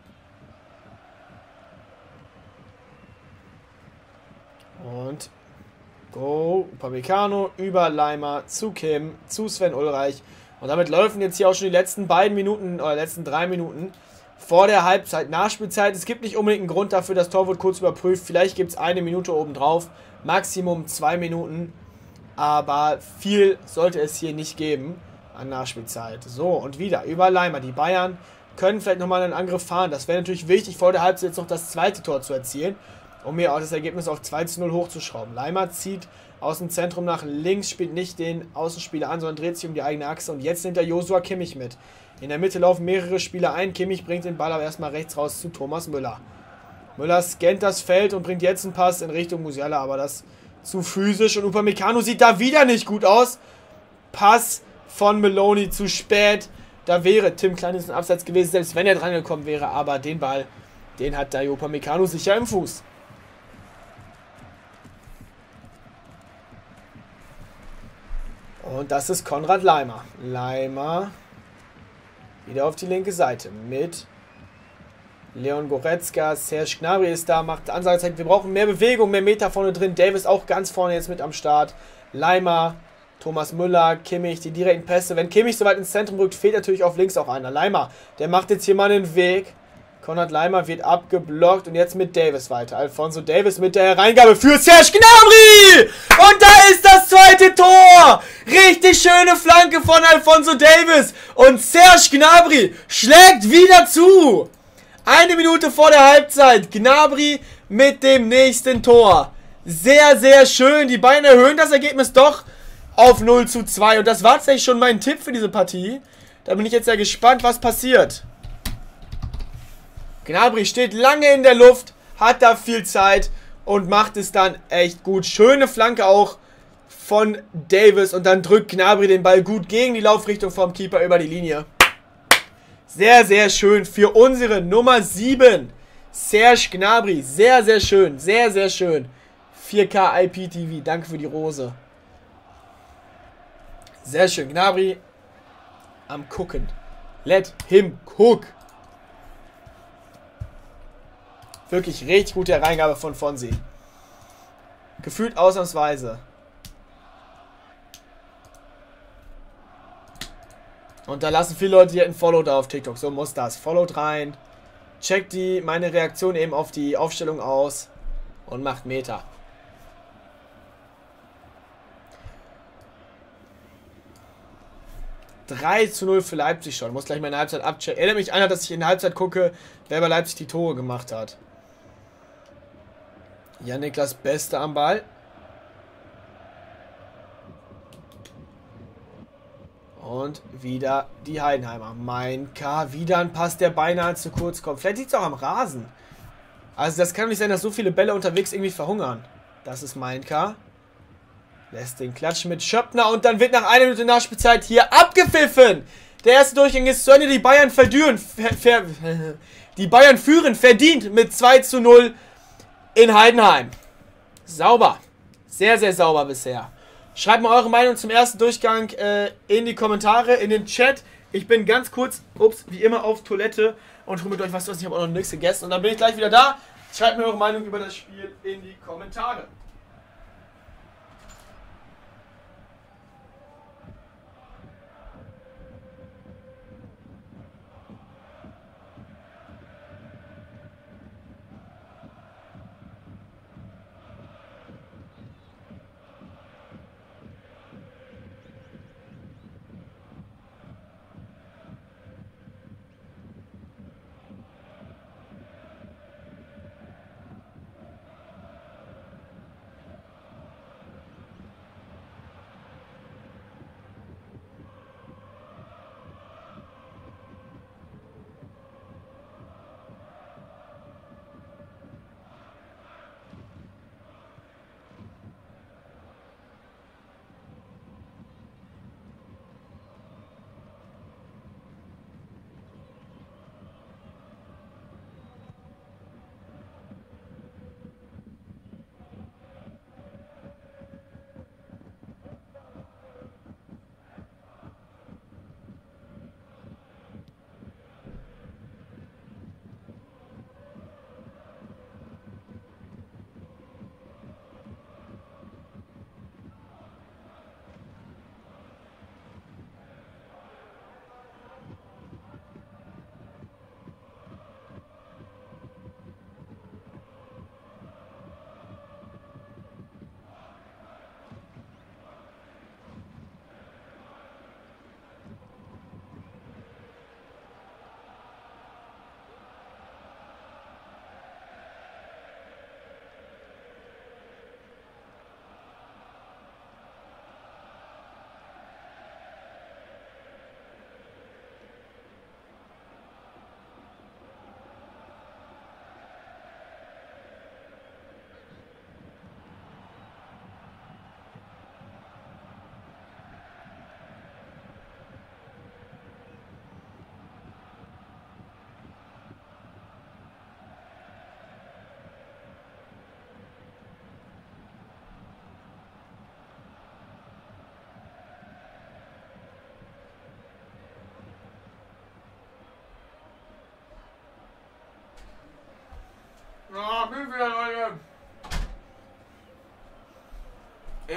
Und Upamecano über Leimer zu Kim, zu Sven Ulreich. Und damit laufen jetzt hier auch schon die letzten 3 Minuten vor der Halbzeit. Nachspielzeit. Es gibt nicht unbedingt einen Grund dafür, das Tor wird kurz überprüft. Vielleicht gibt es 1 Minute obendrauf. Maximum 2 Minuten. Aber viel sollte es hier nicht geben an Nachspielzeit. So, und wieder über Leimer. Die Bayern können vielleicht nochmal einen Angriff fahren. Das wäre natürlich wichtig, vor der Halbzeit jetzt noch das zweite Tor zu erzielen, um mir auch das Ergebnis auf 2:0 hochzuschrauben. Leimer zieht aus dem Zentrum nach links, spielt nicht den Außenspieler an, sondern dreht sich um die eigene Achse. Und jetzt nimmt der Joshua Kimmich mit. In der Mitte laufen mehrere Spieler ein. Kimmich bringt den Ball aber erstmal rechts raus zu Thomas Müller. Müller scannt das Feld und bringt jetzt einen Pass in Richtung Musiala, aber das zu physisch. Und Upamecano sieht da wieder nicht gut aus. Pass von Meloni zu spät. Da wäre Tim Kleines ein Abseits gewesen, selbst wenn er dran gekommen wäre. Aber den Ball, den hat da Upamecano sicher im Fuß. Und das ist Konrad Leimer. Leimer wieder auf die linke Seite mit Leon Goretzka. Serge Gnabry ist da, macht Ansage. Wir brauchen mehr Bewegung, mehr Meter vorne drin. Davis auch ganz vorne jetzt mit am Start. Leimer, Thomas Müller, Kimmich, die direkten Pässe. Wenn Kimmich so weit ins Zentrum rückt, fehlt natürlich auf links auch einer. Leimer, der macht jetzt hier mal einen Weg. Konrad Leimer wird abgeblockt und jetzt mit Davis weiter. Alphonso Davis mit der Hereingabe für Serge Gnabry! Und da ist das zweite Tor! Richtig schöne Flanke von Alphonso Davis. Und Serge Gnabry schlägt wieder zu. 1 Minute vor der Halbzeit. Gnabry mit dem nächsten Tor. Sehr, sehr schön. Die Bayern erhöhen das Ergebnis doch auf 0:2. Und das war tatsächlich schon mein Tipp für diese Partie. Da bin ich jetzt sehr gespannt, was passiert. Gnabry steht lange in der Luft, hat da viel Zeit und macht es dann echt gut. Schöne Flanke auch von Davis und dann drückt Gnabry den Ball gut gegen die Laufrichtung vom Keeper über die Linie. Sehr, sehr schön für unsere Nummer 7. Serge Gnabry. Sehr, sehr schön. Sehr, sehr schön. 4K IPTV. Danke für die Rose. Sehr schön. Gnabry am Gucken. Let him cook. Wirklich richtig gute Hereingabe von Fonsi. Gefühlt ausnahmsweise. Und da lassen viele Leute, die hätten Follow da auf TikTok. So muss das. Followt rein. Checkt meine Reaktion eben auf die Aufstellung aus. Und macht Meter. (3:0) für Leipzig schon. Muss gleich meine Halbzeit abchecken. Erinnert mich einer, dass ich in der Halbzeit gucke, wer bei Leipzig die Tore gemacht hat. Jan-Niklas Beste am Ball. Und wieder die Heidenheimer. Mein K. Wieder ein Pass, der beinahe zu kurz kommt. Vielleicht liegt es auch am Rasen. Also das kann nicht sein, dass so viele Bälle unterwegs irgendwie verhungern. Das ist mein K. Lässt den klatschen mit Schöppner. Und dann wird nach 1 Minute Nachspielzeit hier abgepfiffen. Der erste Durchgang ist zu Ende. Die Bayern die Bayern führen verdient mit 2:0 in Heidenheim. Sauber. Sehr, sehr sauber bisher. Schreibt mal eure Meinung zum ersten Durchgang in die Kommentare, in den Chat. Ich bin ganz kurz, wie immer, auf Toilette und hole mit euch was zu essen. Ich habe auch noch nichts gegessen. Und dann bin ich gleich wieder da. Schreibt mir eure Meinung über das Spiel in die Kommentare.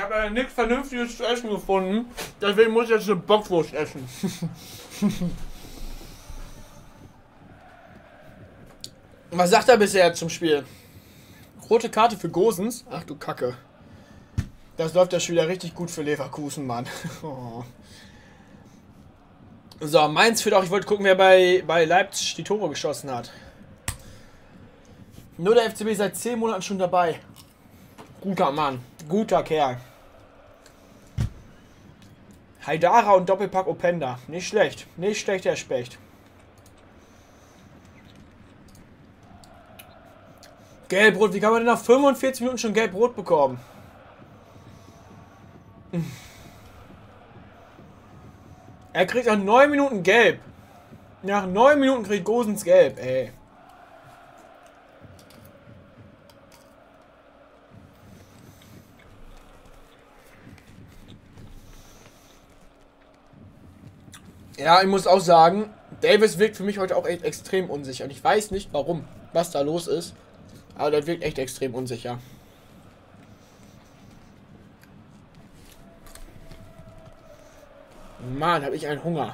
habe nichts Vernünftiges zu essen gefunden. Deswegen muss ich jetzt eine Bockwurst essen. Was sagt er bisher zum Spiel? Rote Karte für Gosens? Ach du Kacke. Das läuft ja schon wieder richtig gut für Leverkusen, Mann. Oh. So, Mainz führt auch. Ich wollte gucken, wer bei Leipzig die Tore geschossen hat. Nur der FCB seit 10 Monaten schon dabei. Guter Mann. Guter Kerl. Haidara und Doppelpack Openda. Nicht schlecht. Nicht schlecht, der Specht. Gelbrot. Wie kann man denn nach 45 Minuten schon Gelbrot bekommen? Er kriegt nach 9 Minuten gelb. Nach 9 Minuten kriegt Gosens gelb, ey. Ja, ich muss auch sagen, Davis wirkt für mich heute auch echt extrem unsicher. Und ich weiß nicht warum, was da los ist. Aber der wirkt echt extrem unsicher. Mann, habe ich einen Hunger.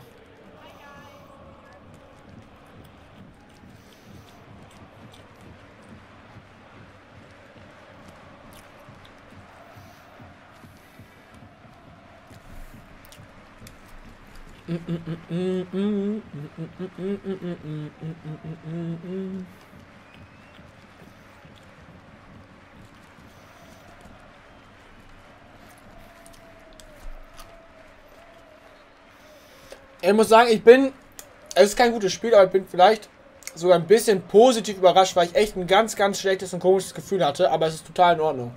Ich muss sagen, es ist kein gutes Spiel, aber ich bin vielleicht sogar ein bisschen positiv überrascht, weil ich echt ein ganz, ganz schlechtes und komisches Gefühl hatte, aber es ist total in Ordnung.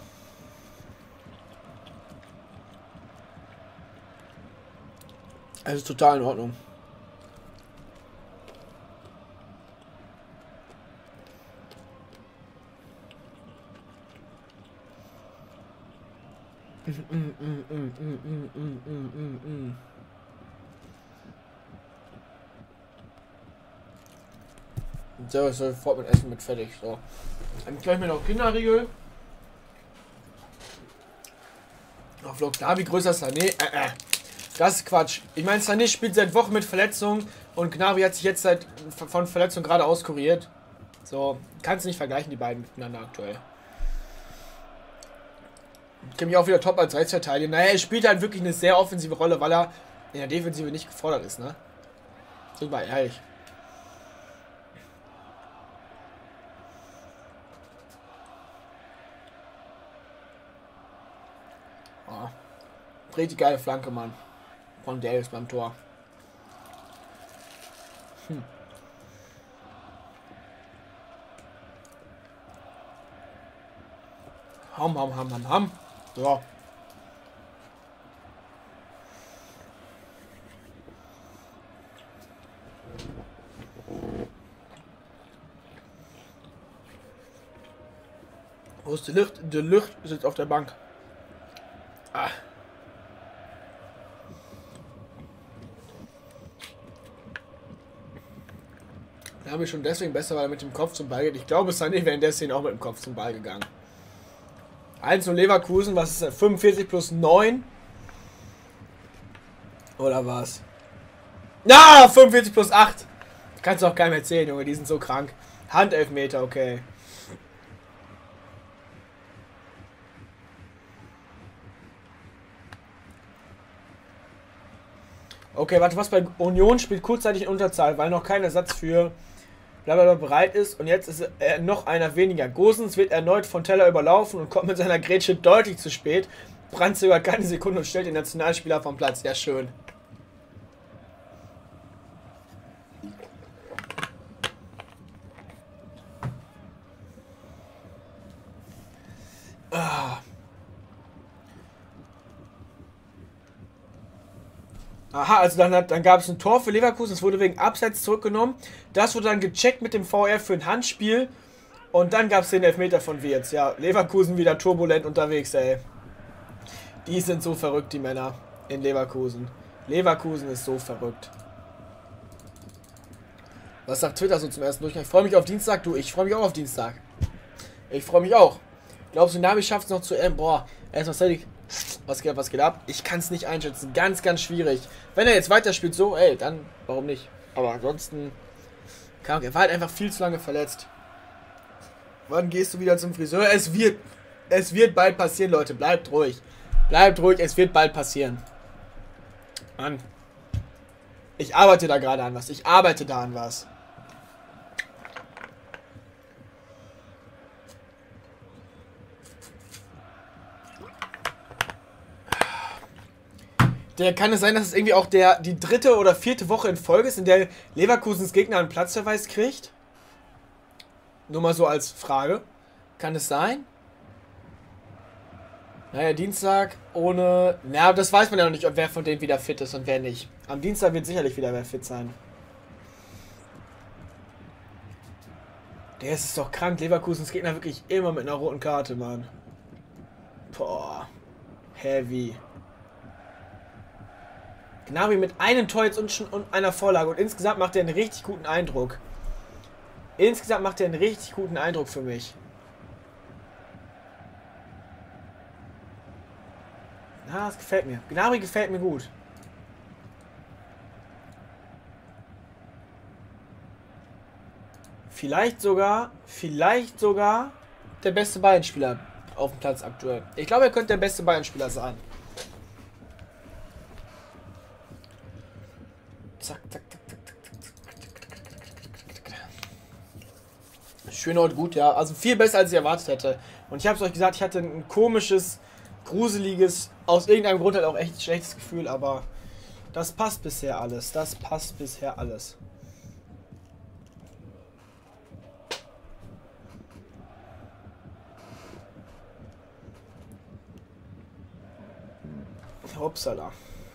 Es ist total in Ordnung. So, ist sofort mit Essen mit fertig. So. Dann gleich mir noch Kinderriegel. Auf Vlog. Da, wie größer ist Sané? Das ist Quatsch. Ich meine, Sané spielt seit Wochen mit Verletzungen und Gnabry hat sich jetzt von Verletzung gerade auskuriert. So, kannst du nicht vergleichen, die beiden miteinander aktuell. Kimmich auch wieder top als Rechtsverteidiger. Naja, er spielt halt wirklich eine sehr offensive Rolle, weil er in der Defensive nicht gefordert ist, ne? Super, ehrlich. Oh. Richtig geile Flanke, Mann. Von Davis beim Tor. Ham. So. Wo ist die Licht? Die Licht sitzt auf der Bank. Ah. Da habe ich schon deswegen besser, weil er mit dem Kopf zum Ball geht. Ich glaube, Sané wäre in der Szene auch mit dem Kopf zum Ball gegangen. 1 und Leverkusen, was ist das? 45 plus 9? Oder was? Na, 45 plus 8. Kannst du auch keinem erzählen, Junge, die sind so krank. Handelfmeter, okay. Okay, warte, was bei Union spielt kurzzeitig in Unterzahl, weil noch kein Ersatz für blablabla bereit ist. Und jetzt ist noch einer weniger. Gosens wird erneut von Teller überlaufen und kommt mit seiner Grätsche deutlich zu spät. Brandt sogar keine Sekunde und stellt den Nationalspieler vom Platz. Ja, schön. Aha, also dann gab es ein Tor für Leverkusen, es wurde wegen Abseits zurückgenommen. Das wurde dann gecheckt mit dem VR für ein Handspiel. Und dann gab es den Elfmeter von Wirtz. Ja, Leverkusen wieder turbulent unterwegs, ey. Die sind so verrückt, die Männer in Leverkusen. Leverkusen ist so verrückt. Was sagt Twitter so zum ersten Durchgang? Ich freue mich auf Dienstag, du. Ich freue mich auch auf Dienstag. Ich freue mich auch. Glaubst du, Navi schafft es noch zu... Boah, erstmal Was geht ab, was geht ab? Ich kann es nicht einschätzen. Ganz, ganz schwierig. Wenn er jetzt weiterspielt so, ey, dann warum nicht? Aber ansonsten, er war halt einfach viel zu lange verletzt. Wann gehst du wieder zum Friseur? Es wird bald passieren, Leute. Bleibt ruhig. Bleibt ruhig, es wird bald passieren. Mann. Ich arbeite da gerade an was. Ich arbeite da an was. Kann es sein, dass es irgendwie auch die 3. oder 4. Woche in Folge ist, in der Leverkusens Gegner einen Platzverweis kriegt? Nur mal so als Frage. Kann es sein? Naja, Dienstag ohne... Na, das weiß man ja noch nicht, ob wer von denen wieder fit ist und wer nicht. Am Dienstag wird sicherlich wieder wer fit sein. Der ist doch krank. Leverkusens Gegner wirklich immer mit einer roten Karte, Mann. Boah. Heavy. Gnabry mit einem Tor jetzt und einer Vorlage. Und insgesamt macht er einen richtig guten Eindruck. Insgesamt macht er einen richtig guten Eindruck für mich. Ah, das gefällt mir. Gnabry gefällt mir gut. Vielleicht sogar der beste Bayern-Spieler auf dem Platz aktuell. Ich glaube, er könnte der beste Bayern-Spieler sein. Zack, zack, zack, zack, zack, zack. Schön und gut, ja. Also viel besser, als ich erwartet hätte. Und ich habe es euch gesagt, ich hatte ein komisches, gruseliges, aus irgendeinem Grund halt auch echt schlechtes Gefühl, aber das passt bisher alles. Das passt bisher alles. Upsala.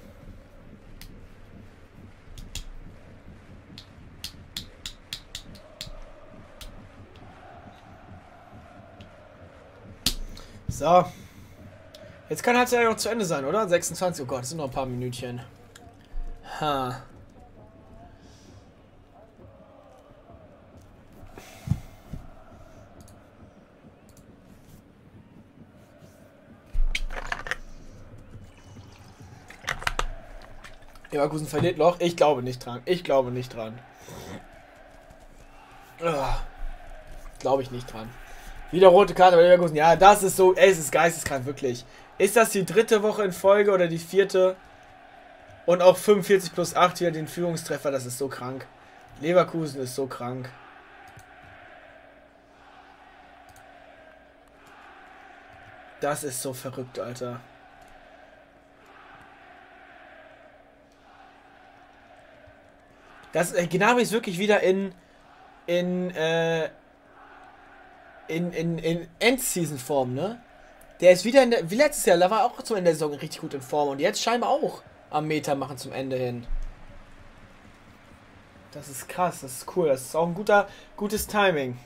So. Jetzt kann halt ja noch zu Ende sein, oder? 26. Oh Gott, das sind noch ein paar Minütchen. Ha. Leverkusen verliert noch. Ich glaube nicht dran. Ich glaube nicht dran. Glaube ich nicht dran. Wieder rote Karte bei Leverkusen. Ja, das ist so. Es ist geisteskrank, wirklich. Ist das die 3. Woche in Folge oder die 4.? Und auch 45+8 hier den Führungstreffer. Das ist so krank. Leverkusen ist so krank. Das ist so verrückt, Alter. Das Gnabry ist wirklich wieder in End-Season-Form, ne? Der ist wieder wie letztes Jahr, da war auch zum Ende der Saison richtig gut in Form und jetzt scheinbar auch am Meter machen zum Ende hin. Das ist krass, das ist cool, das ist auch ein gutes Timing.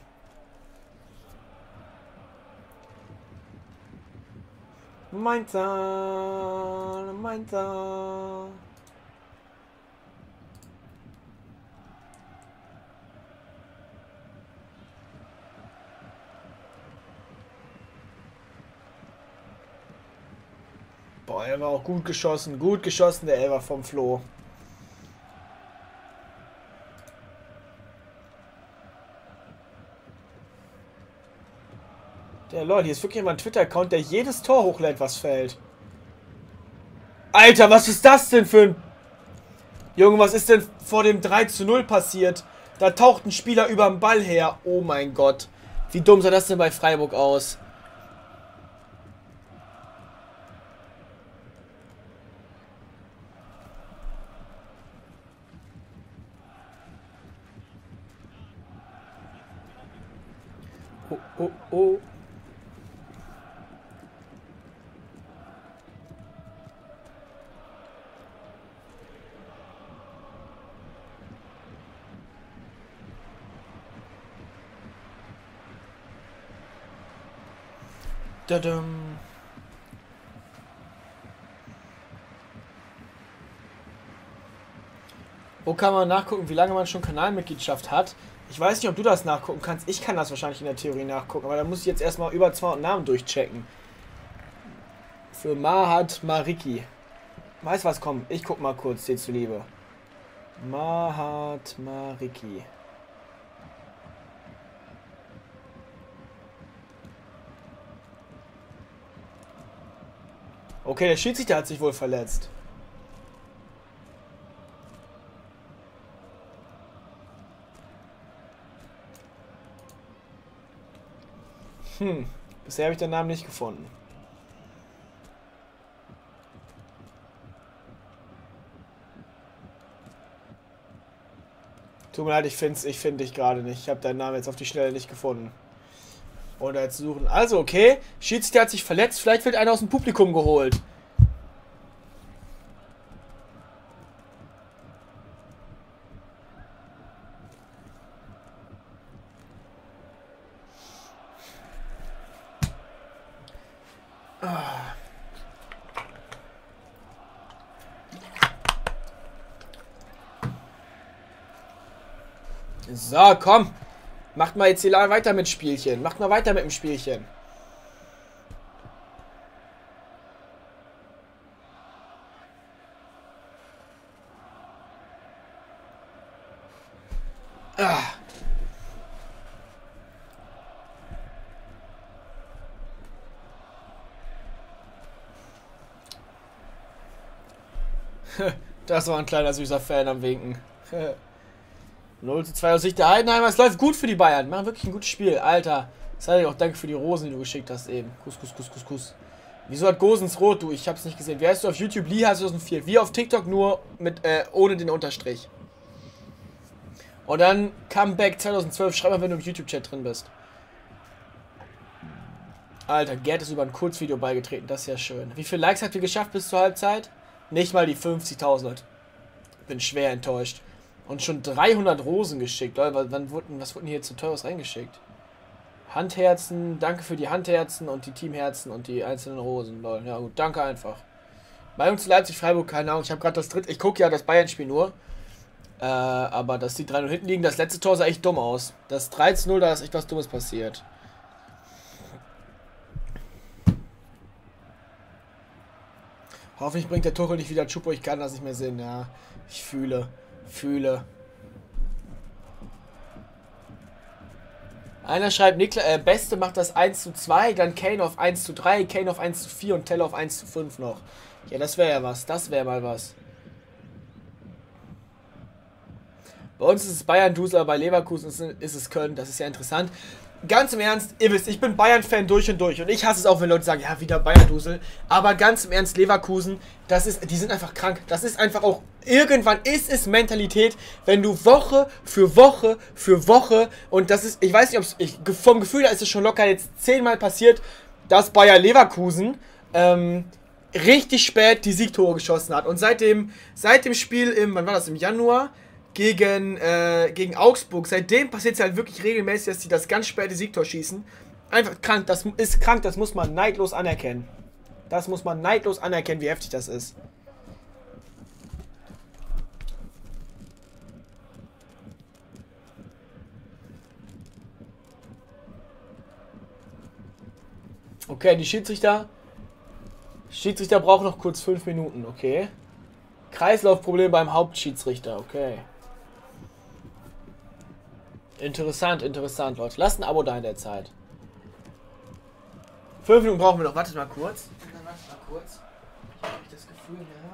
Mainzer. Boah, er war auch gut geschossen, der Elfer vom Flo. Der Leute, hier ist wirklich immer ein Twitter-Account, der jedes Tor hochlädt, was fällt. Alter, was ist das denn für ein... Junge, was ist denn vor dem 3:0 passiert? Da taucht ein Spieler über den Ball her. Oh mein Gott. Wie dumm sah das denn bei Freiburg aus? Oh, oh, oh. Dadum. Wo kann man nachgucken, wie lange man schon Kanalmitgliedschaft hat? Ich weiß nicht, ob du das nachgucken kannst. Ich kann das wahrscheinlich in der Theorie nachgucken, aber da muss ich jetzt erstmal über 200 Namen durchchecken. Für Mahat Mariki. Weißt was, komm, ich guck mal kurz, dir zuliebe. Mahat Mariki. Okay, der Schiedsrichter hat sich wohl verletzt. Bisher habe ich den Namen nicht gefunden. Tut mir leid, ich finde dich gerade nicht. Ich habe deinen Namen jetzt auf die Schnelle nicht gefunden. Oder jetzt suchen. Also, okay. Schiedsrichter hat sich verletzt. Vielleicht wird einer aus dem Publikum geholt. So, komm. Macht mal jetzt hier weiter mit Spielchen. Macht mal weiter mit dem Spielchen. Ah. Das war ein kleiner süßer Fan am Winken. 0:2 aus Sicht der Heidenheimer. Es läuft gut für die Bayern. Machen wirklich ein gutes Spiel. Alter. Sag ich auch danke für die Rosen, die du geschickt hast eben. Kuss, Kuss, Kuss, Kuss, Kuss. Wieso hat Gosens rot, du? Ich hab's nicht gesehen. Wie heißt du auf YouTube? Liha 2004. Wie auf TikTok, nur mit ohne den Unterstrich. Und dann Comeback 2012. Schreib mal, wenn du im YouTube-Chat drin bist. Alter, Gerd ist über ein Kurzvideo beigetreten. Das ist ja schön. Wie viele Likes habt ihr geschafft bis zur Halbzeit? Nicht mal die 50.000. Bin schwer enttäuscht. Und schon 300 Rosen geschickt. Leute, was wurden hier jetzt so teures reingeschickt? Handherzen, danke für die Handherzen und die Teamherzen und die einzelnen Rosen. Leute, ja gut, danke einfach. Bei uns Leipzig-Freiburg, keine Ahnung. Ich habe gerade das dritte. Ich gucke ja das Bayern-Spiel nur. Aber dass die 3-0 hinten liegen, das letzte Tor sah echt dumm aus. Das 13-0, da ist echt was Dummes passiert. Hoffentlich bringt der Tuchel nicht wieder Chupo. Ich kann das nicht mehr sehen. Ja, ich fühle. Einer schreibt, Beste macht das 1:2, dann Kane auf 1:3, Kane auf 1:4 und Teller auf 1:5 noch. Ja, das wäre ja was. Das wäre mal was. Bei uns ist es Bayern-Dusel, aber bei Leverkusen ist es Köln. Das ist ja interessant. Ganz im Ernst, ihr wisst, ich bin Bayern-Fan durch und durch. Und ich hasse es auch, wenn Leute sagen, ja, wieder Bayern-Dusel. Aber ganz im Ernst, Leverkusen, die sind einfach krank. Das ist einfach auch, irgendwann ist es Mentalität, wenn du Woche für Woche für Woche, und das ist, ich weiß nicht, ob es, vom Gefühl her ist es schon locker jetzt 10-mal passiert, dass Bayer-Leverkusen, richtig spät die Siegtore geschossen hat. Und seit dem Spiel wann war das, im Januar, gegen Augsburg. Seitdem passiert es halt wirklich regelmäßig, dass die das ganz späte Siegtor schießen. Einfach krank, das ist krank, das muss man neidlos anerkennen. Das muss man neidlos anerkennen, wie heftig das ist. Okay, die Schiedsrichter brauchen noch kurz 5 Minuten, okay. Kreislaufproblem beim Hauptschiedsrichter, okay. Interessant, Leute. Lasst ein Abo da in der Zeit. 5 Minuten brauchen wir noch. Wartet mal kurz. Ich habe das Gefühl, ja.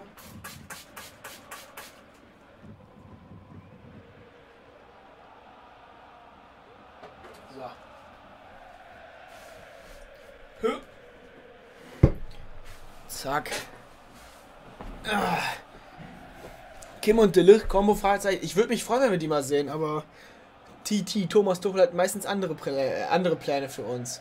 So. Zack. Kim und Delicht, Combo Fragezeichen. Ich würde mich freuen, wenn wir die mal sehen, aber Thomas Tuchel hat meistens andere Pläne für uns.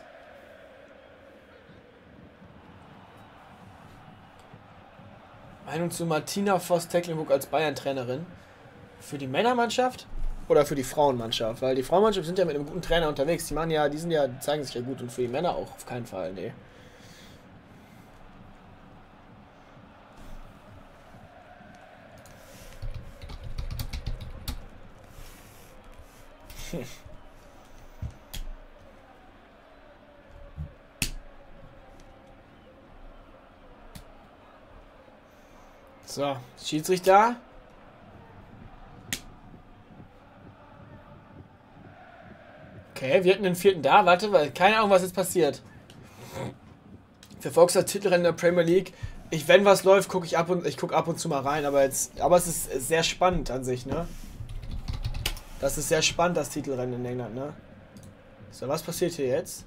Meinung zu Martina Voss-Tecklenburg als Bayern-Trainerin? Für die Männermannschaft oder für die Frauenmannschaft? Weil die Frauenmannschaft sind ja mit einem guten Trainer unterwegs. Die zeigen sich ja gut, und für die Männer auch auf keinen Fall, nee. So, Schiedsrichter. Okay, wir hatten den vierten da. Warte, weil keine Ahnung, was jetzt passiert. Verfolgst das Titelrennen der Premier League. Wenn was läuft, gucke ich ab und zu mal rein, aber es ist sehr spannend an sich, ne? Das ist sehr spannend, das Titelrennen in England, ne? So, was passiert hier jetzt?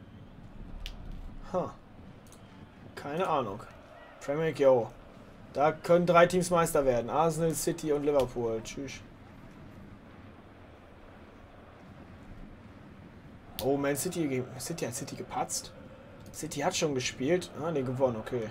Keine Ahnung. Premier League, yo. Da können 3 Teams Meister werden. Arsenal, City und Liverpool. Tschüss. Oh, Man City hat City gepatzt. City hat schon gespielt. Ah, ne, gewonnen, okay.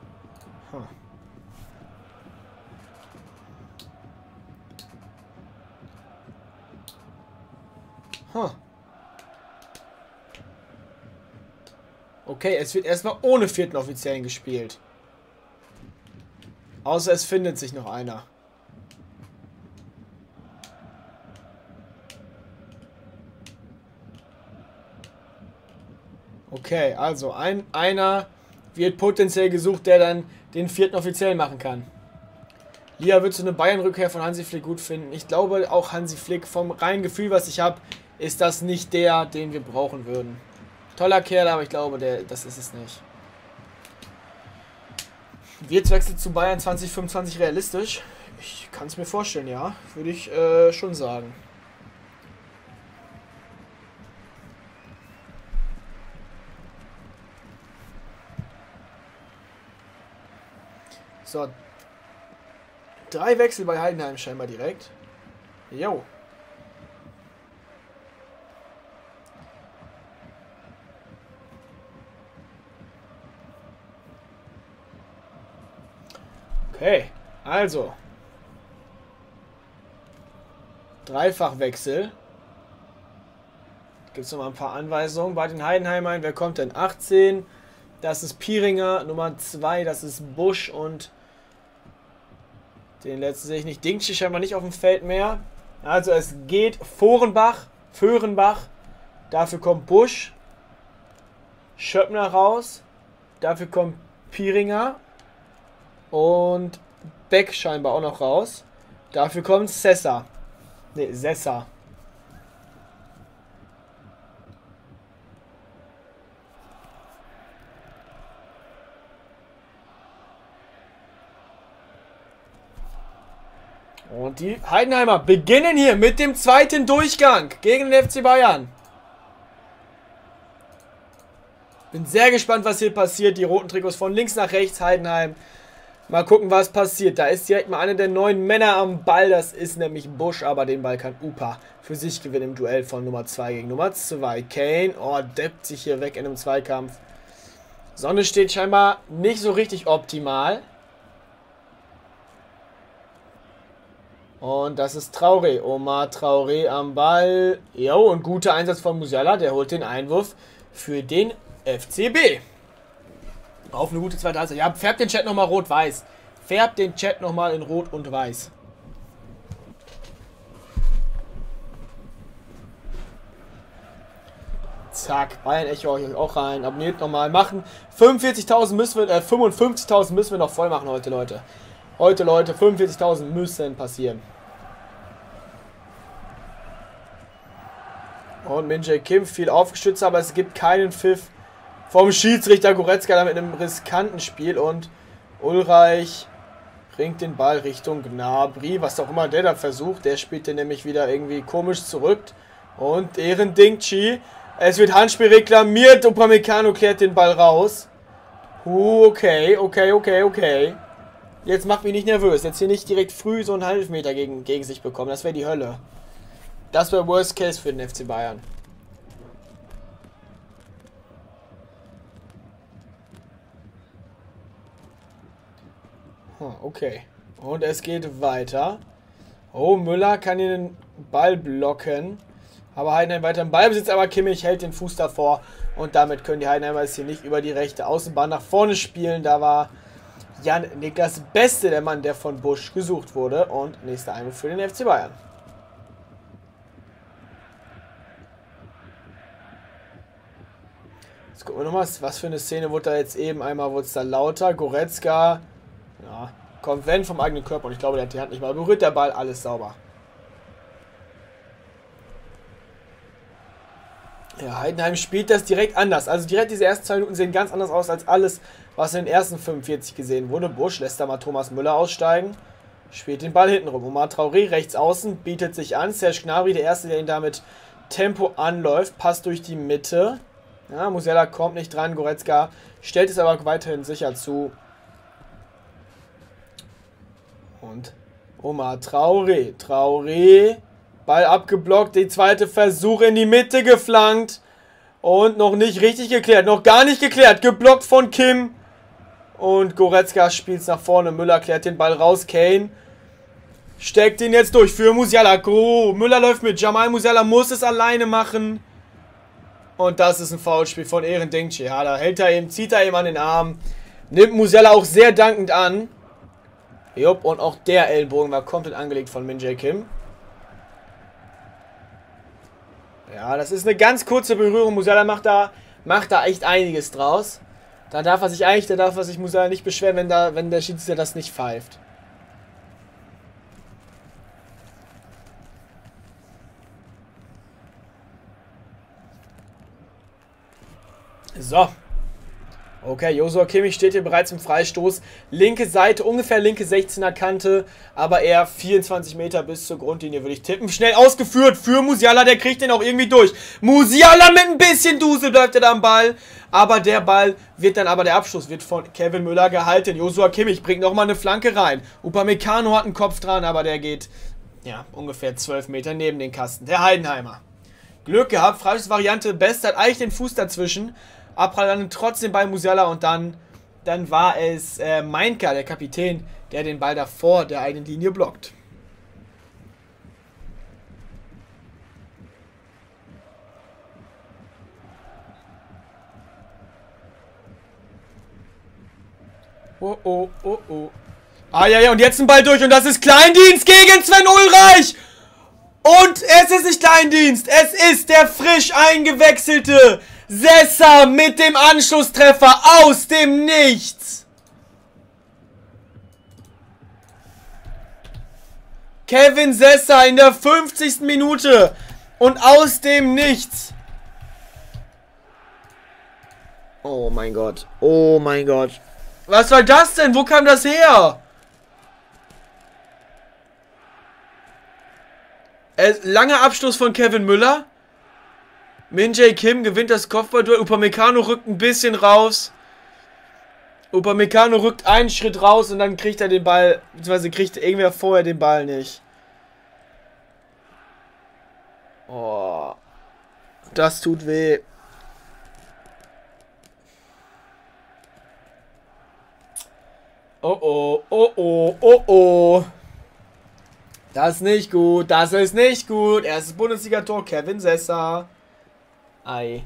Okay, es wird erstmal ohne vierten Offiziellen gespielt. Außer es findet sich noch einer. Okay, also einer wird potenziell gesucht, der dann den vierten Offiziellen machen kann. Lia, würdest du eine Bayern-Rückkehr von Hansi Flick gut finden? Ich glaube auch Hansi Flick, vom reinen Gefühl, was ich habe, ist das nicht der, den wir brauchen würden. Toller Kerl, aber ich glaube, das ist es nicht. Wird Wechsel zu Bayern 2025 realistisch? Ich kann es mir vorstellen, ja. Würde ich schon sagen. So. 3 Wechsel bei Heidenheim scheinbar direkt. Jo. Okay, also. Dreifachwechsel. Gibt es noch mal ein paar Anweisungen bei den Heidenheimern. Wer kommt denn? 18. Das ist Pieringer. Nummer 2, das ist Busch. Und den letzten sehe ich nicht. Dingschi scheinbar nicht auf dem Feld mehr. Also es geht Föhrenbach. Dafür kommt Busch. Schöppner raus. Dafür kommt Pieringer. Und Beck scheinbar auch noch raus. Dafür kommt Sessa. Ne, Sessa. Und die Heidenheimer beginnen hier mit dem zweiten Durchgang gegen den FC Bayern. Bin sehr gespannt, was hier passiert. Die roten Trikots von links nach rechts, Heidenheim. Mal gucken, was passiert. Da ist direkt mal einer der 9 Männer am Ball. Das ist nämlich Busch, aber den Ball kann Upa für sich gewinnen im Duell von Nummer 2 gegen Nummer 2. Kane, oh, deppt sich hier weg in einem Zweikampf. Sonne steht scheinbar nicht so richtig optimal. Und das ist Traoré. Omar Traoré am Ball. Jo, und guter Einsatz von Musiala. Der holt den Einwurf für den FCB. Auf eine gute zweite Halbzeit. Ja, färbt den Chat nochmal rot-weiß. Färbt den Chat nochmal in rot und weiß. Zack, Bayern Echo auch rein. Abonniert nochmal. Machen 45.000 müssen wir, 55.000 müssen wir noch voll machen heute, Leute. Heute, Leute, 45.000 müssen passieren. Und Min-Jae Kim viel aufgestützt, aber es gibt keinen Pfiff vom Schiedsrichter Goretzka mit einem riskanten Spiel. Und Ulreich bringt den Ball Richtung Gnabry, was auch immer der da versucht. Der spielt den nämlich wieder irgendwie komisch zurück. Und Ehrendingchi. Es wird Handspiel reklamiert. Upamecano klärt den Ball raus. Okay. Jetzt macht mich nicht nervös. Jetzt hier nicht direkt früh so einen Halbmeter gegen sich bekommen. Das wäre die Hölle. Das wäre Worst Case für den FC Bayern. Okay. Und es geht weiter. Oh, Müller kann hier den Ball blocken. Aber Heidenheim weiter im Ballbesitz. Aber Kimmich hält den Fuß davor. Und damit können die Heidenheimer es hier nicht über die rechte Außenbahn nach vorne spielen. Da war Jan-Niklas Beste, der Mann, der von Busch gesucht wurde. Und nächster Einwurf für den FC Bayern. Jetzt gucken wir nochmal, was für eine Szene wurde da jetzt eben. Einmal wurde es da lauter. Goretzka. Ja, kommt, wenn vom eigenen Körper. Und ich glaube, der hat die Hand nicht mal berührt. Der Ball, alles sauber. Ja, Heidenheim spielt das direkt anders. Also direkt diese ersten 2 Minuten sehen ganz anders aus als alles, was in den ersten 45 gesehen wurde. Busch lässt da mal Thomas Müller aussteigen. Spielt den Ball hinten rum. Omar Traoré rechts außen, bietet sich an. Serge Gnabry, der Erste, der ihn damit Tempo anläuft. Passt durch die Mitte. Ja, Musiala kommt nicht dran. Goretzka stellt es aber weiterhin sicher zu. Und Omar Traoré. Traoré. Ball abgeblockt. Der zweite Versuch in die Mitte geflankt. Und noch nicht richtig geklärt. Noch gar nicht geklärt. Geblockt von Kim. Und Goretzka spielt es nach vorne. Müller klärt den Ball raus. Kane steckt ihn jetzt durch für Musiala. Oh, Müller läuft mit. Jamal Musiala muss es alleine machen. Und das ist ein Foulspiel von Eren Dinkci. Ja, da hält er ihm, zieht er ihm an den Arm. Nimmt Musiala auch sehr dankend an. Jupp, und auch der Ellenbogen war komplett angelegt von Min Jae Kim. Ja, das ist eine ganz kurze Berührung. Musiala macht da echt einiges draus. Da darf er sich Musiala nicht beschweren, wenn der Schiedsrichter das nicht pfeift. So. Okay, Joshua Kimmich steht hier bereits im Freistoß. Linke Seite, ungefähr linke 16er Kante, aber eher 24 Meter bis zur Grundlinie, würde ich tippen. Schnell ausgeführt für Musiala, der kriegt den auch irgendwie durch. Musiala mit ein bisschen Dusel bleibt er da am Ball. Aber der Ball wird dann, der Abschluss wird von Kevin Müller gehalten. Joshua Kimmich bringt nochmal eine Flanke rein. Upamecano hat einen Kopf dran, aber der geht, ja, ungefähr 12 Meter neben den Kasten. Der Heidenheimer. Glück gehabt, Freistoßvariante, Best hat eigentlich den Fuß dazwischen. Abprall dann trotzdem bei Musiala und dann war es Meinka, der Kapitän, der den Ball davor der eigenen Linie blockt. Oh, oh, oh, oh. Ah, ja, und jetzt ein Ball durch und das ist Kleindienst gegen Sven Ulreich. Und es ist nicht Kleindienst, es ist der frisch eingewechselte Sessa mit dem Anschlusstreffer aus dem Nichts. Kevin Sessa in der 50. Minute und aus dem Nichts. Oh mein Gott, oh mein Gott. Was war das denn? Wo kam das her? Langer Abschluss von Kevin Müller. Min Jae Kim gewinnt das Kopfballduell. Upamecano rückt ein bisschen raus. Upamecano rückt einen Schritt raus und dann kriegt er den Ball, beziehungsweise kriegt irgendwer vorher den Ball nicht. Oh. Das tut weh. Oh oh, oh oh, oh oh. Das ist nicht gut, das ist nicht gut. Erstes Bundesliga-Tor, Kevin Sessa. Ei.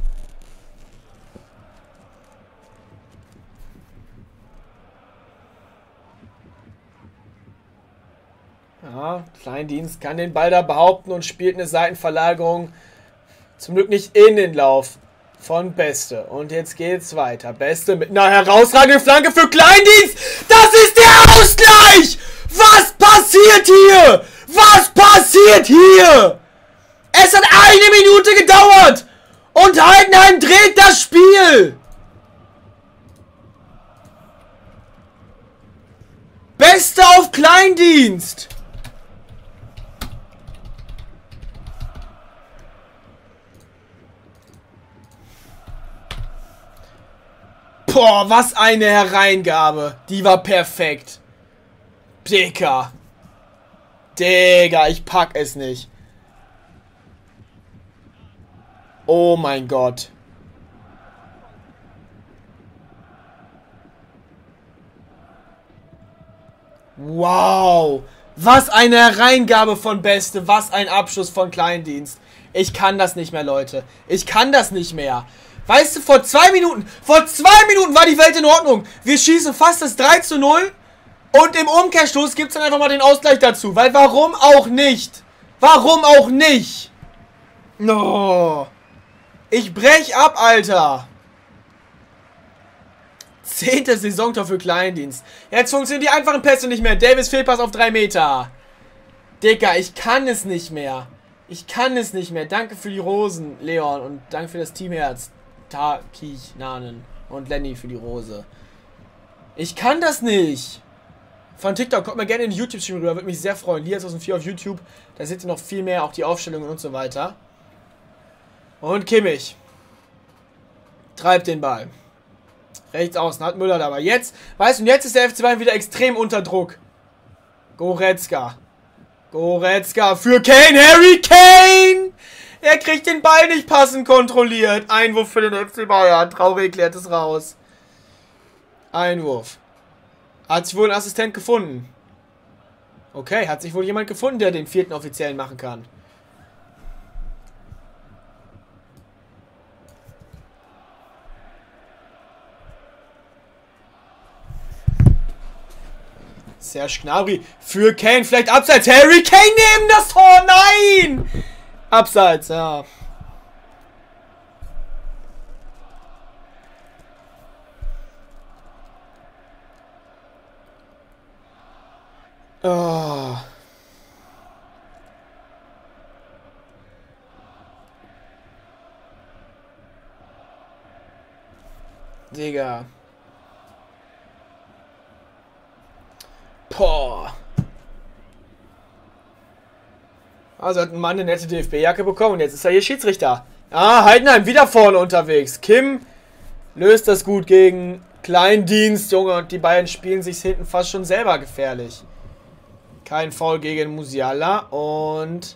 Ja, Kleindienst kann den Ball da behaupten und spielt eine Seitenverlagerung. Zum Glück nicht in den Lauf von Beste. Und jetzt geht's weiter. Beste mit einer herausragenden Flanke für Kleindienst. Das ist der Ausgleich! Was passiert hier? Was passiert hier? Es hat 1 Minute gedauert! Und Heidenheim dreht das Spiel! Beste auf Kleindienst! Boah, was eine Hereingabe. Die war perfekt. Digga. Digga, ich pack es nicht. Oh mein Gott. Wow. Was eine Hereingabe von Beste. Was ein Abschluss von Kleindienst. Ich kann das nicht mehr, Leute. Ich kann das nicht mehr. Weißt du, vor 2 Minuten war die Welt in Ordnung. Wir schießen fast das 3:0. Und im Umkehrschluss gibt es dann einfach mal den Ausgleich dazu. Weil warum auch nicht? Warum auch nicht? No. Ich brech ab, Alter. 10. Saisontor für Kleindienst. Jetzt funktionieren die einfachen Pässe nicht mehr. Davis Fehlpass auf 3 Meter. Digga, ich kann es nicht mehr. Ich kann es nicht mehr. Danke für die Rosen, Leon. Und danke für das Teamherz. Takich, Nanen und Lenny für die Rose. Ich kann das nicht. Von TikTok kommt mal gerne in den YouTube-Stream rüber. Würde mich sehr freuen. Lias aus dem 4 auf YouTube. Da seht ihr noch viel mehr. Auch die Aufstellungen und so weiter. Und Kimmich. Treibt den Ball. Rechts außen hat Müller dabei. Jetzt, weißt du, jetzt ist der FC Bayern wieder extrem unter Druck. Goretzka. Goretzka für Kane. Harry Kane! Er kriegt den Ball nicht passend kontrolliert. Einwurf für den FC Bayern. Traoré klärt es raus. Einwurf. Hat sich wohl ein Assistent gefunden. Okay, hat sich wohl jemand gefunden, der den 4. Offiziellen machen kann. Serge Gnabry für Kane, vielleicht abseits. Harry Kane neben das Tor, nein! Abseits, ja. Oh. Digga. Boah. Also hat ein Mann eine nette DFB-Jacke bekommen und jetzt ist er hier Schiedsrichter. Ah, Heidenheim wieder vorne unterwegs. Kim löst das gut gegen Kleindienst, Junge. Und die beiden spielen sich hinten fast schon selber gefährlich. Kein Foul gegen Musiala und...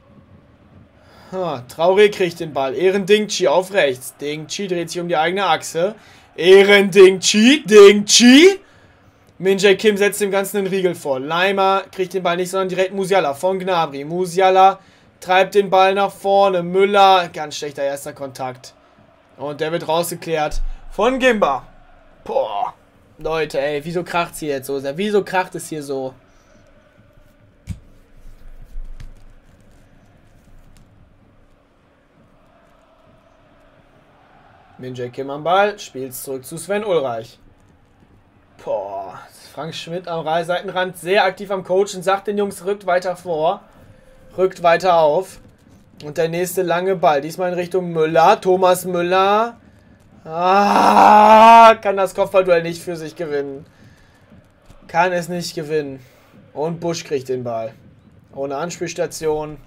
Traoré kriegt den Ball. Ehrendingchi auf rechts. Dingchi dreht sich um die eigene Achse. Ehrendingchi. Dingchi. Min-Jae Kim setzt dem Ganzen den Riegel vor. Leimer kriegt den Ball nicht, sondern direkt Musiala von Gnabry. Musiala treibt den Ball nach vorne. Müller, ganz schlechter erster Kontakt. Und der wird rausgeklärt von Gimba. Boah. Leute, ey, wieso kracht es hier jetzt so sehr? Wieso kracht es hier so? Min-Jae Kim am Ball, spielt zurück zu Sven Ulreich. Boah, Frank Schmidt am Seitenrand sehr aktiv am Coachen, sagt den Jungs, rückt weiter vor, rückt weiter auf. Und der nächste lange Ball, diesmal in Richtung Müller, Thomas Müller. Kann das Kopfballduell nicht für sich gewinnen. Kann es nicht gewinnen. Und Busch kriegt den Ball. Ohne Anspielstation.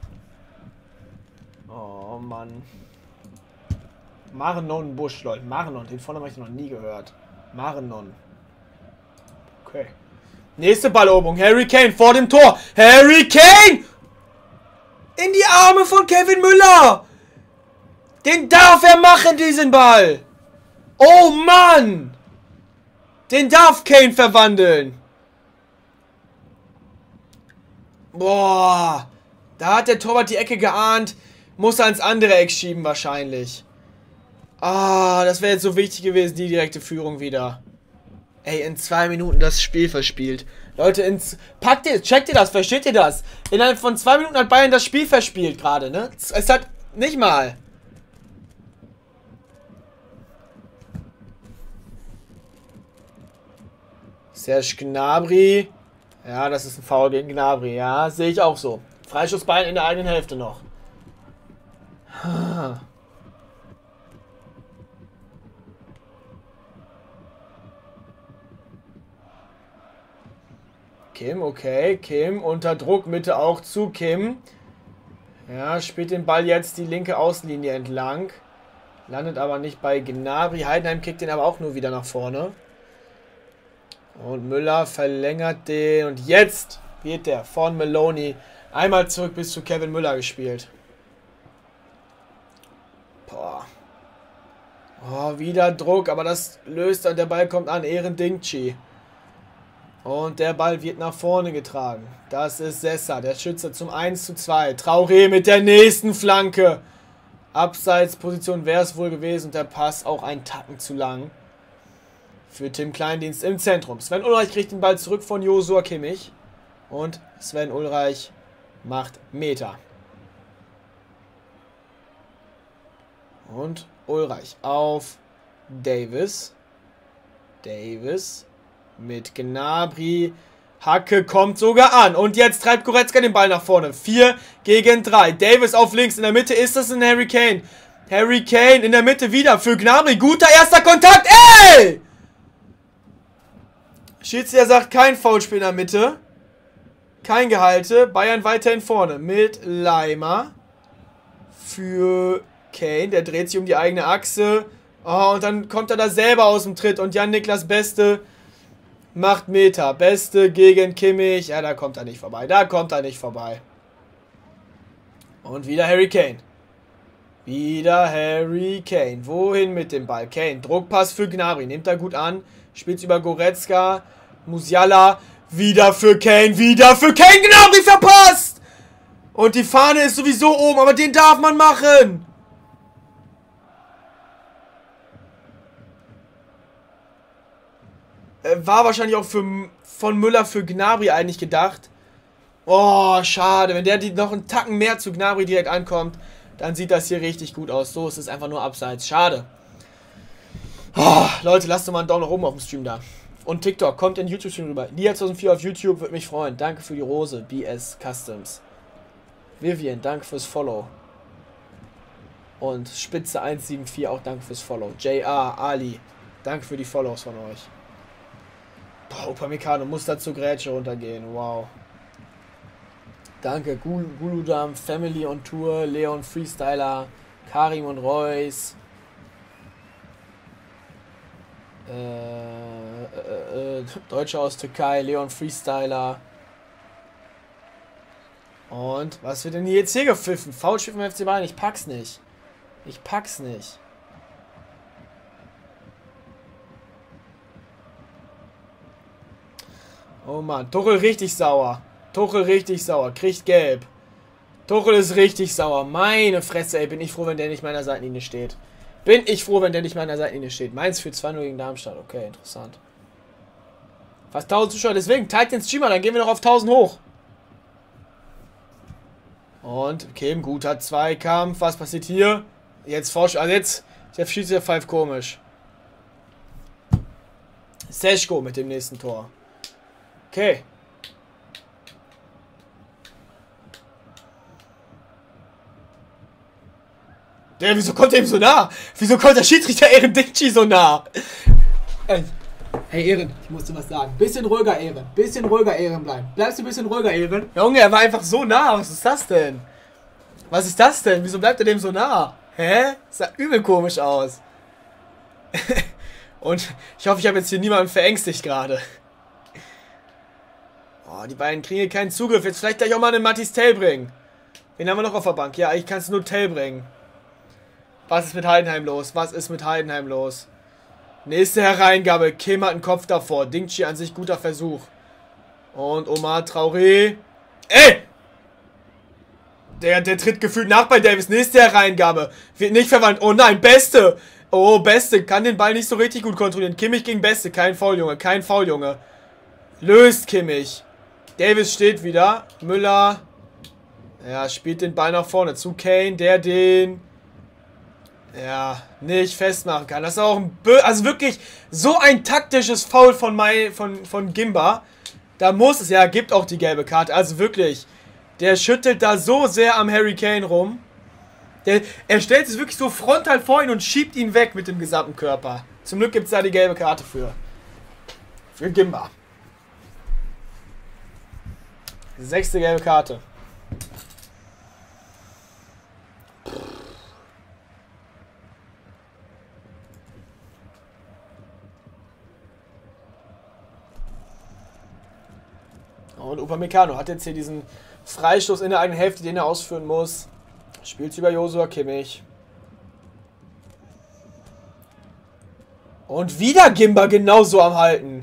Oh Mann. Marenon Busch, Leute. Marenon, den vorne habe ich noch nie gehört. Marenon. Okay. Nächste Balleroberung. Harry Kane vor dem Tor. Harry Kane! In die Arme von Kevin Müller! Den darf er machen, diesen Ball! Oh Mann! Den darf Kane verwandeln! Boah! Da hat der Torwart die Ecke geahnt. Muss er ins andere Eck schieben wahrscheinlich. Das wäre jetzt so wichtig gewesen, die direkte Führung wieder. Ey, in 2 Minuten das Spiel verspielt. Leute, checkt ihr das, versteht ihr das? Innerhalb von 2 Minuten hat Bayern das Spiel verspielt gerade, ne? Es hat nicht mal. Serge Gnabry. Ja, das ist ein Foul gegen Gnabry. Ja, sehe ich auch so. Freischuss Bayern in der eigenen Hälfte noch. Kim, okay, Kim unter Druck, Mitte auch zu Kim. Ja, spielt den Ball jetzt die linke Außenlinie entlang. Landet aber nicht bei Gnabry. Heidenheim kickt den aber auch nur wieder nach vorne. Und Müller verlängert den. Und jetzt wird der von Maloney einmal zurück bis zu Kevin Müller gespielt. Boah. Oh, wieder Druck, aber das löst dann. Der Ball kommt an Ehrendingchi. Und der Ball wird nach vorne getragen. Das ist Sessa, der Schütze zum 1:2. Traoré mit der nächsten Flanke. Abseitsposition wäre es wohl gewesen. Und der Pass auch einen Tacken zu lang. Für Tim Kleindienst im Zentrum. Sven Ulreich kriegt den Ball zurück von Joshua Kimmich. Und Sven Ulreich macht Meter. Und Ulreich auf Davis. Davis mit Gnabry. Hacke kommt sogar an. Und jetzt treibt Goretzka den Ball nach vorne. 4 gegen 3. Davis auf links. In der Mitte ist das ein Harry Kane. Harry Kane in der Mitte wieder für Gnabry. Guter erster Kontakt. Ey! Schiedsrichter sagt kein Foulspiel in der Mitte. Kein Gehalte. Bayern weiterhin vorne mit Leimer. Für Kane. Der dreht sich um die eigene Achse. Oh, und dann kommt er da selber aus dem Tritt. Und Jan-Niklas Beste macht Meter. Beste gegen Kimmich. Ja, da kommt er nicht vorbei. Da kommt er nicht vorbei. Und wieder Harry Kane. Wieder Harry Kane. Wohin mit dem Ball? Kane. Druckpass für Gnabry. Nimmt er gut an. Spielt über Goretzka. Musiala. Wieder für Kane. Wieder für Kane. Gnabry verpasst. Und die Fahne ist sowieso oben. Aber den darf man machen. War wahrscheinlich auch von Müller für Gnabry eigentlich gedacht. Oh, schade. Wenn der noch einen Tacken mehr zu Gnabry direkt ankommt, dann sieht das hier richtig gut aus. So ist es einfach nur abseits. Schade. Oh, Leute, lasst doch mal einen Daumen nach oben auf dem Stream da. Und TikTok, kommt in YouTube-Stream rüber. Lia 2004 auf YouTube, würde mich freuen. Danke für die Rose, BS Customs. Vivian, danke fürs Follow. Und Spitze 174, auch danke fürs Follow. JR, Ali, danke für die Follows von euch. Boah, Upamecano muss da zur Grätsche runtergehen. Wow. Danke, Guludam, Family on Tour, Leon Freestyler, Karim und Reus. Deutsche aus Türkei, Leon Freestyler. Und was wird denn jetzt hier gepfiffen? Foulspiel vom FC Bayern, ich pack's nicht. Ich pack's nicht. Oh Mann, Tuchel richtig sauer. Tuchel richtig sauer, kriegt gelb. Tuchel ist richtig sauer. Meine Fresse, ey, bin ich froh, wenn der nicht meiner Seitenlinie steht. Bin ich froh, wenn der nicht meiner Seitenlinie steht. Mainz für 2-0 gegen Darmstadt. Okay, interessant. Fast 1000 Zuschauer, deswegen teilt den Streamer, dann gehen wir noch auf 1000 hoch. Und Kim, guter Zweikampf. Was passiert hier? Jetzt Forsch, also jetzt der Schiedsrichter pfeift komisch. Seschko mit dem nächsten Tor. Okay. Der, wieso kommt er ihm so nah? Wieso kommt der Schiedsrichter Ehren Dingchi so nah? Hey Ehren, ich muss dir was sagen. Bisschen ruhiger Ehren. Bisschen ruhiger Ehren bleiben. Bleibst du ein bisschen ruhiger Ehren? Junge, er war einfach so nah. Was ist das denn? Was ist das denn? Wieso bleibt er dem so nah? Hä? Das sah übel komisch aus. Und ich hoffe, ich habe jetzt hier niemanden verängstigt gerade. Oh, die beiden kriegen hier keinen Zugriff. Jetzt vielleicht gleich auch mal einen Mathis Tell bringen. Wen haben wir noch auf der Bank? Ja, ich kann es nur Tell bringen. Was ist mit Heidenheim los? Was ist mit Heidenheim los? Nächste Hereingabe. Kim hat einen Kopf davor. Dingchi an sich guter Versuch. Und Omar Traoré. Ey! Der tritt gefühlt nach bei Davis. Nächste Hereingabe. Wird nicht verwandt. Oh nein, Beste. Oh, Beste. Kann den Ball nicht so richtig gut kontrollieren. Kimmich gegen Beste. Kein Foul, Junge. Kein Foul, Junge. Löst Kimmich. Davis steht wieder. Müller. Ja, spielt den Ball nach vorne. Zu Kane, der den... Ja, nicht festmachen kann. Das ist auch ein also wirklich so ein taktisches Foul von Gimba. Da muss es, ja, gibt auch die gelbe Karte. Also wirklich, der schüttelt da so sehr am Harry Kane rum. Er stellt sich wirklich so frontal vor ihn und schiebt ihn weg mit dem gesamten Körper. Zum Glück gibt es da die gelbe Karte für Gimba. 6. gelbe Karte. Und Upamecano hat jetzt hier diesen Freistoß in der eigenen Hälfte, den er ausführen muss. Spielt über Joshua Kimmich. Und wieder Gimba genauso am Halten.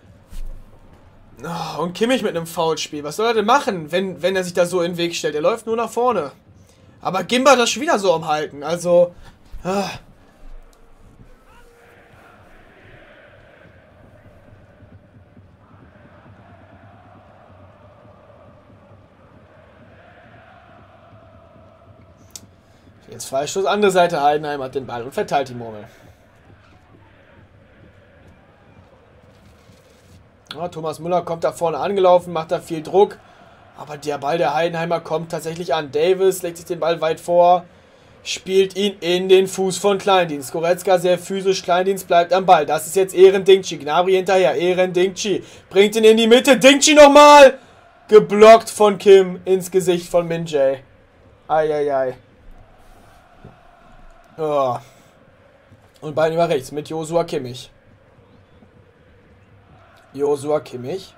Oh, und Kimmich mit einem Foulspiel. Was soll er denn machen, wenn er sich da so in den Weg stellt? Er läuft nur nach vorne. Aber Gimba hat das schon wieder so am Halten. Also... Jetzt Freistoß, andere Seite, Heidenheim hat den Ball und verteilt die Murmel. Ja, Thomas Müller kommt da vorne angelaufen, macht da viel Druck. Aber der Ball der Heidenheimer kommt tatsächlich an. Davis legt sich den Ball weit vor. Spielt ihn in den Fuß von Kleindienst. Goretzka sehr physisch. Kleindienst bleibt am Ball. Das ist jetzt Eren Dingchi. Gnabry hinterher. Eren Dingchi. Bringt ihn in die Mitte. Dingchi nochmal. Geblockt von Kim ins Gesicht von Min Jae. Eieiei. Oh. Und Ball über rechts mit Joshua Kimmich. Joshua Kimmich.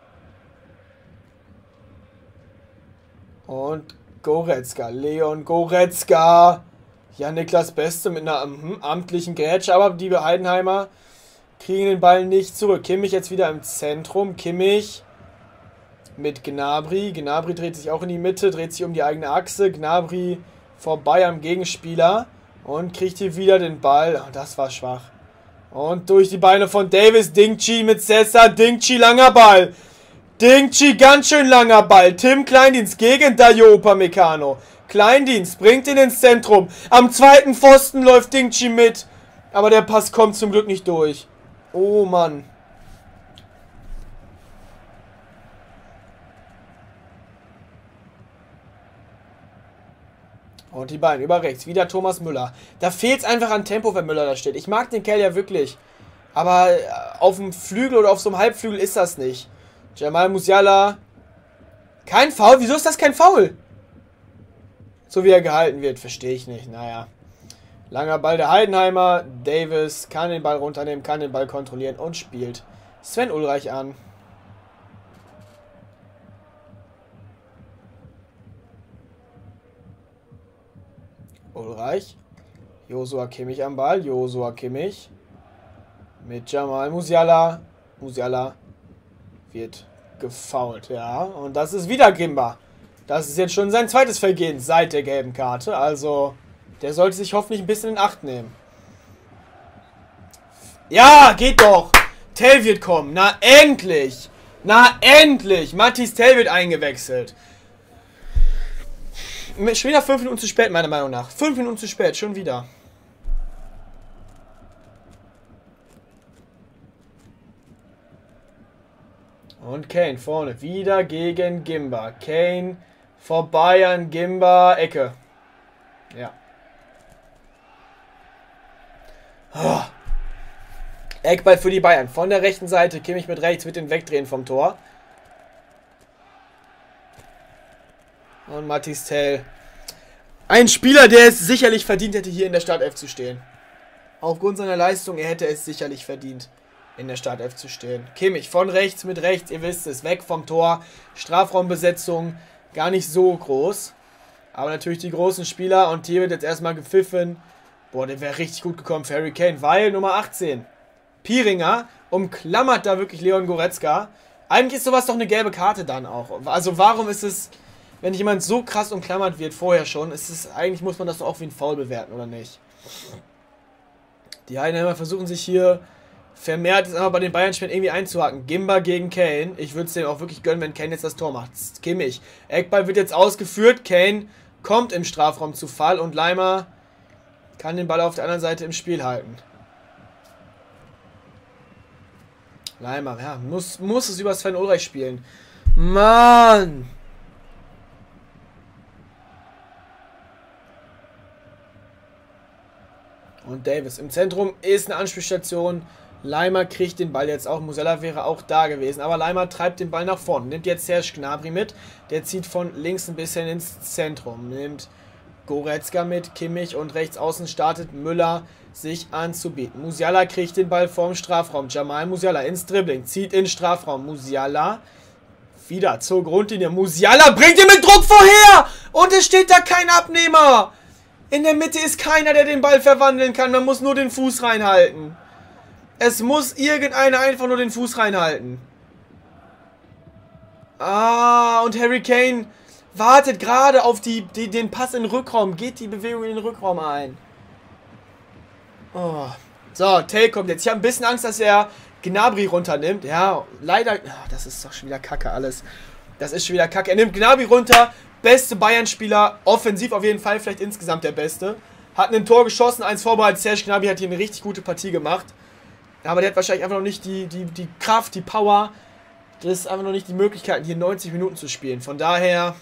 Und Goretzka. Leon Goretzka. Ja, Niklas Beste mit einer amtlichen Grätsche. Aber die Heidenheimer kriegen den Ball nicht zurück. Kimmich jetzt wieder im Zentrum. Kimmich mit Gnabry. Gnabry dreht sich auch in die Mitte. Dreht sich um die eigene Achse. Gnabry vorbei am Gegenspieler. Und kriegt hier wieder den Ball. Oh, das war schwach. Und durch die Beine von Davis. Dingchi mit Sessa. Dingchi, langer Ball. Dingchi, ganz schön langer Ball. Tim Kleindienst gegen Dayo Upamecano. Kleindienst bringt ihn ins Zentrum. Am zweiten Pfosten läuft Dingchi mit. Aber der Pass kommt zum Glück nicht durch. Oh Mann. Und die Beine über rechts. Wieder Thomas Müller. Da fehlt es einfach an Tempo, wenn Müller da steht. Ich mag den Kerl ja wirklich. Aber auf dem Flügel oder auf so einem Halbflügel ist das nicht. Jamal Musiala. Kein Foul? Wieso ist das kein Foul? So wie er gehalten wird, verstehe ich nicht. Naja. Langer Ball der Heidenheimer. Davis kann den Ball runternehmen, kann den Ball kontrollieren und spielt Sven Ulreich an. Ulreich. Joshua Kimmich am Ball. Joshua Kimmich. Mit Jamal Musiala. Musiala wird gefoult, ja. Und das ist wieder Gimba. Das ist jetzt schon sein zweites Vergehen seit der gelben Karte. Also, der sollte sich hoffentlich ein bisschen in Acht nehmen. Ja, geht doch. Tell wird kommen. Na, endlich. Na, endlich. Mathis Tell wird eingewechselt. Schon wieder 5 Minuten zu spät, meiner Meinung nach. 5 Minuten zu spät, schon wieder. Und Kane vorne. Wieder gegen Gimba. Kane vorbei an Gimba. Ecke. Ja. Oh. Eckball für die Bayern. Von der rechten Seite. Kimmich mit rechts mit den Wegdrehen vom Tor. Und Mathis Tell. Ein Spieler, der es sicherlich verdient hätte, hier in der Startelf zu stehen. Aufgrund seiner Leistung, er hätte es sicherlich verdient, in der Startelf zu stehen. Kimmich von rechts mit rechts, ihr wisst es, weg vom Tor. Strafraumbesetzung gar nicht so groß. Aber natürlich die großen Spieler. Und hier wird jetzt erstmal gepfiffen. Boah, der wäre richtig gut gekommen für Harry Kane, weil Nummer 18, Pieringer, umklammert da wirklich Leon Goretzka. Eigentlich ist sowas doch eine gelbe Karte dann auch. Also warum ist es, wenn jemand so krass umklammert wird, vorher schon, ist es, eigentlich muss man das doch auch wie ein Foul bewerten, oder nicht? Die Heidenheimer versuchen sich hier vermehrt jetzt einmal bei den Bayern-Spielern irgendwie einzuhaken. Gimba gegen Kane. Ich würde es dem auch wirklich gönnen, wenn Kane jetzt das Tor macht. Kimmich. Eckball wird jetzt ausgeführt. Kane kommt im Strafraum zu Fall und Leimer kann den Ball auf der anderen Seite im Spiel halten. Leimer, ja, muss es über Sven Ulreich spielen. Mann! Und Davis im Zentrum ist eine Anspielstation. Leimer kriegt den Ball jetzt auch. Musiala wäre auch da gewesen. Aber Leimer treibt den Ball nach vorne. Nimmt jetzt Serge Gnabry mit. Der zieht von links ein bisschen ins Zentrum. Nimmt Goretzka mit. Kimmich und rechts außen startet Müller sich anzubieten. Musiala kriegt den Ball vorm Strafraum. Jamal Musiala ins Dribbling. Zieht in den Strafraum. Musiala wieder zur Grundlinie. Musiala bringt ihn mit Druck vorher. Und es steht da kein Abnehmer. In der Mitte ist keiner, der den Ball verwandeln kann. Man muss nur den Fuß reinhalten. Es muss irgendeiner einfach nur den Fuß reinhalten. Ah, und Harry Kane wartet gerade auf den Pass in den Rückraum. Geht die Bewegung in den Rückraum ein. Oh. So, Tell kommt jetzt. Ich habe ein bisschen Angst, dass er Gnabry runternimmt. Ja, leider. Oh, das ist doch schon wieder Kacke alles. Das ist schon wieder Kacke. Er nimmt Gnabry runter. Beste Bayern-Spieler. Offensiv auf jeden Fall. Vielleicht insgesamt der Beste. Hat ein Tor geschossen. Eins vorbereitet. Serge Gnabry hat hier eine richtig gute Partie gemacht. Aber der hat wahrscheinlich einfach noch nicht die Kraft, die Power. Das ist einfach noch nicht die Möglichkeit, hier 90 Minuten zu spielen. Von daher...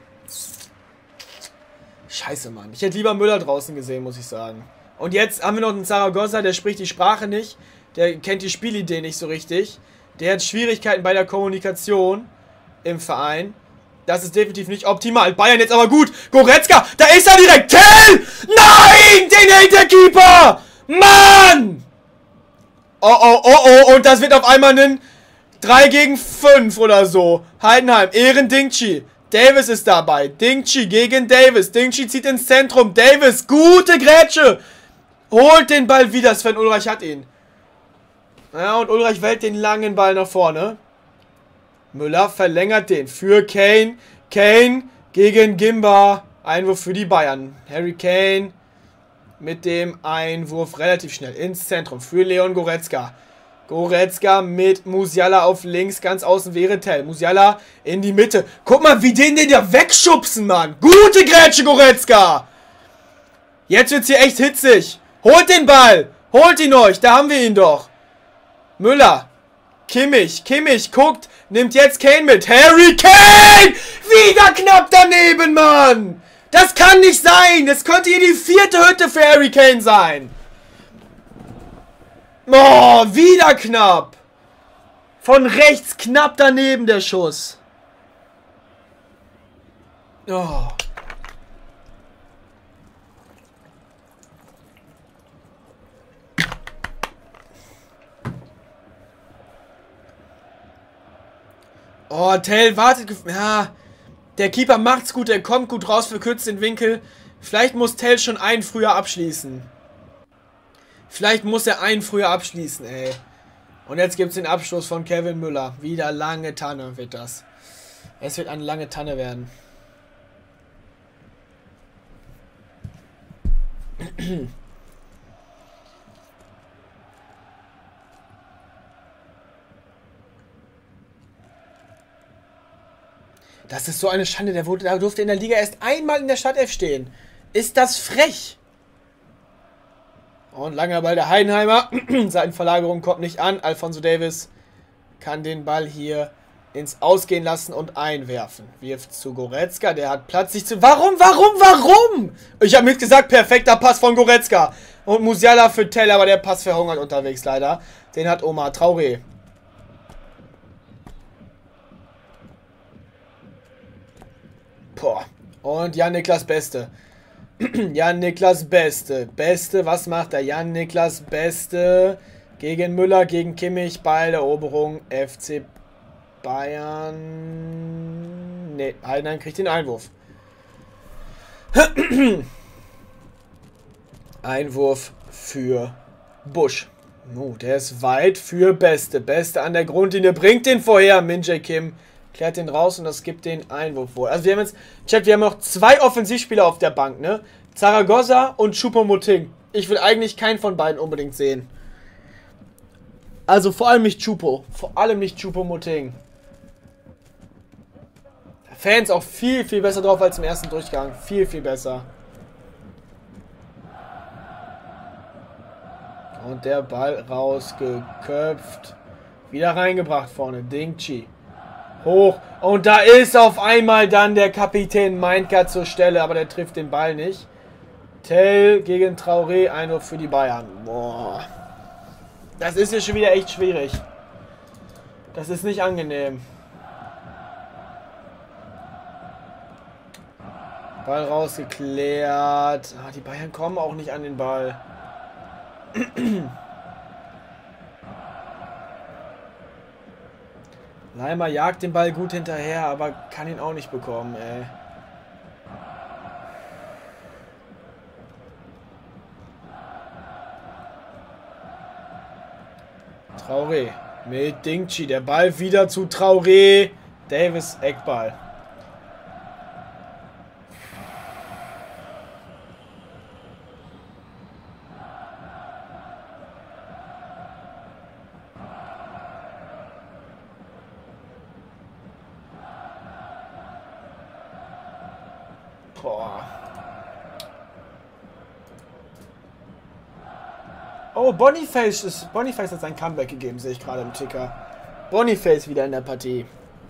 Scheiße, Mann. Ich hätte lieber Müller draußen gesehen, muss ich sagen. Und jetzt haben wir noch einen Zaragoza, der spricht die Sprache nicht. Der kennt die Spielidee nicht so richtig. Der hat Schwierigkeiten bei der Kommunikation im Verein. Das ist definitiv nicht optimal. Bayern jetzt aber gut. Goretzka, da ist er direkt. Tell! Nein! Den hält der Keeper! Mann! Oh, oh, oh, oh. Und das wird auf einmal ein 3 gegen 5 oder so. Heidenheim, Ehren-Dingchi. Davis ist dabei. Dingchi gegen Davis. Dingchi zieht ins Zentrum. Davis, gute Grätsche. Holt den Ball wieder. Sven Ulreich hat ihn. Ja, und Ulreich wählt den langen Ball nach vorne. Müller verlängert den für Kane. Kane gegen Gimba. Einwurf für die Bayern. Harry Kane mit dem Einwurf relativ schnell ins Zentrum für Leon Goretzka. Goretzka mit Musiala auf links, ganz außen wäre Tell. Musiala in die Mitte. Guck mal, wie den da wegschubsen, Mann. Gute Grätsche, Goretzka. Jetzt wird's hier echt hitzig. Holt den Ball. Holt ihn euch, da haben wir ihn doch. Müller. Kimmich guckt, nimmt jetzt Kane mit. Harry Kane! Wieder knapp daneben, Mann. Das kann nicht sein. Das könnte hier die 4. Hütte für Harry Kane sein. Oh, wieder knapp. Von rechts knapp daneben der Schuss. Oh. Oh, Tell wartet. Ja, der Keeper macht's gut, der kommt gut raus, verkürzt den Winkel. Vielleicht muss Tell schon einen früher abschließen. Vielleicht muss er einen früher abschließen, ey. Und jetzt gibt's den Abschluss von Kevin Müller. Wieder lange Tanne wird das. Es wird eine lange Tanne werden. Das ist so eine Schande. Der durfte in der Liga erst einmal in der Startelf stehen. Ist das frech? Und langer Ball der Heidenheimer. Seitenverlagerung kommt nicht an. Alphonso Davies kann den Ball hier ins Ausgehen lassen und einwerfen. Wirft zu Goretzka. Der hat Platz sich zu... Warum? Ich habe nicht gesagt, perfekter Pass von Goretzka. Und Musiala für Tell, aber der Pass verhungert unterwegs leider. Den hat Omar Traoré. Boah. Und Jan-Niklas Beste. Jan-Niklas Beste. Beste, was macht er? Jan-Niklas Beste gegen Müller, gegen Kimmich. Balleroberung FC Bayern. Ne, Heidenheim kriegt den Einwurf. Einwurf für Busch. Oh, der ist weit für Beste. Beste an der Grundlinie. Bringt den vorher. Min-Jae Kim klärt den raus und das gibt den Einwurf wohl. Also wir haben jetzt, Chat, wir haben noch 2 Offensivspieler auf der Bank, ne? Zaragoza und Choupo-Moting. Ich will eigentlich keinen von beiden unbedingt sehen. Also vor allem nicht Choupo. Vor allem nicht Choupo-Moting. Fans auch viel besser drauf als im ersten Durchgang. Viel besser. Und der Ball rausgeköpft. Wieder reingebracht vorne. Dingchi. Hoch. Und da ist auf einmal dann der Kapitän Meintger zur Stelle. Aber der trifft den Ball nicht. Tell gegen Traoré. Einwurf für die Bayern. Boah. Das ist hier schon wieder echt schwierig. Das ist nicht angenehm. Ball rausgeklärt. Ah, die Bayern kommen auch nicht an den Ball. Leimer jagt den Ball gut hinterher, aber kann ihn auch nicht bekommen, ey. Traoré mit Dingchi. Der Ball wieder zu Traoré. Davis, Eckball. Boah. Oh, Boniface hat sein Comeback gegeben, sehe ich gerade im Ticker. Boniface wieder in der Partie.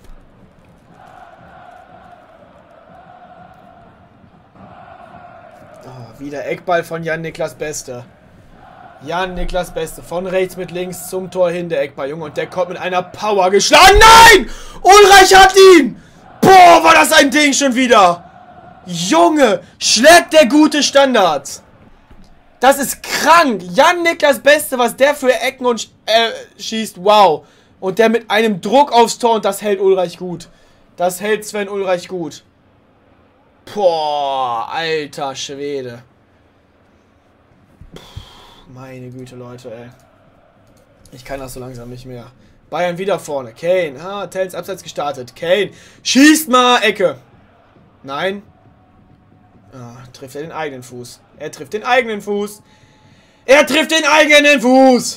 Oh, wieder Eckball von Jan-Niklas Beste. Jan-Niklas Beste. Von rechts mit links zum Tor hin, der Eckball, Junge. Und der kommt mit einer Power geschlagen. Nein! Ulreich hat ihn! Boah, war das ein Ding schon wieder! Junge, schlägt der gute Standards. Das ist krank. Jan-Niklas Beste, was der für Ecken und schießt. Wow. Und der mit einem Druck aufs Tor und das hält Ulreich gut. Das hält Sven Ulreich gut. Boah, alter Schwede. Puh, meine Güte, Leute, ey. Ich kann das so langsam nicht mehr. Bayern wieder vorne. Kane. Ah, Tellens abseits gestartet. Kane. Schießt mal, Ecke. Nein. Ah, trifft er den eigenen Fuß. Er trifft den eigenen Fuß. Er trifft den eigenen Fuß.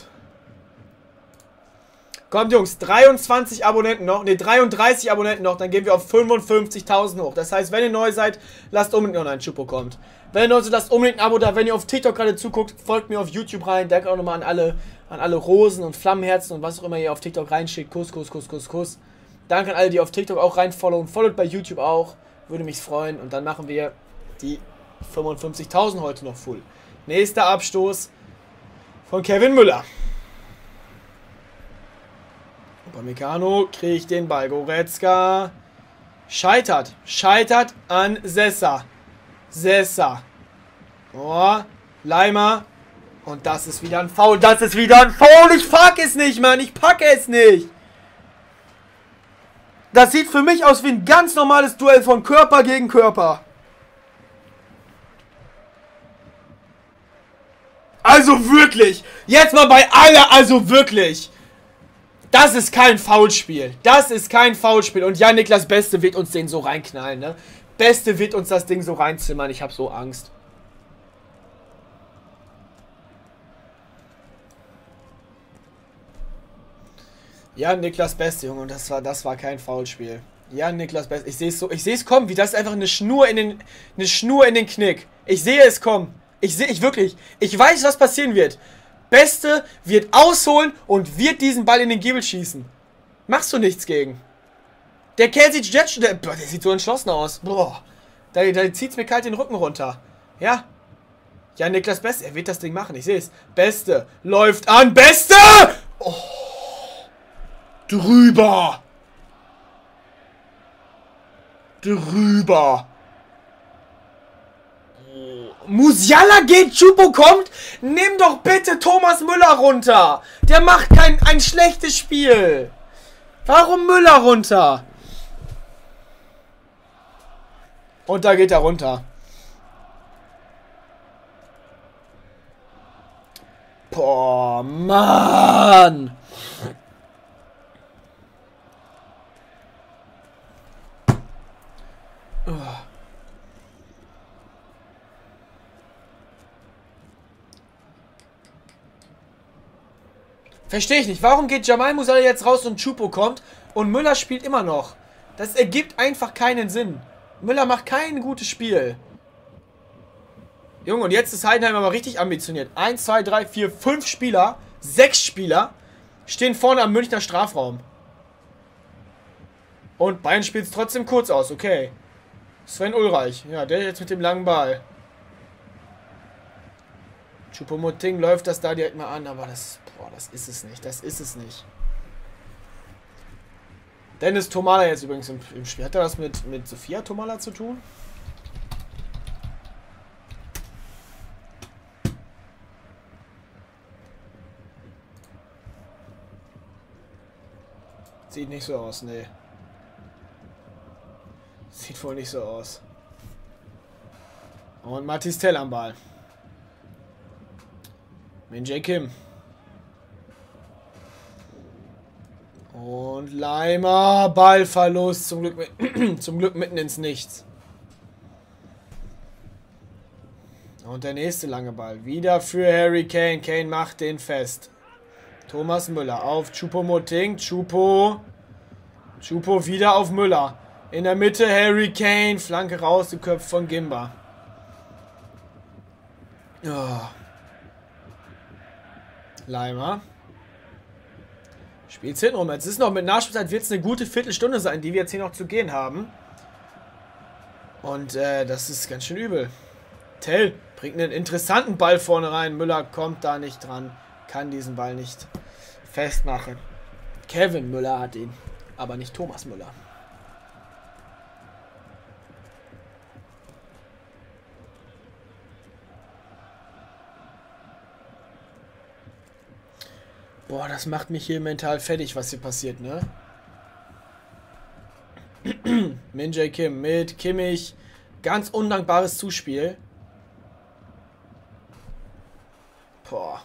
Kommt, Jungs, 23 Abonnenten noch. Ne, 33 Abonnenten noch. Dann gehen wir auf 55.000 hoch. Das heißt, wenn ihr neu seid, lasst unbedingt noch ein Chupo kommt. Wenn ihr neu seid, lasst unbedingt ein Abo da. Wenn ihr auf TikTok gerade zuguckt, folgt mir auf YouTube rein. Danke auch nochmal an alle Rosen und Flammenherzen und was auch immer ihr auf TikTok reinschickt. Kuss, Kuss, Kuss, Kuss, Kuss. Danke an alle, die auf TikTok auch reinfollowen. Followt bei YouTube auch. Würde mich freuen. Und dann machen wir die 55.000 heute noch full. Nächster Abstoß von Kevin Müller. Upamecano kriegt den Ball. Goretzka scheitert. Scheitert an Sessa. Sessa. Oh, Leimer. Und das ist wieder ein Foul. Das ist wieder ein Foul. Ich fuck es nicht, Mann. Ich packe es nicht. Das sieht für mich aus wie ein ganz normales Duell von Körper gegen Körper. Also wirklich. Jetzt mal bei aller. Also wirklich. Das ist kein Foulspiel. Das ist kein Foulspiel. Und Jan-Niklas Beste wird uns den so reinknallen, ne? Beste wird uns das Ding so reinzimmern. Ich habe so Angst. Jan-Niklas Beste, Junge. Und das war kein Foulspiel. Jan-Niklas Beste. Ich sehe es kommen, wie das einfach eine Schnur in den Knick. Ich sehe es kommen. Ich weiß, was passieren wird. Beste wird ausholen und wird diesen Ball in den Giebel schießen. Machst du nichts gegen. Der Kerl sieht jetzt schon, der sieht so entschlossen aus. Boah, da zieht es mir kalt den Rücken runter. Ja. Jan-Niklas Beste, er wird das Ding machen, ich sehe es. Beste, läuft an, Beste! Oh. Drüber. Drüber. Musiala geht, Chupo kommt. Nimm doch bitte Thomas Müller runter. Der macht ein schlechtes Spiel. Warum Müller runter? Und da geht er runter. Boah, Mann. Verstehe ich nicht. Warum geht Jamal Musiala jetzt raus und Chupo kommt und Müller spielt immer noch? Das ergibt einfach keinen Sinn. Müller macht kein gutes Spiel. Junge, und jetzt ist Heidenheim aber richtig ambitioniert. 1, 2, 3, 4, 5 Spieler, 6 Spieler stehen vorne am Münchner Strafraum. Und Bayern spielt es trotzdem kurz aus, okay. Sven Ulreich, ja, der jetzt mit dem langen Ball. Choupo-Moting läuft das da direkt mal an, aber das ist es nicht, das ist es nicht. Dennis Tomala jetzt übrigens im Spiel. Hat er was mit Sophia Tomala zu tun? Sieht nicht so aus, nee. Sieht wohl nicht so aus. Und Mathis Tell am Ball. Min-Jae Kim. Und Leimer, Ballverlust, zum Glück mitten ins Nichts. Und der nächste lange Ball, wieder für Harry Kane. Kane macht den fest. Thomas Müller auf Choupo-Moting, Choupo wieder auf Müller. In der Mitte Harry Kane, Flanke rausgeköpft von Gimba. Oh. Leimer. Spielt's hinten rum. Jetzt ist noch mit Nachspielzeit, wird es eine gute Viertelstunde sein, die wir jetzt hier noch zu gehen haben. Und das ist ganz schön übel. Tell bringt einen interessanten Ball vorne rein. Müller kommt da nicht dran. Kann diesen Ball nicht festmachen. Kevin Müller hat ihn. Aber nicht Thomas Müller. Boah, das macht mich hier mental fertig, was hier passiert, ne? Min Jae Kim mit Kimmich. Ganz undankbares Zuspiel. Boah.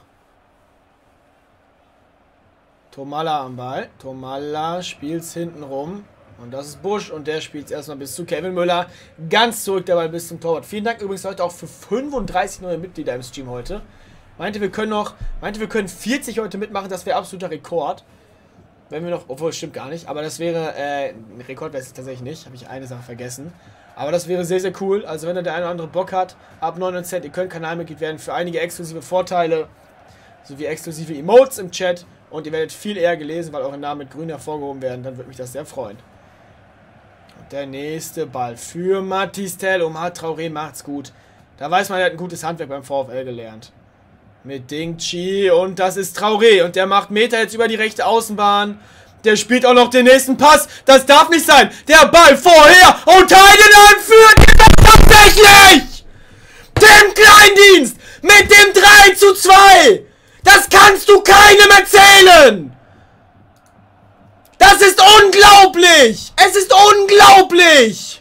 Tomalla am Ball. Tomalla spielt's hinten rum. Und das ist Busch. Und der spielt es erstmal bis zu Kevin Müller. Ganz zurück dabei bis zum Torwart. Vielen Dank übrigens heute auch für 35 neue Mitglieder im Stream heute. Meinte, wir können 40 heute mitmachen. Das wäre absoluter Rekord. Wenn wir noch, obwohl es stimmt gar nicht. Aber das wäre, ein Rekord wäre es tatsächlich nicht. Habe ich eine Sache vergessen. Aber das wäre sehr, sehr cool. Also wenn da der eine oder andere Bock hat, ab 9 Cent, ihr könnt Kanalmitglied werden für einige exklusive Vorteile. Sowie exklusive Emotes im Chat. Und ihr werdet viel eher gelesen, weil eure Namen mit grün hervorgehoben werden. Dann würde mich das sehr freuen. Und der nächste Ball für Mathys Tel. Omar Traoré macht's gut. Da weiß man, er hat ein gutes Handwerk beim VfL gelernt. Mit Ding Chi und das ist Traoré. Und der macht Meter jetzt über die rechte Außenbahn. Der spielt auch noch den nächsten Pass. Das darf nicht sein. Der Ball vorher. Und Heidenheim führt ihn tatsächlich. Den Kleindienst mit dem 3:2. Das kannst du keinem erzählen. Das ist unglaublich. Es ist unglaublich.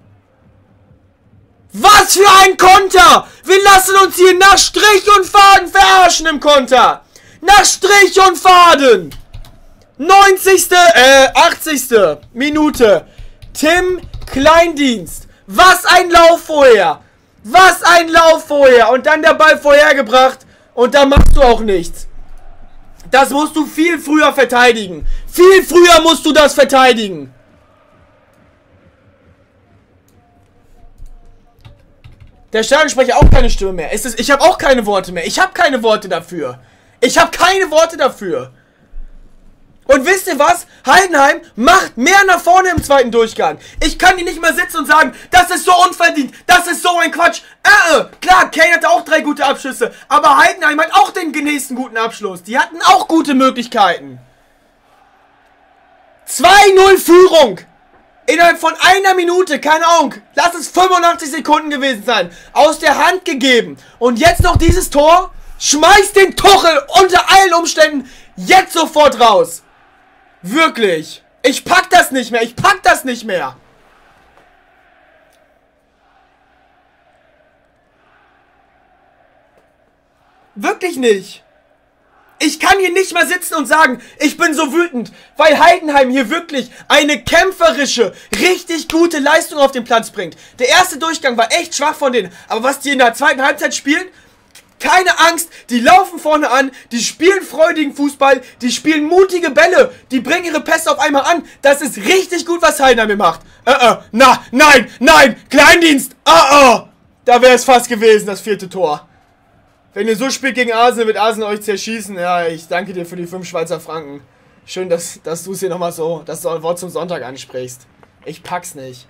Was für ein Konter. Wir lassen uns hier nach Strich und Faden verarschen im Konter. Nach Strich und Faden. 80. Minute. Tim Kleindienst. Was ein Lauf vorher. Was ein Lauf vorher. Und dann der Ball vorhergebracht. Und da machst du auch nichts. Das musst du viel früher verteidigen. Viel früher musst du das verteidigen. Der Stadionsprecher auch keine Stimme mehr. Ich habe auch keine Worte mehr. Ich habe keine Worte dafür. Ich habe keine Worte dafür. Und wisst ihr was? Heidenheim macht mehr nach vorne im zweiten Durchgang. Ich kann hier nicht mal sitzen und sagen, das ist so unverdient, das ist so ein Quatsch. Klar, Kane hatte auch 3 gute Abschlüsse, aber Heidenheim hat auch den nächsten guten Abschluss. Die hatten auch gute Möglichkeiten. 2:0 Führung. Innerhalb von einer Minute, keine Ahnung, lass es 85 Sekunden gewesen sein. Aus der Hand gegeben. Und jetzt noch dieses Tor. Schmeißt den Tuchel unter allen Umständen jetzt sofort raus. Wirklich. Ich pack das nicht mehr. Ich pack das nicht mehr. Wirklich nicht. Ich kann hier nicht mal sitzen und sagen, ich bin so wütend, weil Heidenheim hier wirklich eine kämpferische, richtig gute Leistung auf den Platz bringt. Der erste Durchgang war echt schwach von denen, aber was die in der zweiten Halbzeit spielen, keine Angst, die laufen vorne an, die spielen freudigen Fußball, die spielen mutige Bälle, die bringen ihre Pässe auf einmal an. Das ist richtig gut, was Heidenheim hier macht. Nein, Kleindienst, Da wäre es fast gewesen, das 4. Tor. Wenn ihr so spielt gegen Arsenal, wird Arsenal euch zerschießen. Ja, ich danke dir für die 5 Schweizer Franken. Schön, dass du es hier nochmal so, das Wort zum Sonntag ansprichst. Ich pack's nicht.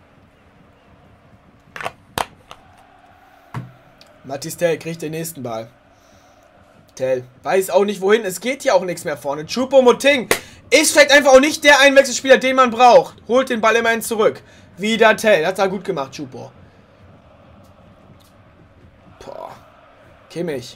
Mathys Tel kriegt den nächsten Ball. Tel weiß auch nicht wohin. Es geht hier auch nichts mehr vorne. Choupo-Moting ist vielleicht einfach auch nicht der Einwechselspieler, den man braucht. Holt den Ball immerhin zurück. Wieder Tel. Hat er gut gemacht, Choupo. Boah. Kimmich.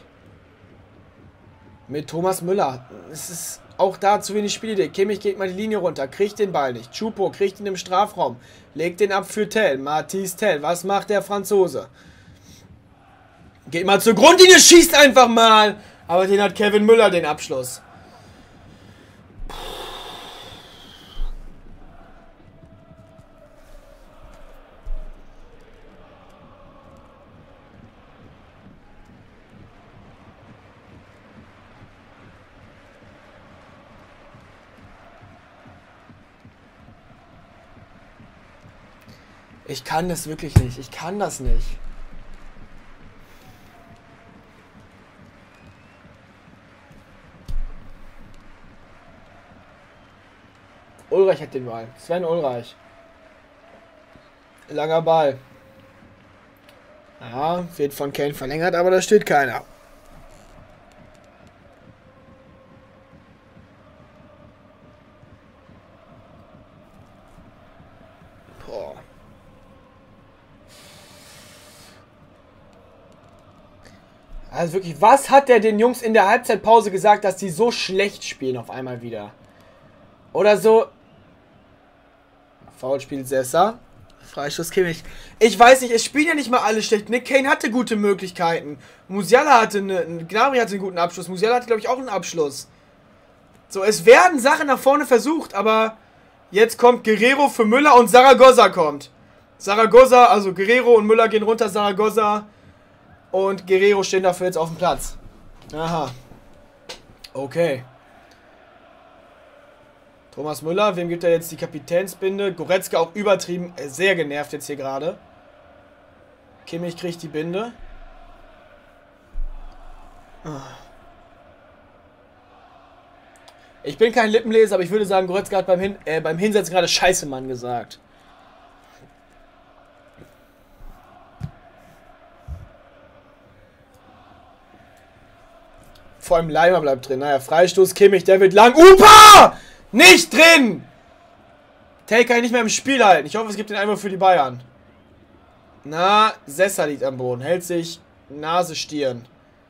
Mit Thomas Müller. Es ist auch da zu wenig Spielidee. Kimmich geht mal die Linie runter. Kriegt den Ball nicht. Choupo kriegt ihn im Strafraum. Legt den ab für Tel. Mathys Tel. Was macht der Franzose? Geht mal zur Grundlinie, schießt einfach mal. Aber den hat Kevin Müller den Abschluss. Ich kann das wirklich nicht. Ich kann das nicht. Ulreich hat den Ball. Sven Ulreich. Langer Ball. Ja, wird von Kane verlängert, aber da steht keiner. Boah. Also wirklich, was hat der den Jungs in der Halbzeitpause gesagt, dass die so schlecht spielen auf einmal wieder? Oder so. Foulspiel Sessa. Freistoß Kimmich. Ich weiß nicht, es spielen ja nicht mal alle schlecht. Nick Kane hatte gute Möglichkeiten. Musiala hatte Gnabry hatte einen guten Abschluss. Musiala hatte, glaube ich, auch einen Abschluss. So, es werden Sachen nach vorne versucht, aber jetzt kommt Guerrero für Müller und Zaragoza kommt. Zaragoza, also Guerrero und Müller gehen runter, Zaragoza und Guerrero stehen dafür jetzt auf dem Platz. Aha. Okay. Thomas Müller, wem gibt er jetzt die Kapitänsbinde? Goretzka auch übertrieben, sehr genervt jetzt hier gerade. Kimmich kriegt die Binde. Ich bin kein Lippenleser, aber ich würde sagen, Goretzka hat beim Hinsetzen gerade Scheiße, Mann, gesagt. Vor allem Leimer bleibt drin. Naja, Freistoß Kimmich, der wird lang. Upa! Nicht drin! Tell kann ich nicht mehr im Spiel halten. Ich hoffe, es gibt den Einwurf für die Bayern. Na, Sessa liegt am Boden. Hält sich Nase, Stirn.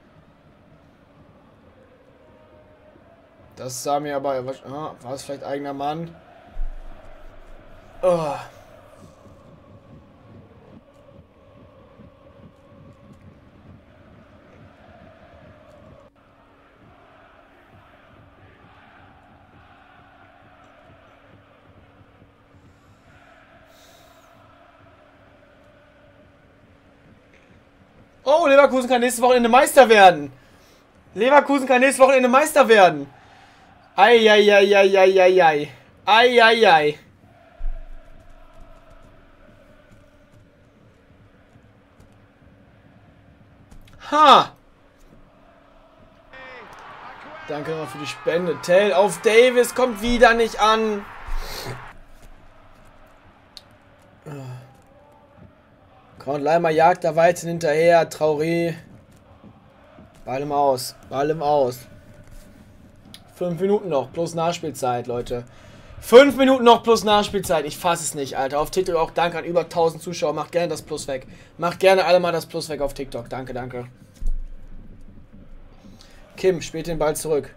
Das sah mir aber... war es vielleicht eigener Mann? Oh. Oh, Leverkusen kann nächstes Wochenende Meister werden. Leverkusen kann nächstes Wochenende Meister werden. Eieieiei. Eieiei. Ha. Danke nochmal für die Spende. Tell auf Davis kommt wieder nicht an. Und Leimer jagt da weiterhin hinterher. Traoré. Ball im Aus. Ball im Aus. 5 Minuten noch. Plus Nachspielzeit, Leute. 5 Minuten noch plus Nachspielzeit. Ich fasse es nicht, Alter. Auf TikTok auch danke an über 1000 Zuschauer. Macht gerne das Plus weg. Macht gerne alle mal das Plus weg auf TikTok. Danke, danke. Kim spielt den Ball zurück.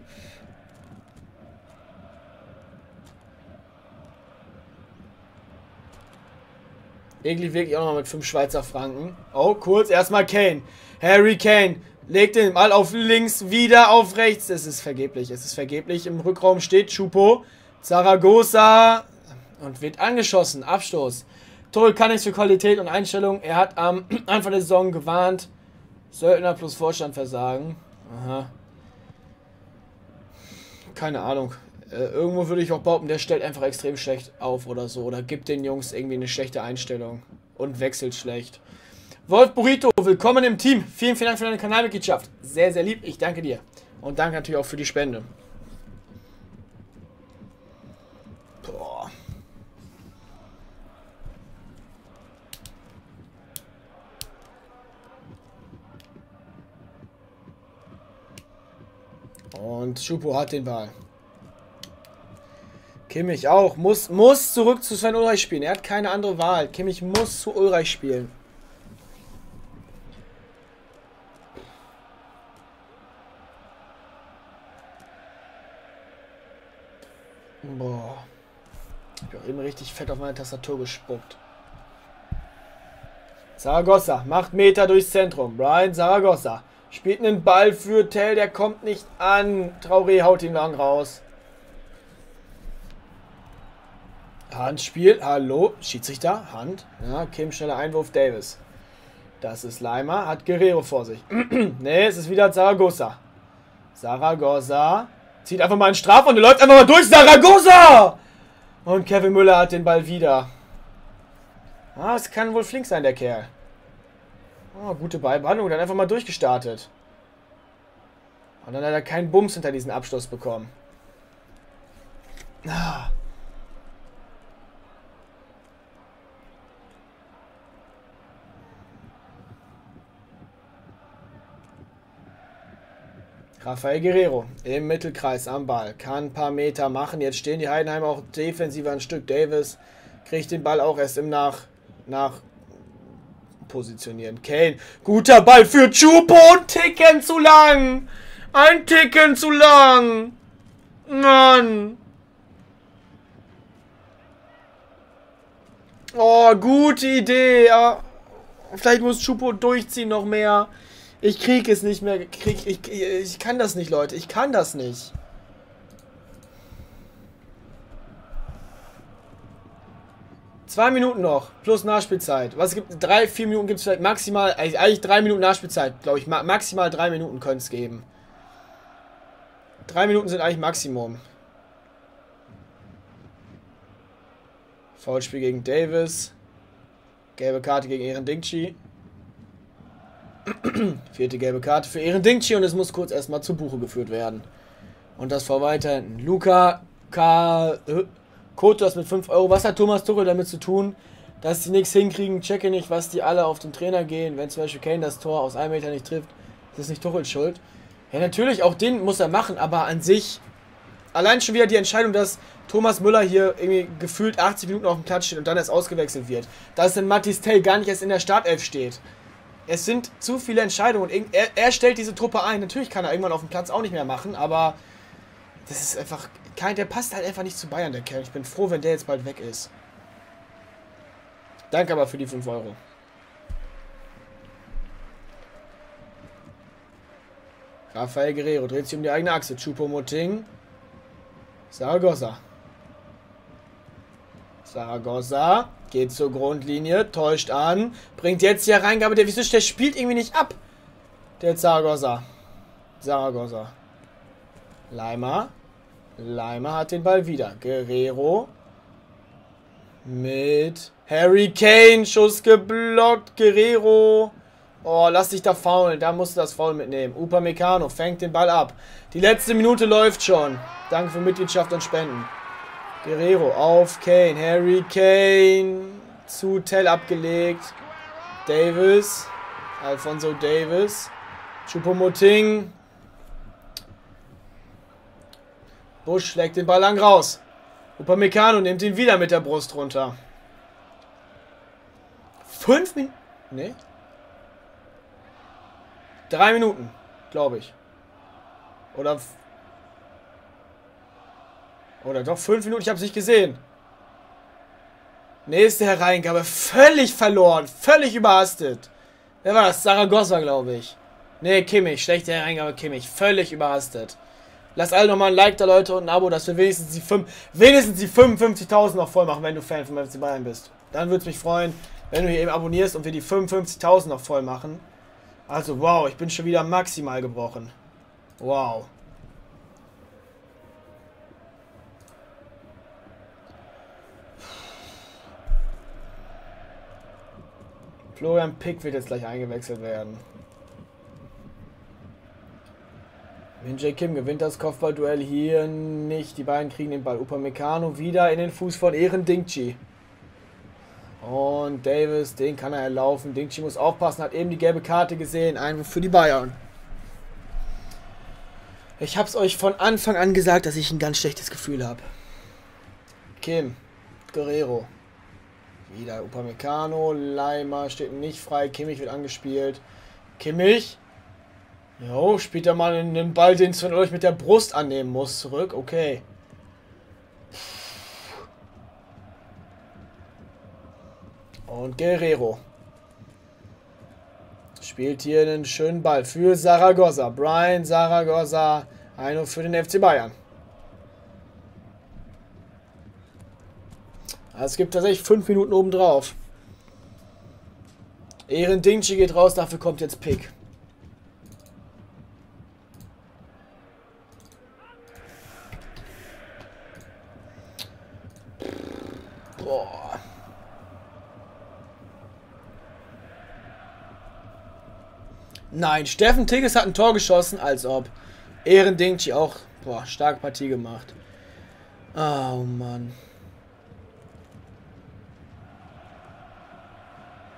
Egli wirklich auch nochmal mit 5 Schweizer Franken. Oh, kurz. Erstmal Kane. Harry Kane legt den Ball auf links, wieder auf rechts. Es ist vergeblich. Es ist vergeblich. Im Rückraum steht Choupo. Zaragoza. Und wird angeschossen. Abstoß. Torel kann nichts für Qualität und Einstellung. Er hat am Anfang der Saison gewarnt. Söldner plus Vorstand versagen. Aha. Keine Ahnung. Irgendwo würde ich auch behaupten, der stellt einfach extrem schlecht auf oder so. Oder gibt den Jungs irgendwie eine schlechte Einstellung. Und wechselt schlecht. Wolf Burrito, willkommen im Team. Vielen, vielen Dank für deine Kanalmitgliedschaft. Sehr, sehr lieb. Ich danke dir. Und danke natürlich auch für die Spende. Boah. Und Choupo hat den Ball. Kimmich auch. Muss zurück zu Sven Ulreich spielen. Er hat keine andere Wahl. Kimmich muss zu Ulreich spielen. Boah. Ich habe auch eben richtig fett auf meine Tastatur gespuckt. Zaragoza macht Meter durchs Zentrum. Brian Zaragoza spielt einen Ball für Tell. Der kommt nicht an. Traoré haut ihn lang raus. Handspiel, hallo, Schiedsrichter, Hand. Ja, Kim, schneller Einwurf, Davis. Das ist Leimer, hat Guerrero vor sich. Ne, es ist wieder Zaragoza. Zaragoza zieht einfach mal einen Straf und der läuft einfach mal durch. Zaragoza! Und Kevin Müller hat den Ball wieder. Ah, es kann wohl flink sein, der Kerl. Oh, gute Ballbehandlung, dann einfach mal durchgestartet. Und dann hat er keinen Bums hinter diesen Abschluss bekommen. Ah. Rafael Guerrero im Mittelkreis am Ball. Kann ein paar Meter machen. Jetzt stehen die Heidenheimer auch defensiver ein Stück. Davis kriegt den Ball auch erst im nach positionieren. Kane. Guter Ball für Chupo. Ein Ticken zu lang. Ein Ticken zu lang. Mann. Oh, gute Idee. Ja, vielleicht muss Chupo durchziehen noch mehr. Ich krieg es nicht mehr. Ich kann das nicht, Leute. Ich kann das nicht. Zwei Minuten noch. Plus Nachspielzeit. Was gibt 3-4 Minuten gibt es vielleicht maximal. Eigentlich 3 Minuten Nachspielzeit, glaube ich. Maximal 3 Minuten können es geben. 3 Minuten sind eigentlich Maximum. Foulspiel gegen Davis. Gelbe Karte gegen Eren Dingchi. Vierte gelbe Karte für Eren Dingchi und es muss kurz erstmal zu Buche geführt werden. Und das vor weiterhin. Luca Kotos mit 5 Euro. Was hat Thomas Tuchel damit zu tun, dass sie nichts hinkriegen? Checke nicht, was die alle auf den Trainer gehen. Wenn zum Beispiel Kane das Tor aus 1 Meter nicht trifft, ist das nicht Tuchels Schuld. Ja, natürlich, auch den muss er machen, aber an sich, allein schon wieder die Entscheidung, dass Thomas Müller hier irgendwie gefühlt 80 Minuten auf dem Platz steht und dann erst ausgewechselt wird. Dass dann Mathys Tel gar nicht erst in der Startelf steht. Es sind zu viele Entscheidungen und er stellt diese Truppe ein. Natürlich kann er irgendwann auf dem Platz auch nicht mehr machen, aber das ist einfach, der passt halt einfach nicht zu Bayern, der Kerl. Ich bin froh, wenn der jetzt bald weg ist. Danke aber für die 5 Euro. Rafael Guerrero dreht sich um die eigene Achse. Choupo-Moting. Zaragoza. Zaragoza geht zur Grundlinie, täuscht an, bringt jetzt die Hereingabe. Der spielt irgendwie nicht ab. Der Zaragoza. Zaragoza. Leimer. Leimer hat den Ball wieder. Guerrero. Mit Harry Kane. Schuss geblockt. Guerrero. Oh, lass dich da faulen. Da musst du das Foul mitnehmen. Upamecano fängt den Ball ab. Die letzte Minute läuft schon. Danke für Mitgliedschaft und Spenden. Guerrero auf Kane. Harry Kane zu Tell abgelegt. Davis. Alphonso Davis. Choupo-Moting. Busch schlägt den Ball lang raus. Upamecano nimmt ihn wieder mit der Brust runter. 5 Minuten. Ne? 3 Minuten, glaube ich. Oder doch 5 Minuten, ich habe es nicht gesehen. Nächste Hereingabe, völlig verloren, völlig überhastet. Wer war das? Zaragoza, glaube ich. Ne, Kimmich, schlechte Hereingabe, Kimmich, völlig überhastet. Lasst alle nochmal ein Like da, Leute, und ein Abo, dass wir wenigstens die 55.000 noch voll machen, wenn du Fan von FC Bayern bist. Dann würde es mich freuen, wenn du hier eben abonnierst und wir die 55.000 noch voll machen. Also, wow, ich bin schon wieder maximal gebrochen. Wow. Florian Pick wird jetzt gleich eingewechselt werden. Min-Jae Kim gewinnt das Kopfballduell hier nicht. Die beiden kriegen den Ball. Upamecano wieder in den Fuß von Eren Dingchi. Und Davis, den kann er erlaufen. Dingchi muss aufpassen, hat eben die gelbe Karte gesehen. Einwurf für die Bayern. Ich habe es euch von Anfang an gesagt, dass ich ein ganz schlechtes Gefühl habe. Kim, Guerrero. Wieder Upamecano. Leimer steht nicht frei. Kimmich wird angespielt. Kimmich. Jo, spielt er mal in den Ball, den Sven Ulreich mit der Brust annehmen muss. Zurück, okay. Und Guerrero spielt hier einen schönen Ball für Zaragoza. Brian Zaragoza, Einwurf für den FC Bayern. Also es gibt tatsächlich 5 Minuten obendrauf. Eren Dingchi geht raus, dafür kommt jetzt Pick. Boah. Nein, Steffen Tigges hat ein Tor geschossen, als ob. Eren Dingchi auch, boah, starke Partie gemacht. Oh Mann.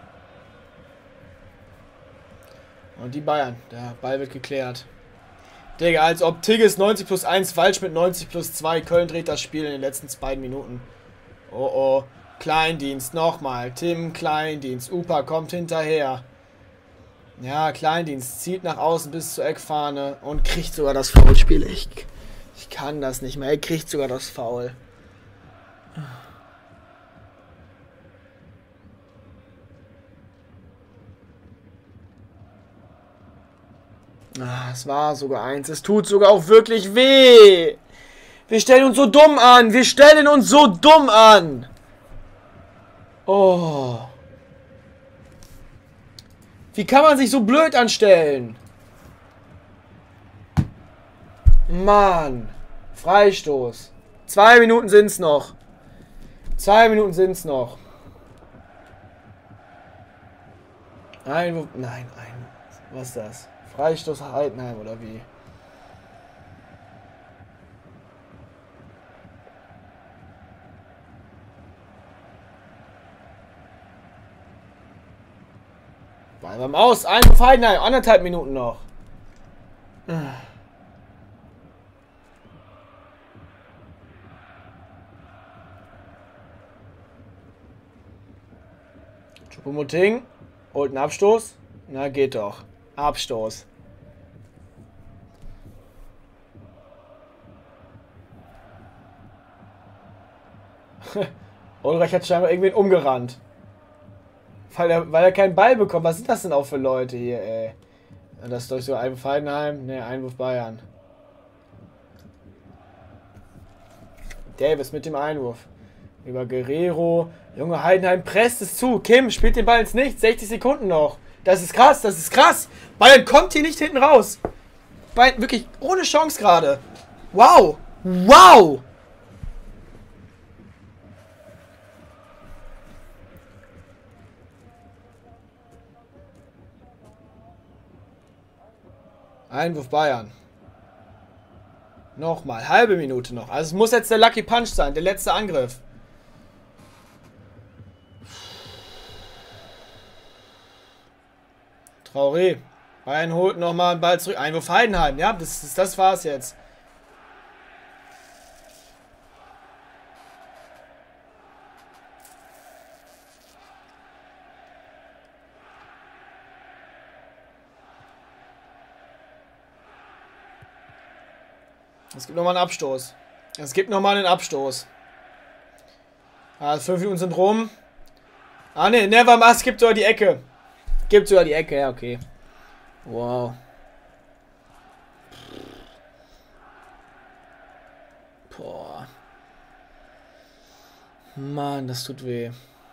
Und die Bayern, der Ball wird geklärt. Digga, als ob Tigges 90 plus 1 falsch mit 90 plus 2. Köln dreht das Spiel in den letzten 2 Minuten. Oh oh. Kleindienst, nochmal. Tim Kleindienst. Upa kommt hinterher. Ja, Kleindienst zieht nach außen bis zur Eckfahne und kriegt sogar das Foulspiel. Ich kann das nicht mehr. Er kriegt sogar das Foul. Ah, es war sogar 1. Es tut sogar auch wirklich weh. Wir stellen uns so dumm an. Wir stellen uns so dumm an. Oh. Wie kann man sich so blöd anstellen? Mann. Freistoß. 2 Minuten sind's noch. 2 Minuten sind's noch. Einwurf. Nein, was ist das? Freistoß Heidenheim oder wie? Ball beim Aus. Einwurf Heidenheim. 1,5 Minuten noch. Choupo-Moting holt einen Abstoß. Na, geht doch. Abstoß. Ulreich hat scheinbar irgendwen umgerannt. Weil er keinen Ball bekommt. Was sind das denn auch für Leute hier, ey? Das ist doch so Einwurf Heidenheim. Ne, Einwurf Bayern. Davis mit dem Einwurf. Über Guerrero. Junge, Heidenheim presst es zu. Kim spielt den Ball ins Nichts. 60 Sekunden noch. Das ist krass, das ist krass. Bayern kommt hier nicht hinten raus. Bayern wirklich ohne Chance gerade. Wow. Wow. Einwurf Bayern. Nochmal. Halbe Minute noch. Also es muss jetzt der Lucky Punch sein. Der letzte Angriff. Traoré. Bayern holt nochmal einen Ball zurück. Einwurf Heidenheim. Ja, das war's jetzt. Es gibt nochmal einen Abstoß. Es gibt nochmal einen Abstoß. Ah, 5 Minuten sind rum. Ah, ne, never. Es gibt sogar die Ecke. Gibt sogar die Ecke, ja, okay. Wow. Boah. Mann, das tut weh.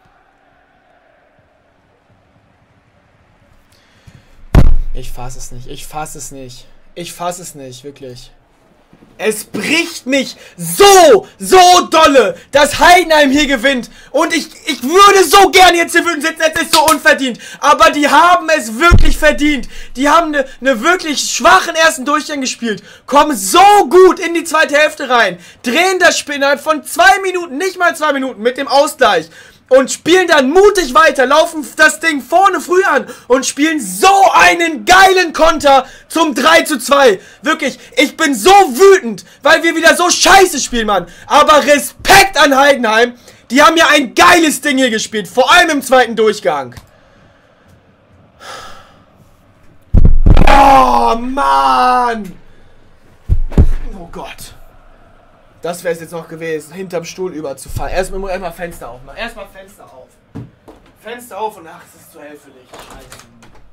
Ich fass es nicht. Ich fass es nicht. Ich fass es nicht, wirklich. Es bricht mich so dolle, dass Heidenheim hier gewinnt. Und ich würde so gern jetzt hier sitzen, es ist so unverdient. Aber die haben es wirklich verdient. Die haben eine wirklich schwachen ersten Durchgang gespielt. Kommen so gut in die zweite Hälfte rein. Drehen das Spiel innerhalb von 2 Minuten, nicht mal 2 Minuten, mit dem Ausgleich. Und spielen dann mutig weiter, laufen das Ding vorne früh an und spielen so einen geilen Konter zum 3:2. Wirklich, ich bin so wütend, weil wir wieder so scheiße spielen, Mann. Aber Respekt an Heidenheim, die haben ja ein geiles Ding hier gespielt, vor allem im zweiten Durchgang. Oh, Mann. Oh Gott. Das wäre es jetzt noch gewesen, hinterm Stuhl überzufallen. Erstmal Fenster aufmachen. Erstmal Fenster auf. Fenster auf und ach, es ist zu hell für dich. Scheiße.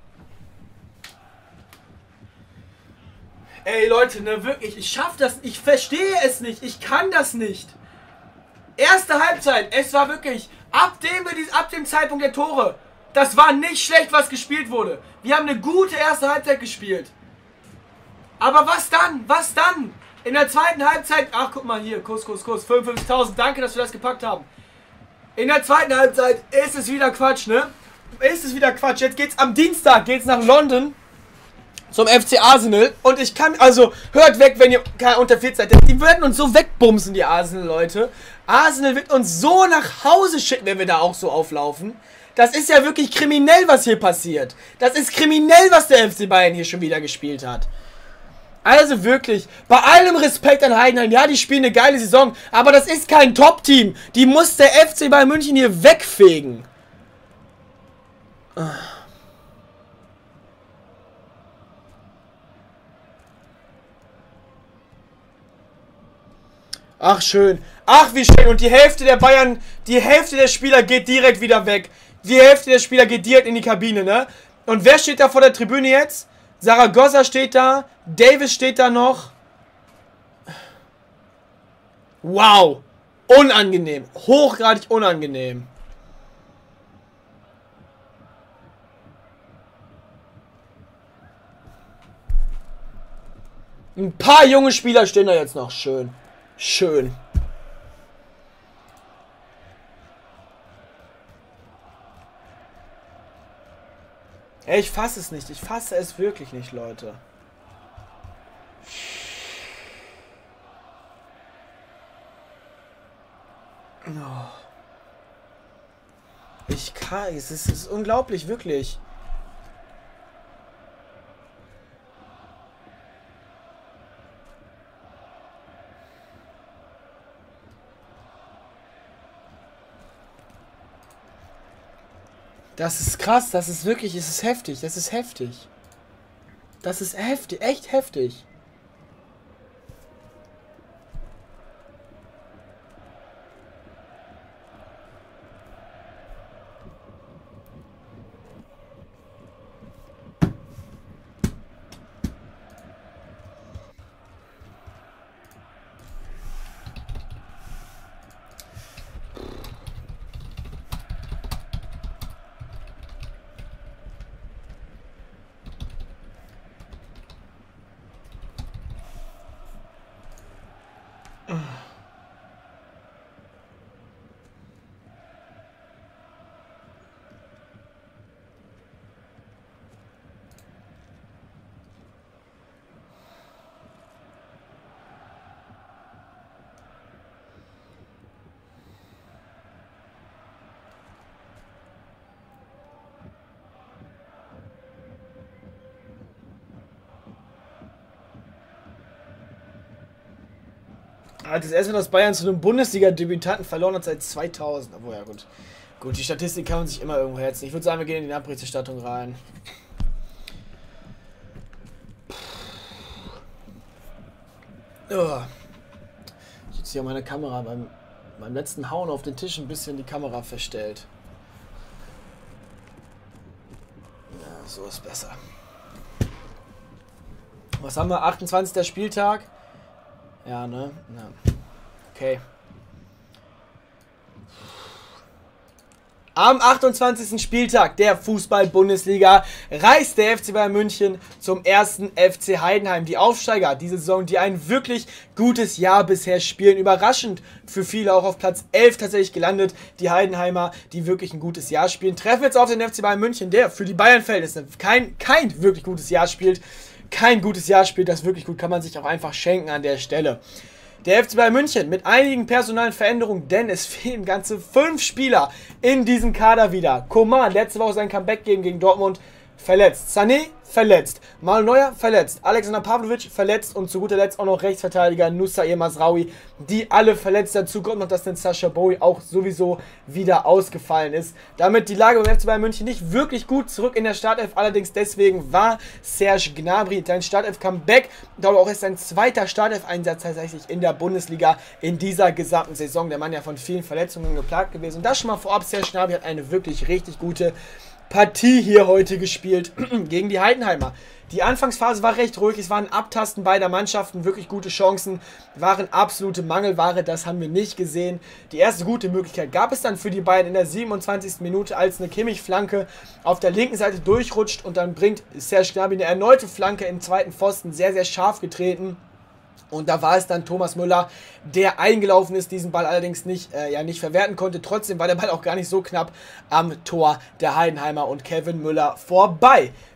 Ey Leute, ne, wirklich, ich schaff das, ich verstehe es nicht, ich kann das nicht. Erste Halbzeit, es war wirklich, ab dem Zeitpunkt der Tore, das war nicht schlecht, was gespielt wurde. Wir haben eine gute erste Halbzeit gespielt. Aber was dann? Was dann? In der zweiten Halbzeit, ach guck mal hier, Kuss, 55.000, danke, dass wir das gepackt haben. In der zweiten Halbzeit ist es wieder Quatsch, ne? Ist es wieder Quatsch. Jetzt geht's am Dienstag, geht's nach London zum FC Arsenal. Und ich kann, also, hört weg, wenn ihr unter 14 seid. Die werden uns so wegbumsen, die Arsenal-Leute. Arsenal wird uns so nach Hause schicken, wenn wir da auch so auflaufen. Das ist ja wirklich kriminell, was hier passiert. Das ist kriminell, was der FC Bayern hier schon wieder gespielt hat. Also wirklich, bei allem Respekt an Heidenheim, ja, die spielen eine geile Saison, aber das ist kein Top-Team. Die muss der FC Bayern München hier wegfegen. Ach, schön. Ach, wie schön. Und die Hälfte der Bayern, die Hälfte der Spieler geht direkt wieder weg. Die Hälfte der Spieler geht direkt in die Kabine, ne? Und wer steht da vor der Tribüne jetzt? Zaragoza steht da. Davis steht da noch. Wow. Unangenehm. Hochgradig unangenehm. Ein paar junge Spieler stehen da jetzt noch. Schön. Schön. Ey, ich fasse es nicht. Ich fasse es wirklich nicht, Leute. Oh. Ich kann... Es ist unglaublich, wirklich. Das ist krass, das ist wirklich, es ist heftig, das ist heftig. Das ist heftig, echt heftig. Das erste Mal, dass Bayern zu einem Bundesliga-Debütanten verloren hat seit 2000. Obwohl, ja gut. Gut, die Statistik kann man sich immer irgendwo hetzen. Ich würde sagen, wir gehen in die Nachberichterstattung rein. Oh. Ich jetzt hier meine Kamera beim letzten Hauen auf den Tisch ein bisschen die Kamera verstellt. Ja, so ist besser. Was haben wir? 28. Spieltag. Ja, ne? Ja. Okay. Am 28. Spieltag der Fußball-Bundesliga reist der FC Bayern München zum ersten FC Heidenheim. Die Aufsteiger diese Saison, die ein wirklich gutes Jahr bisher spielen. Überraschend für viele auch auf Platz 11 tatsächlich gelandet. Die Heidenheimer, die wirklich ein gutes Jahr spielen, treffen jetzt auf den FC Bayern München, der für die Bayern-Verhältnisse kein wirklich gutes Jahr spielt. Kein gutes Jahr spielt, das wirklich gut, kann man sich auch einfach schenken an der Stelle. Der FC Bayern München mit einigen personalen Veränderungen, denn es fehlen ganze 5 Spieler in diesem Kader wieder. Coman, letzte Woche sein Comeback gegen Dortmund, verletzt. Sané, verletzt. Manuel Neuer, verletzt. Alexander Pavlovic, verletzt. Und zu guter Letzt auch noch Rechtsverteidiger Nusair Mazraoui, die alle verletzt. Dazu kommt noch, dass den Sacha Boey auch sowieso wieder ausgefallen ist. Damit die Lage beim FC Bayern München nicht wirklich gut zurück in der Startelf. Allerdings deswegen war Serge Gnabry sein Startelf-Comeback. Ich glaube auch erst sein zweiter Startelf-Einsatz tatsächlich in der Bundesliga in dieser gesamten Saison. Der Mann ja von vielen Verletzungen geplagt gewesen. Und das schon mal vorab, Serge Gnabry hat eine wirklich richtig gute Partie hier heute gespielt gegen die Heidenheimer. Die Anfangsphase war recht ruhig, es waren Abtasten beider Mannschaften, wirklich gute Chancen, waren absolute Mangelware, das haben wir nicht gesehen. Die erste gute Möglichkeit gab es dann für die beiden in der 27. Minute, als eine Kimmich-Flanke auf der linken Seite durchrutscht und dann bringt Serge Gnabry eine erneute Flanke im zweiten Pfosten, sehr, sehr scharf getreten. Und da war es dann Thomas Müller, der eingelaufen ist, diesen Ball allerdings nicht verwerten konnte. Trotzdem war der Ball auch gar nicht so knapp am Tor der Heidenheimer und Kevin Müller vorbei.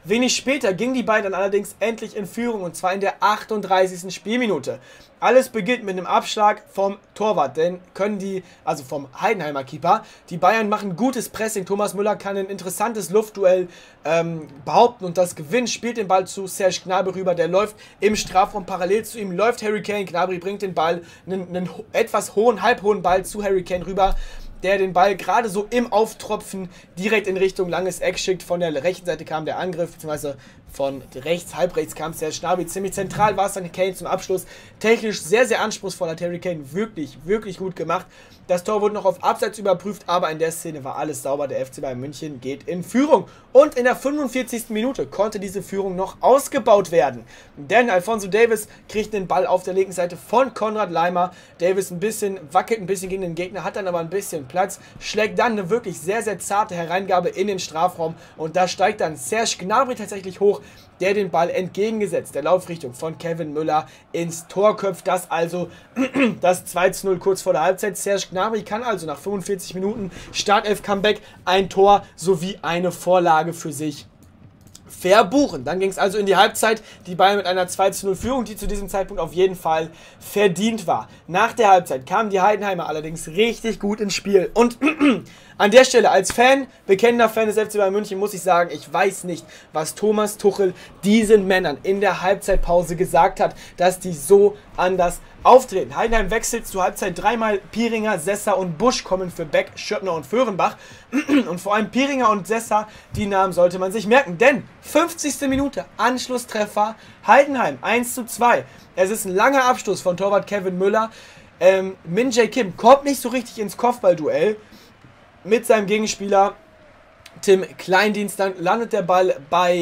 Wenig später gingen die beiden dann allerdings endlich in Führung, und zwar in der 38. Spielminute. Alles beginnt mit einem Abschlag vom Torwart, denn also vom Heidenheimer Keeper. Die Bayern machen gutes Pressing. Thomas Müller kann ein interessantes Luftduell behaupten und das gewinnt, spielt den Ball zu Serge Gnabry rüber, der läuft im Strafraum, parallel zu ihm läuft Harry Kane. Gnabry bringt den Ball, einen etwas halbhohen Ball zu Harry Kane rüber, der den Ball gerade so im Auftropfen direkt in Richtung langes Eck schickt. Von der rechten Seite kam der Angriff, beziehungsweise von halbrechts kam Serge Gnabry. Ziemlich zentral war es dann Kane zum Abschluss. Technisch sehr, sehr anspruchsvoll, hat Harry Kane wirklich, wirklich gut gemacht. Das Tor wurde noch auf Abseits überprüft, aber in der Szene war alles sauber. Der FC Bayern München geht in Führung. Und in der 45. Minute konnte diese Führung noch ausgebaut werden. Denn Alphonso Davies kriegt den Ball auf der linken Seite von Konrad Laimer. Davies wackelt ein bisschen gegen den Gegner, hat dann aber ein bisschen Platz, schlägt dann eine wirklich sehr, sehr zarte Hereingabe in den Strafraum. Und da steigt dann Serge Gnabry tatsächlich hoch, der den Ball entgegengesetzt, der Laufrichtung von Kevin Müller ins Tor köpft. Das also das 2:0 kurz vor der Halbzeit. Serge Gnabry kann also nach 45 Minuten Startelf-Comeback ein Tor sowie eine Vorlage für sich verbuchen. Dann ging es also in die Halbzeit, die Bayern mit einer 2:0 Führung, die zu diesem Zeitpunkt auf jeden Fall verdient war. Nach der Halbzeit kamen die Heidenheimer allerdings richtig gut ins Spiel und an der Stelle als Fan, bekennender Fan des FC Bayern München, muss ich sagen, ich weiß nicht, was Thomas Tuchel diesen Männern in der Halbzeitpause gesagt hat, dass die so anders auftreten. Heidenheim wechselt zur Halbzeit dreimal. Pieringer, Sessa und Busch kommen für Beck, Schöppner und Föhrenbach. Und vor allem Pieringer und Sessa, die Namen sollte man sich merken. Denn 50. Minute, Anschlusstreffer, Heidenheim 1:2. Es ist ein langer Abstoß von Torwart Kevin Müller. Min Jae Kim kommt nicht so richtig ins Kopfballduell mit seinem Gegenspieler Tim Kleindienst. Dann landet der Ball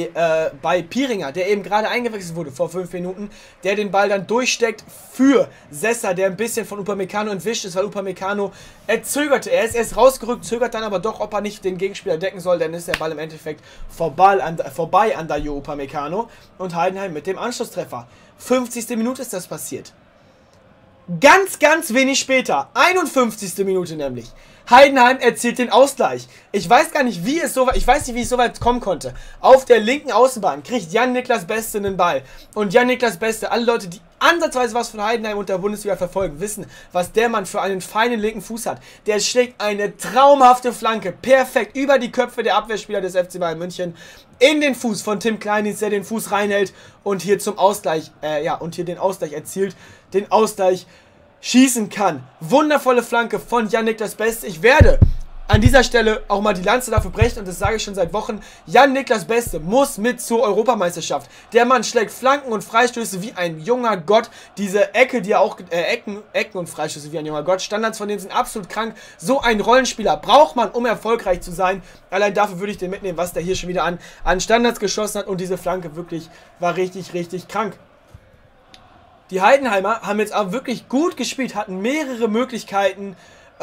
bei Pieringer, der eben gerade eingewechselt wurde vor 5 Minuten, der den Ball dann durchsteckt für Sessa, der ein bisschen von Upamecano entwischt ist, weil Upamecano zögerte. Er ist erst rausgerückt, zögert dann aber doch, ob er nicht den Gegenspieler decken soll, dann ist der Ball im Endeffekt vorbei an Dayo Upamecano und Heidenheim mit dem Anschlusstreffer. 50. Minute ist das passiert. Ganz, ganz wenig später, 51. Minute nämlich, Heidenheim erzielt den Ausgleich. Ich weiß nicht, wie es so weit kommen konnte. Auf der linken Außenbahn kriegt Jan-Niklas Beste einen Ball. Und Jan-Niklas Beste, alle Leute, die ansatzweise was von Heidenheim und der Bundesliga verfolgen, wissen, was der Mann für einen feinen linken Fuß hat. Der schlägt eine traumhafte Flanke, perfekt, über die Köpfe der Abwehrspieler des FC Bayern München, in den Fuß von Tim Kleindienst, der den Fuß reinhält und hier zum Ausgleich, den Ausgleich erzielt, den Ausgleich schießen kann. Wundervolle Flanke von Jan-Niklas Beste. Ich werde an dieser Stelle auch mal die Lanze dafür brechen, und das sage ich schon seit Wochen. Jan-Niklas Beste muss mit zur Europameisterschaft. Der Mann schlägt Flanken und Freistöße wie ein junger Gott. Diese Ecke, die er auch, Ecken und Freistöße wie ein junger Gott. Standards von denen sind absolut krank. So einen Rollenspieler braucht man, um erfolgreich zu sein. Allein dafür würde ich den mitnehmen, was der hier schon wieder an Standards geschossen hat. Und diese Flanke wirklich war richtig, richtig krank. Die Heidenheimer haben jetzt auch wirklich gut gespielt, hatten mehrere Möglichkeiten,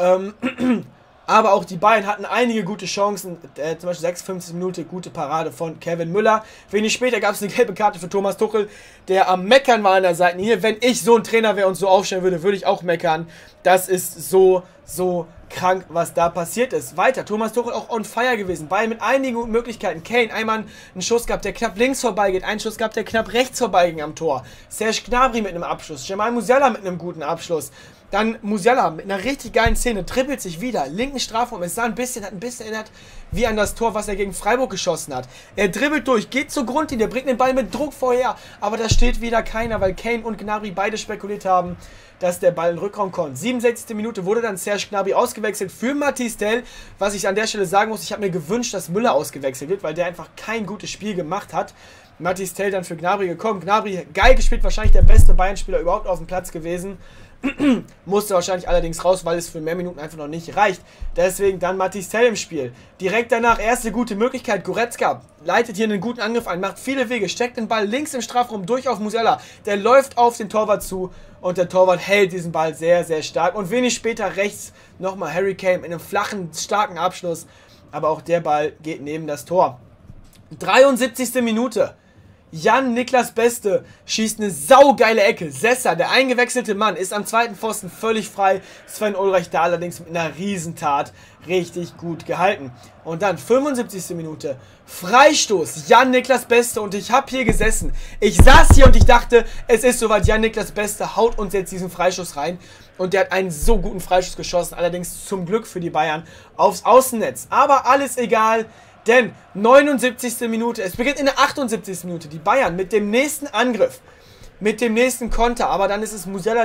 aber auch die Bayern hatten einige gute Chancen, zum Beispiel 56 Minute, gute Parade von Kevin Müller. Wenig später gab es eine gelbe Karte für Thomas Tuchel, der am Meckern war an der Seitenlinie. Wenn ich so ein Trainer wäre und so aufstellen würde, würde ich auch meckern. Das ist so krank, was da passiert ist. Weiter, Thomas Tuchel auch on fire gewesen. Bayern mit einigen Möglichkeiten. Kane, einmal einen Schuss gehabt, der knapp links vorbeigeht. Einen Schuss gehabt, der knapp rechts vorbeiging am Tor. Serge Gnabry mit einem Abschluss. Jamal Musiala mit einem guten Abschluss. Dann Musiala mit einer richtig geilen Szene. Trippelt sich wieder. Linken Strafraum. Es hat ein bisschen erinnert wie an das Tor, was er gegen Freiburg geschossen hat. Er dribbelt durch, geht zur Grundlinie, bringt den Ball mit Druck vorher. Aber da steht wieder keiner, weil Kane und Gnabry beide spekuliert haben, dass der Ball in den Rückraum kommt. 67. Minute wurde dann Serge Gnabry ausgewechselt für Mathys Tel. Was ich an der Stelle sagen muss, ich habe mir gewünscht, dass Müller ausgewechselt wird, weil der einfach kein gutes Spiel gemacht hat. Mathys Tel dann für Gnabry gekommen. Gnabry geil gespielt, wahrscheinlich der beste Bayern-Spieler überhaupt auf dem Platz gewesen. Musste wahrscheinlich allerdings raus, weil es für mehr Minuten einfach noch nicht reicht. Deswegen dann Mathys Tel im Spiel. Direkt danach erste gute Möglichkeit. Goretzka leitet hier einen guten Angriff ein, macht viele Wege, steckt den Ball links im Strafraum durch auf Musiala. Der läuft auf den Torwart zu und der Torwart hält diesen Ball sehr, sehr stark. Und wenig später rechts nochmal Harry Kane in einem flachen, starken Abschluss. Aber auch der Ball geht neben das Tor. 73. Minute. Jan-Niklas Beste schießt eine saugeile Ecke. Sessa, der eingewechselte Mann, ist am zweiten Pfosten völlig frei. Sven Ulreich da allerdings mit einer Riesentat richtig gut gehalten. Und dann 75. Minute. Freistoß. Jan-Niklas Beste. Und ich habe hier gesessen. Ich saß hier und ich dachte, es ist soweit. Jan-Niklas Beste haut uns jetzt diesen Freistoß rein. Und der hat einen so guten Freistoß geschossen. Allerdings zum Glück für die Bayern aufs Außennetz. Aber alles egal. Denn 79. Minute, es beginnt in der 78. Minute, die Bayern mit dem nächsten Angriff, mit dem nächsten Konter, aber dann ist es Musiala,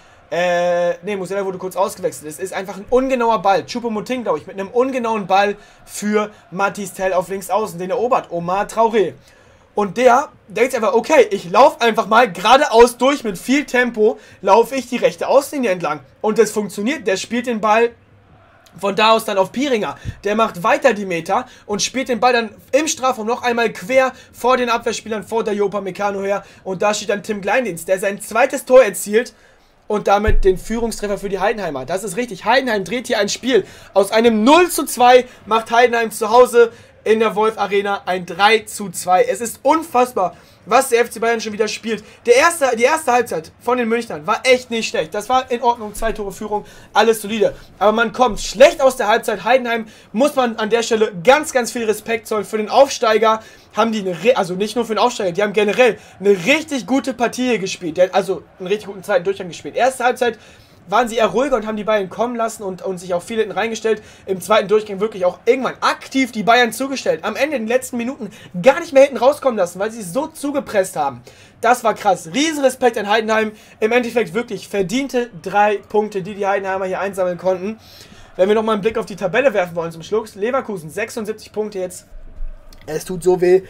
Musiala wurde kurz ausgewechselt, es ist einfach ein ungenauer Ball, Choupo-Moting, glaube ich, mit einem ungenauen Ball für Mathys Tel auf links außen, den erobert Omar Traoré. Und der denkt einfach, okay, ich laufe einfach mal geradeaus durch, mit viel Tempo laufe ich die rechte Außenlinie entlang. Und das funktioniert, der spielt den Ball von da aus dann auf Piringer. Der macht weiter die Meter und spielt den Ball dann im Strafraum noch einmal quer vor den Abwehrspielern, vor der Upamecano her. Und da steht dann Tim Kleindienst, der sein zweites Tor erzielt und damit den Führungstreffer für die Heidenheimer. Das ist richtig. Heidenheim dreht hier ein Spiel. Aus einem 0:2 macht Heidenheim zu Hause in der Wolf Arena ein 3:2. Es ist unfassbar, was der FC Bayern schon wieder spielt. Die erste Halbzeit von den Münchnern war echt nicht schlecht. Das war in Ordnung, 2 Tore Führung, alles solide. Aber man kommt schlecht aus der Halbzeit. Heidenheim muss man an der Stelle ganz, ganz viel Respekt zollen. Für den Aufsteiger haben die also nicht nur für den Aufsteiger, die haben generell eine richtig gute Partie gespielt. Also einen richtig guten zweiten Durchgang gespielt. Erste Halbzeit waren sie eher ruhiger und haben die Bayern kommen lassen und sich auch viel hinten reingestellt. Im zweiten Durchgang wirklich auch irgendwann aktiv die Bayern zugestellt. Am Ende in den letzten Minuten gar nicht mehr hinten rauskommen lassen, weil sie so zugepresst haben. Das war krass. Riesen Respekt an Heidenheim. Im Endeffekt wirklich verdiente 3 Punkte, die Heidenheimer hier einsammeln konnten. Wenn wir nochmal einen Blick auf die Tabelle werfen wollen zum Schluss. Leverkusen 76 Punkte jetzt. Es tut so weh.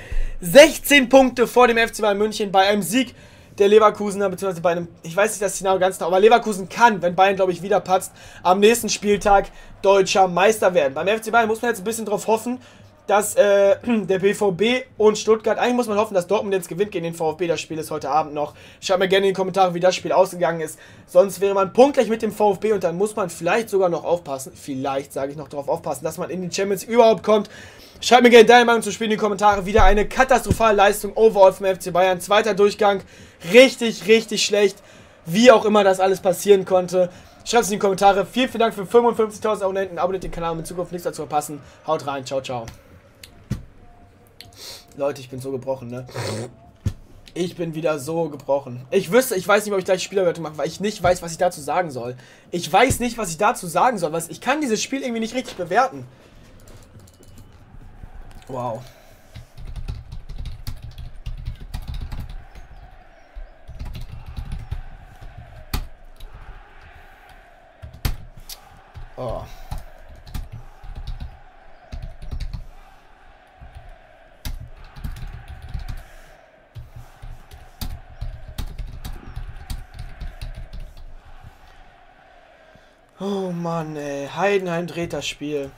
16 Punkte vor dem FC Bayern München bei einem Sieg der Leverkusener, beziehungsweise bei einem, ich weiß nicht das Szenario ganz genau, aber Leverkusen kann, wenn Bayern, glaube ich, wieder patzt, am nächsten Spieltag deutscher Meister werden. Beim FC Bayern muss man jetzt ein bisschen drauf hoffen, dass der BVB und Stuttgart, eigentlich muss man hoffen, dass Dortmund jetzt gewinnt gegen den VfB, das Spiel ist heute Abend noch. Schreibt mir gerne in die Kommentare, wie das Spiel ausgegangen ist, sonst wäre man punktgleich mit dem VfB und dann muss man vielleicht sogar noch aufpassen, vielleicht sage ich noch darauf aufpassen, dass man in die Champions überhaupt kommt. Schreibt mir gerne deine Meinung zum Spiel in die Kommentare. Wieder eine katastrophale Leistung overall vom FC Bayern. Zweiter Durchgang. Richtig, richtig schlecht. Wie auch immer das alles passieren konnte. Schreibt es in die Kommentare. Vielen Dank für 55.000 Abonnenten. Abonniert den Kanal, um in Zukunft nichts dazu verpassen. Haut rein. Ciao, ciao. Leute, ich bin so gebrochen, ne? Ich bin wieder so gebrochen. Ich weiß nicht, ob ich gleich Spielerwertung mache, weil ich nicht weiß, was ich dazu sagen soll. Ich weiß nicht, was ich dazu sagen soll. Ich kann dieses Spiel irgendwie nicht richtig bewerten. Wow. Oh. Oh Mann, ey. Heidenheim dreht das Spiel.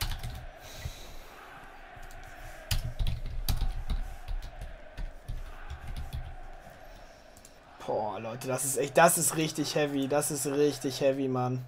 Boah, Leute, das ist richtig heavy. Das ist richtig heavy, Mann.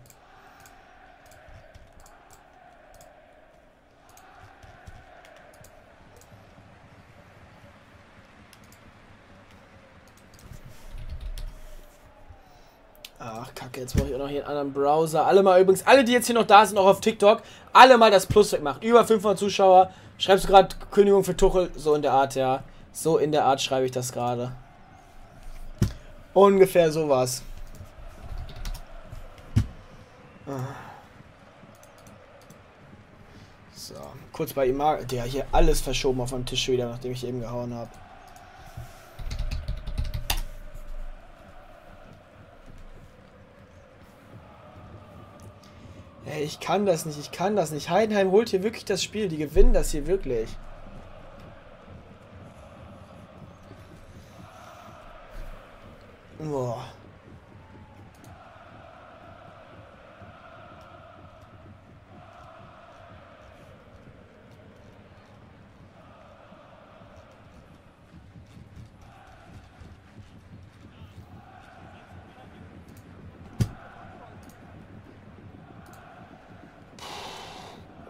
Ach, Kacke, jetzt brauche ich auch noch hier einen anderen Browser. Alle, die jetzt hier noch da sind, auch auf TikTok, alle mal das Plus wegmachen. Über 500 Zuschauer. Schreibst du gerade Kündigung für Tuchel? So in der Art, ja. So in der Art schreibe ich das gerade. Ungefähr sowas. So, kurz bei ihm. Der hier alles verschoben auf dem Tisch wieder, nachdem ich eben gehauen habe. Ey, ich kann das nicht. Heidenheim holt hier wirklich das Spiel. Die gewinnen das hier wirklich. Boah.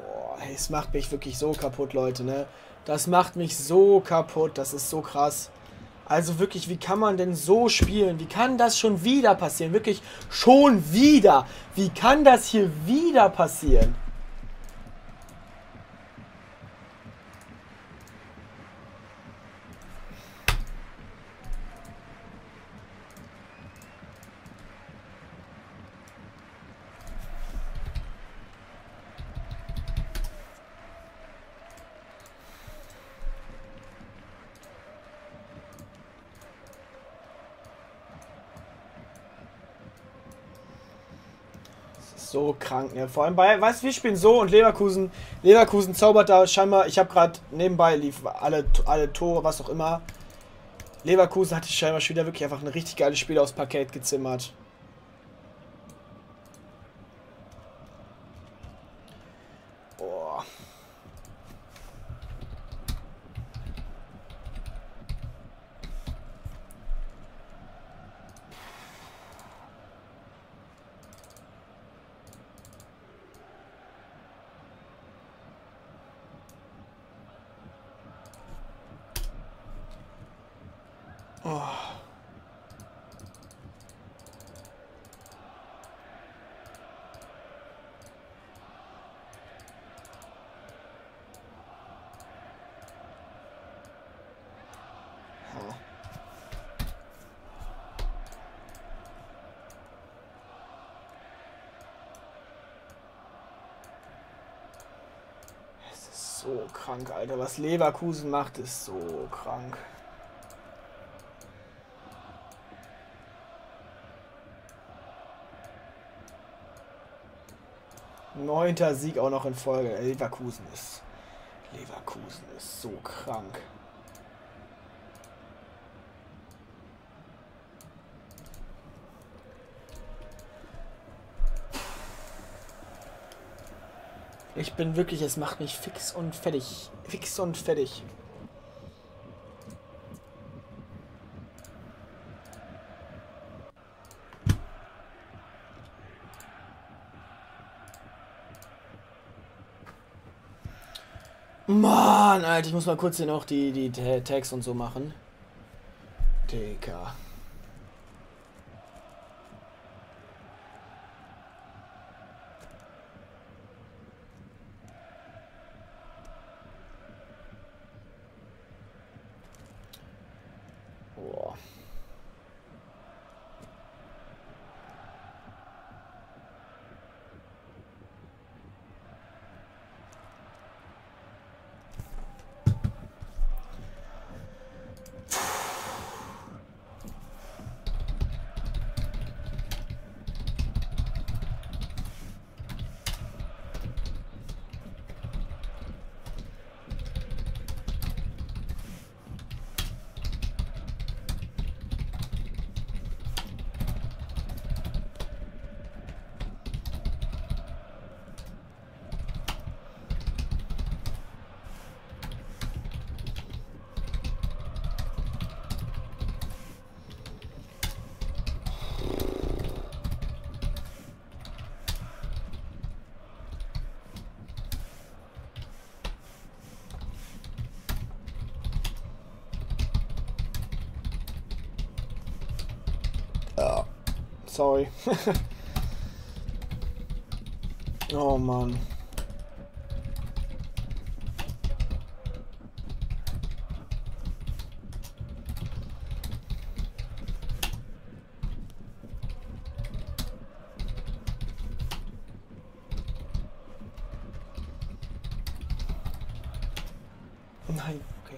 Es macht mich wirklich so kaputt, Leute, ne? Das macht mich so kaputt, das ist so krass. Also wirklich, wie kann man denn so spielen? Wie kann das schon wieder passieren? Wirklich schon wieder. Wie kann das hier wieder passieren? So krank, ne? Vor allem bei, weißt du, wir spielen so und Leverkusen zaubert da scheinbar, ich habe gerade nebenbei lief alle Tore, was auch immer. Leverkusen hatte scheinbar schon wieder wirklich einfach ein richtig geiles Spiel aufs Parkett gezimmert. Boah. Oh. Es ist so krank, Alter. Was Leverkusen macht, ist so krank. Neunter Sieg auch noch in Folge. Leverkusen ist so krank. Ich bin wirklich, es macht mich fix und fertig. Fix und fertig. Mann, Alter, ich muss mal kurz hier noch die Tags und so machen. Digga. Boah. Sorry. Oh Mann. Nein, okay.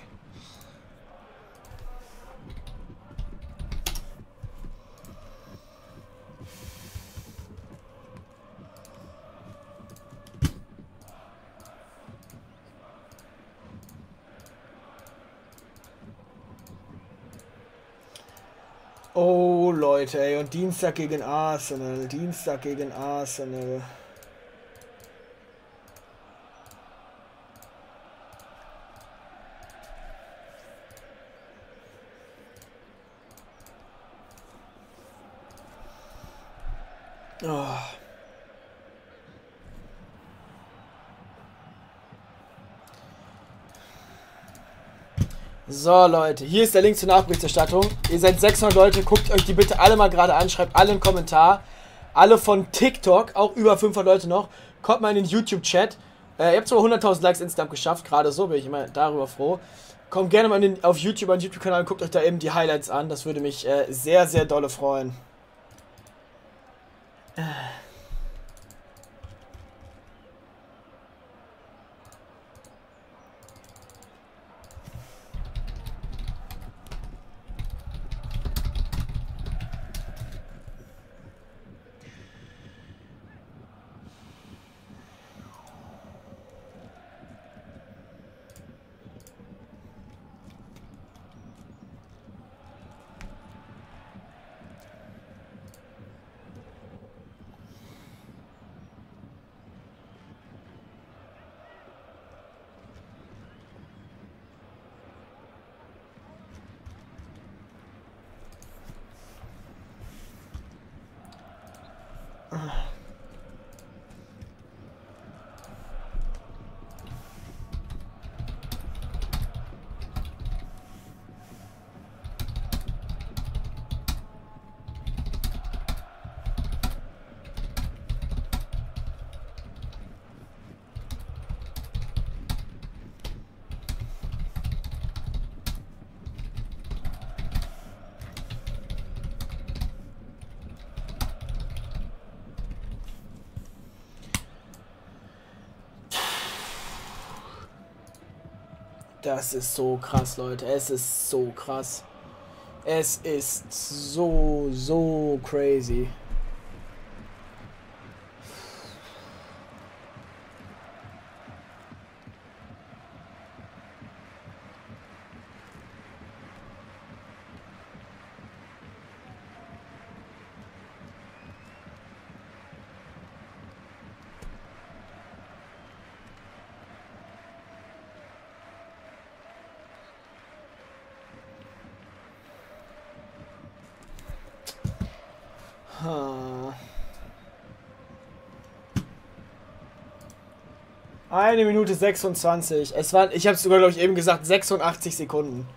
Oh Leute, ey, und Dienstag gegen Arsenal. Dienstag gegen Arsenal. Oh. So, Leute, hier ist der Link zur Nachberichterstattung. Ihr seid 600 Leute, guckt euch die bitte alle mal gerade an, schreibt alle einen Kommentar. Alle von TikTok, auch über 500 Leute noch, kommt mal in den YouTube-Chat. Ihr habt sogar 100.000 Likes insgesamt geschafft, gerade so bin ich immer darüber froh. Kommt gerne mal auf YouTube, an den YouTube-Kanal und guckt euch da eben die Highlights an. Das würde mich sehr, sehr dolle freuen. Das ist so krass, Leute. Es ist so krass. Es ist so crazy. Eine Minute 26. Es waren, ich habe es sogar, glaube ich, eben gesagt, 86 Sekunden.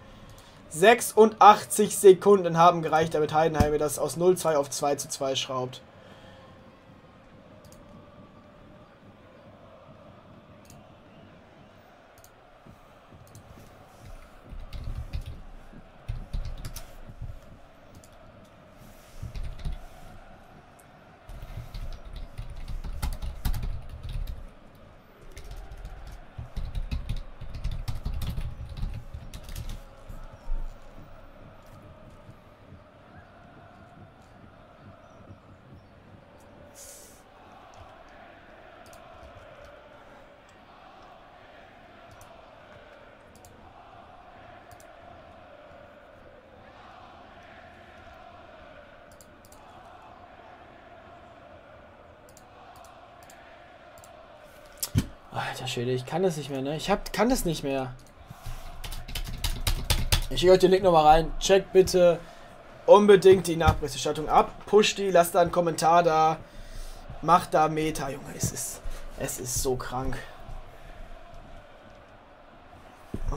86 Sekunden haben gereicht, damit Heidenheim das aus 0-2 auf 2-2 schraubt. Alter Schwede, ich kann das nicht mehr, ne? Kann das nicht mehr. Ich schicke euch den Link nochmal rein. Checkt bitte unbedingt die Nachberichterstattung ab. Pusht die, lasst da einen Kommentar da. Macht da Meta, Junge. Es ist so krank. Oh.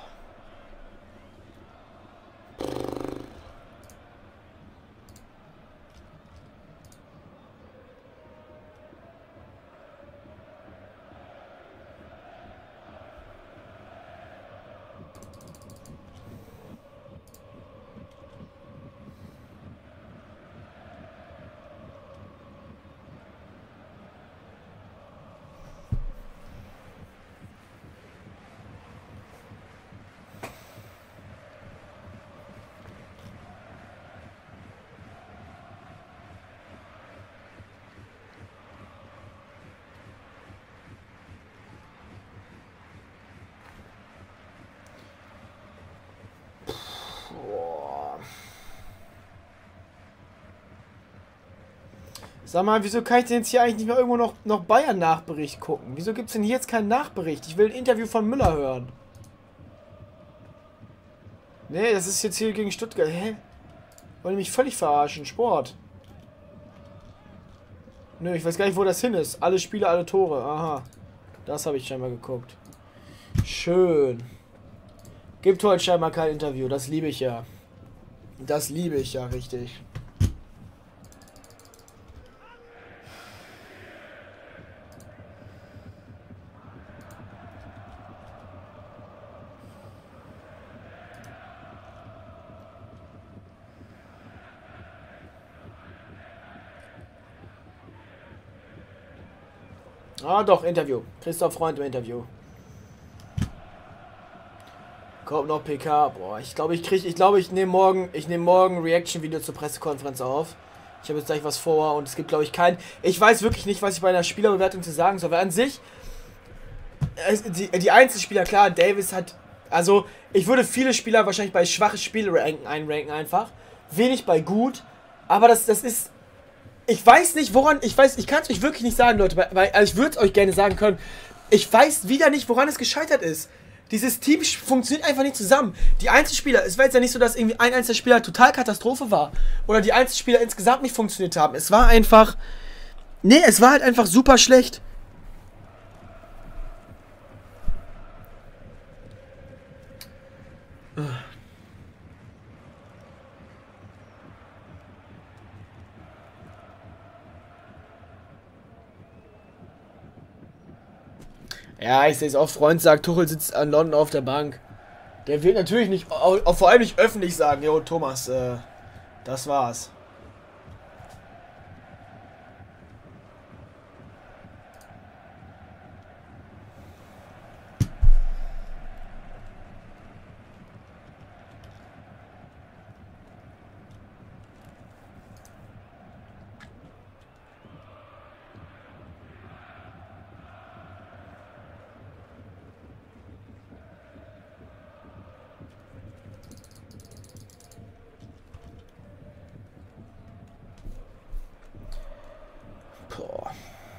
Sag mal, wieso kann ich denn jetzt hier eigentlich nicht mehr irgendwo noch Bayern-Nachbericht gucken? Wieso gibt es denn hier jetzt keinen Nachbericht? Ich will ein Interview von Müller hören. Nee, das ist jetzt hier gegen Stuttgart. Hä? Wollen die mich völlig verarschen? Sport. Nö, ich weiß gar nicht, wo das hin ist. Alle Spiele, alle Tore. Aha. Das habe ich scheinbar geguckt. Schön. Gibt heute scheinbar kein Interview. Das liebe ich ja. Das liebe ich ja richtig. Ah, doch, Interview. Christoph Freund im Interview. Kommt noch PK. Boah, ich glaube, ich nehme morgen Reaction-Video zur Pressekonferenz auf. Ich habe jetzt gleich was vor und es gibt, glaube ich, ich weiß wirklich nicht, was ich bei einer Spielerbewertung zu sagen soll. Weil an sich, die Einzelspieler, klar, Davis hat, also, ich würde viele Spieler wahrscheinlich bei schwache Spiele einranken einfach. Wenig bei gut. Aber das ist, ich weiß nicht, ich kann es euch wirklich nicht sagen, Leute, weil also ich würde es euch gerne sagen können. Ich weiß wieder nicht, woran es gescheitert ist. Dieses Team funktioniert einfach nicht zusammen. Die Einzelspieler, es war jetzt ja nicht so, dass irgendwie ein Einzelspieler total Katastrophe war. Oder die Einzelspieler insgesamt nicht funktioniert haben. Es war einfach, nee, es war halt einfach super schlecht. Ja, ich sehe es auch. Freund sagt, Tuchel sitzt an London auf der Bank. Der wird natürlich nicht, vor allem nicht öffentlich sagen, jo, Thomas, das war's. Boah.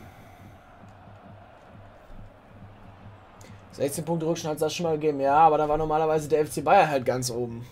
16 Punkte Rückstand hat es das schon mal gegeben. Ja, aber da war normalerweise der FC Bayern halt ganz oben.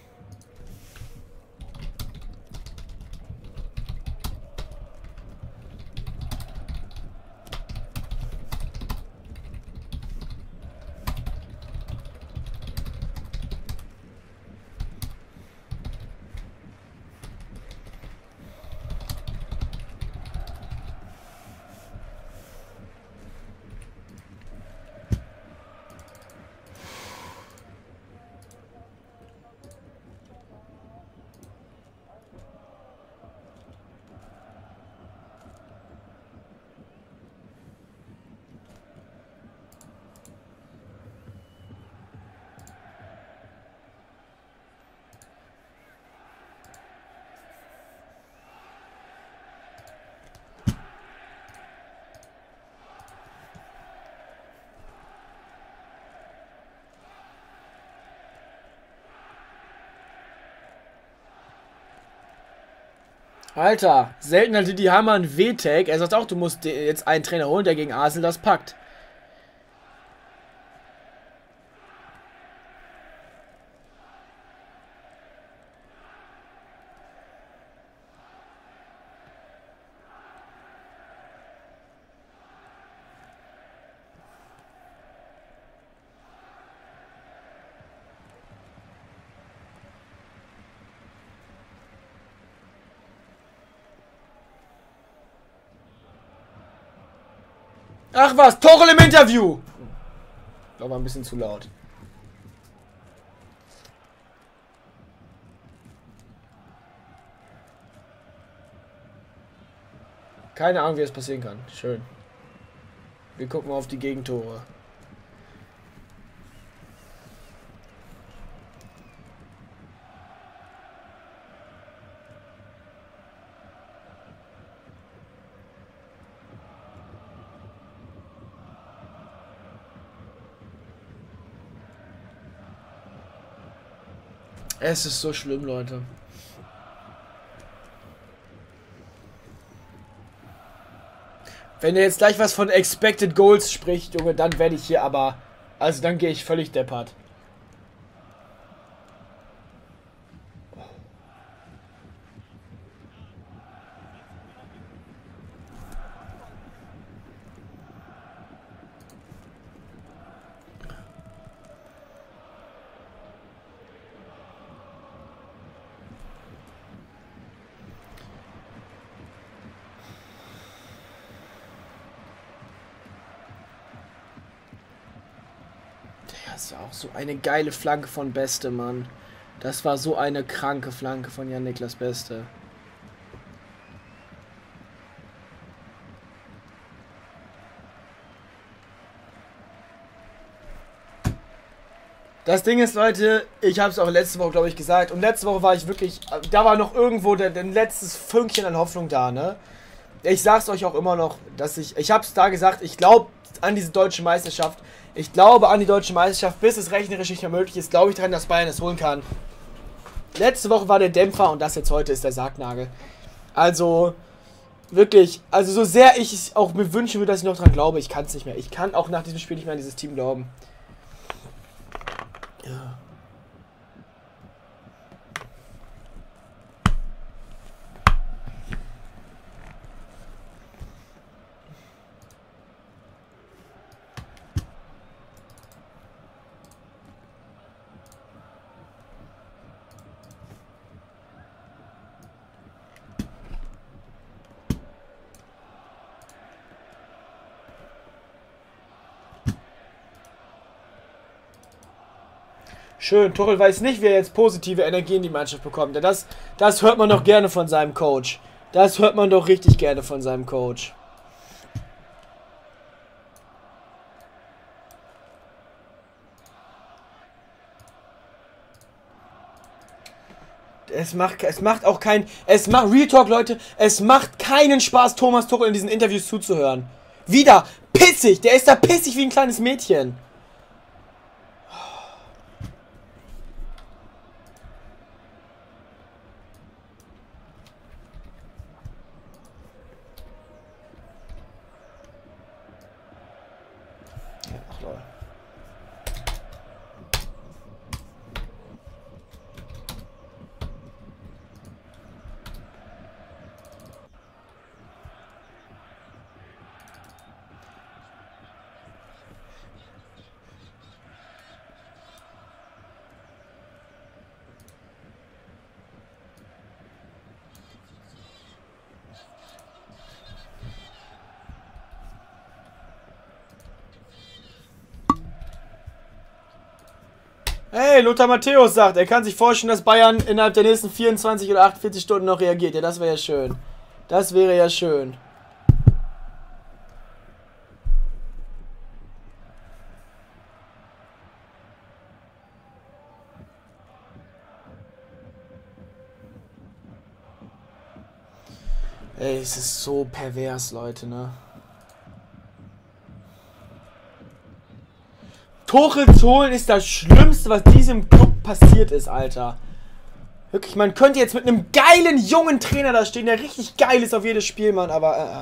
Alter, selten hatte die Hammer einen W-Tag. Er sagt auch, du musst jetzt einen Trainer holen, der gegen Arsenal das packt. Ach was, Tuchel im Interview! War ein bisschen zu laut. Keine Ahnung, wie es passieren kann. Schön. Wir gucken mal auf die Gegentore. Es ist so schlimm, Leute. Wenn ihr jetzt gleich was von Expected Goals spricht, Junge, dann werde ich hier aber... Also dann gehe ich völlig deppert. das war auch so eine geile Flanke von Beste, Mann. Das war so eine kranke Flanke von Jan-Niklas Beste. Das Ding ist, Leute, ich habe es auch letzte Woche, glaube ich, gesagt. Und letzte Woche war ich wirklich, da war noch irgendwo der letztes Fünkchen an Hoffnung da, ne? Ich sag's euch auch immer noch, dass ich hab's da gesagt, ich glaube an diese deutsche Meisterschaft. Ich glaube an die deutsche Meisterschaft, bis es rechnerisch nicht mehr möglich ist, glaube ich daran, dass Bayern es holen kann. Letzte Woche war der Dämpfer und das jetzt heute ist der Sargnagel. Also, wirklich, also so sehr ich es auch mir wünschen würde, dass ich noch dran glaube, ich kann es nicht mehr. Ich kann auch nach diesem Spiel nicht mehr an dieses Team glauben. Ja. Schön, Tuchel weiß nicht, wie er jetzt positive Energie in die Mannschaft bekommt. Denn das hört man doch gerne von seinem Coach. Das hört man doch richtig gerne von seinem Coach. Es macht auch keinen, Real Talk, Leute, es macht keinen Spaß, Thomas Tuchel in diesen Interviews zuzuhören. Wieder, pissig, der ist da pissig wie ein kleines Mädchen. Ach lol. Hey, Lothar Matthäus sagt, er kann sich vorstellen, dass Bayern innerhalb der nächsten 24 oder 48 Stunden noch reagiert. Ja, das wäre ja schön. Das wäre ja schön. Ey, es ist so pervers, Leute, ne? Tuchel zu holen ist das Schlimmste, was diesem Club passiert ist, Alter. Wirklich, man könnte jetzt mit einem geilen, jungen Trainer da stehen, der richtig geil ist auf jedes Spiel, Mann, aber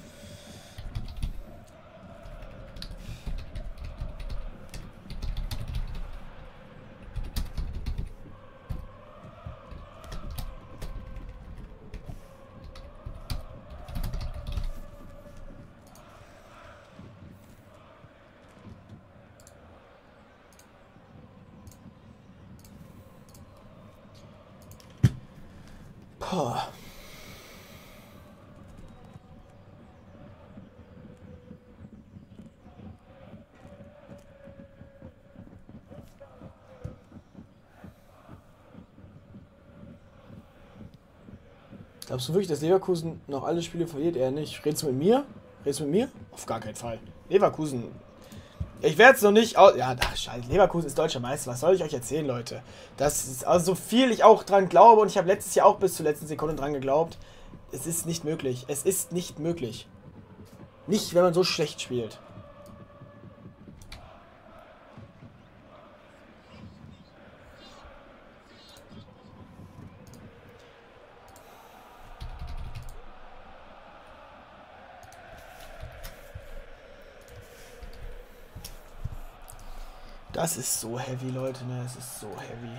Boah. Glaubst du wirklich, dass Leverkusen noch alle Spiele verliert? Er nicht. Redest du mit mir? Redest du mit mir? Auf gar keinen Fall. Leverkusen. Ich werde es noch nicht. Ja, ach, scheiße. Leverkusen ist deutscher Meister. Was soll ich euch erzählen, Leute? Das ist also so viel ich auch dran glaube und ich habe letztes Jahr auch bis zur letzten Sekunde dran geglaubt. Es ist nicht möglich. Es ist nicht möglich. Nicht, wenn man so schlecht spielt. Das ist so heavy, Leute, ne? Es ist so heavy.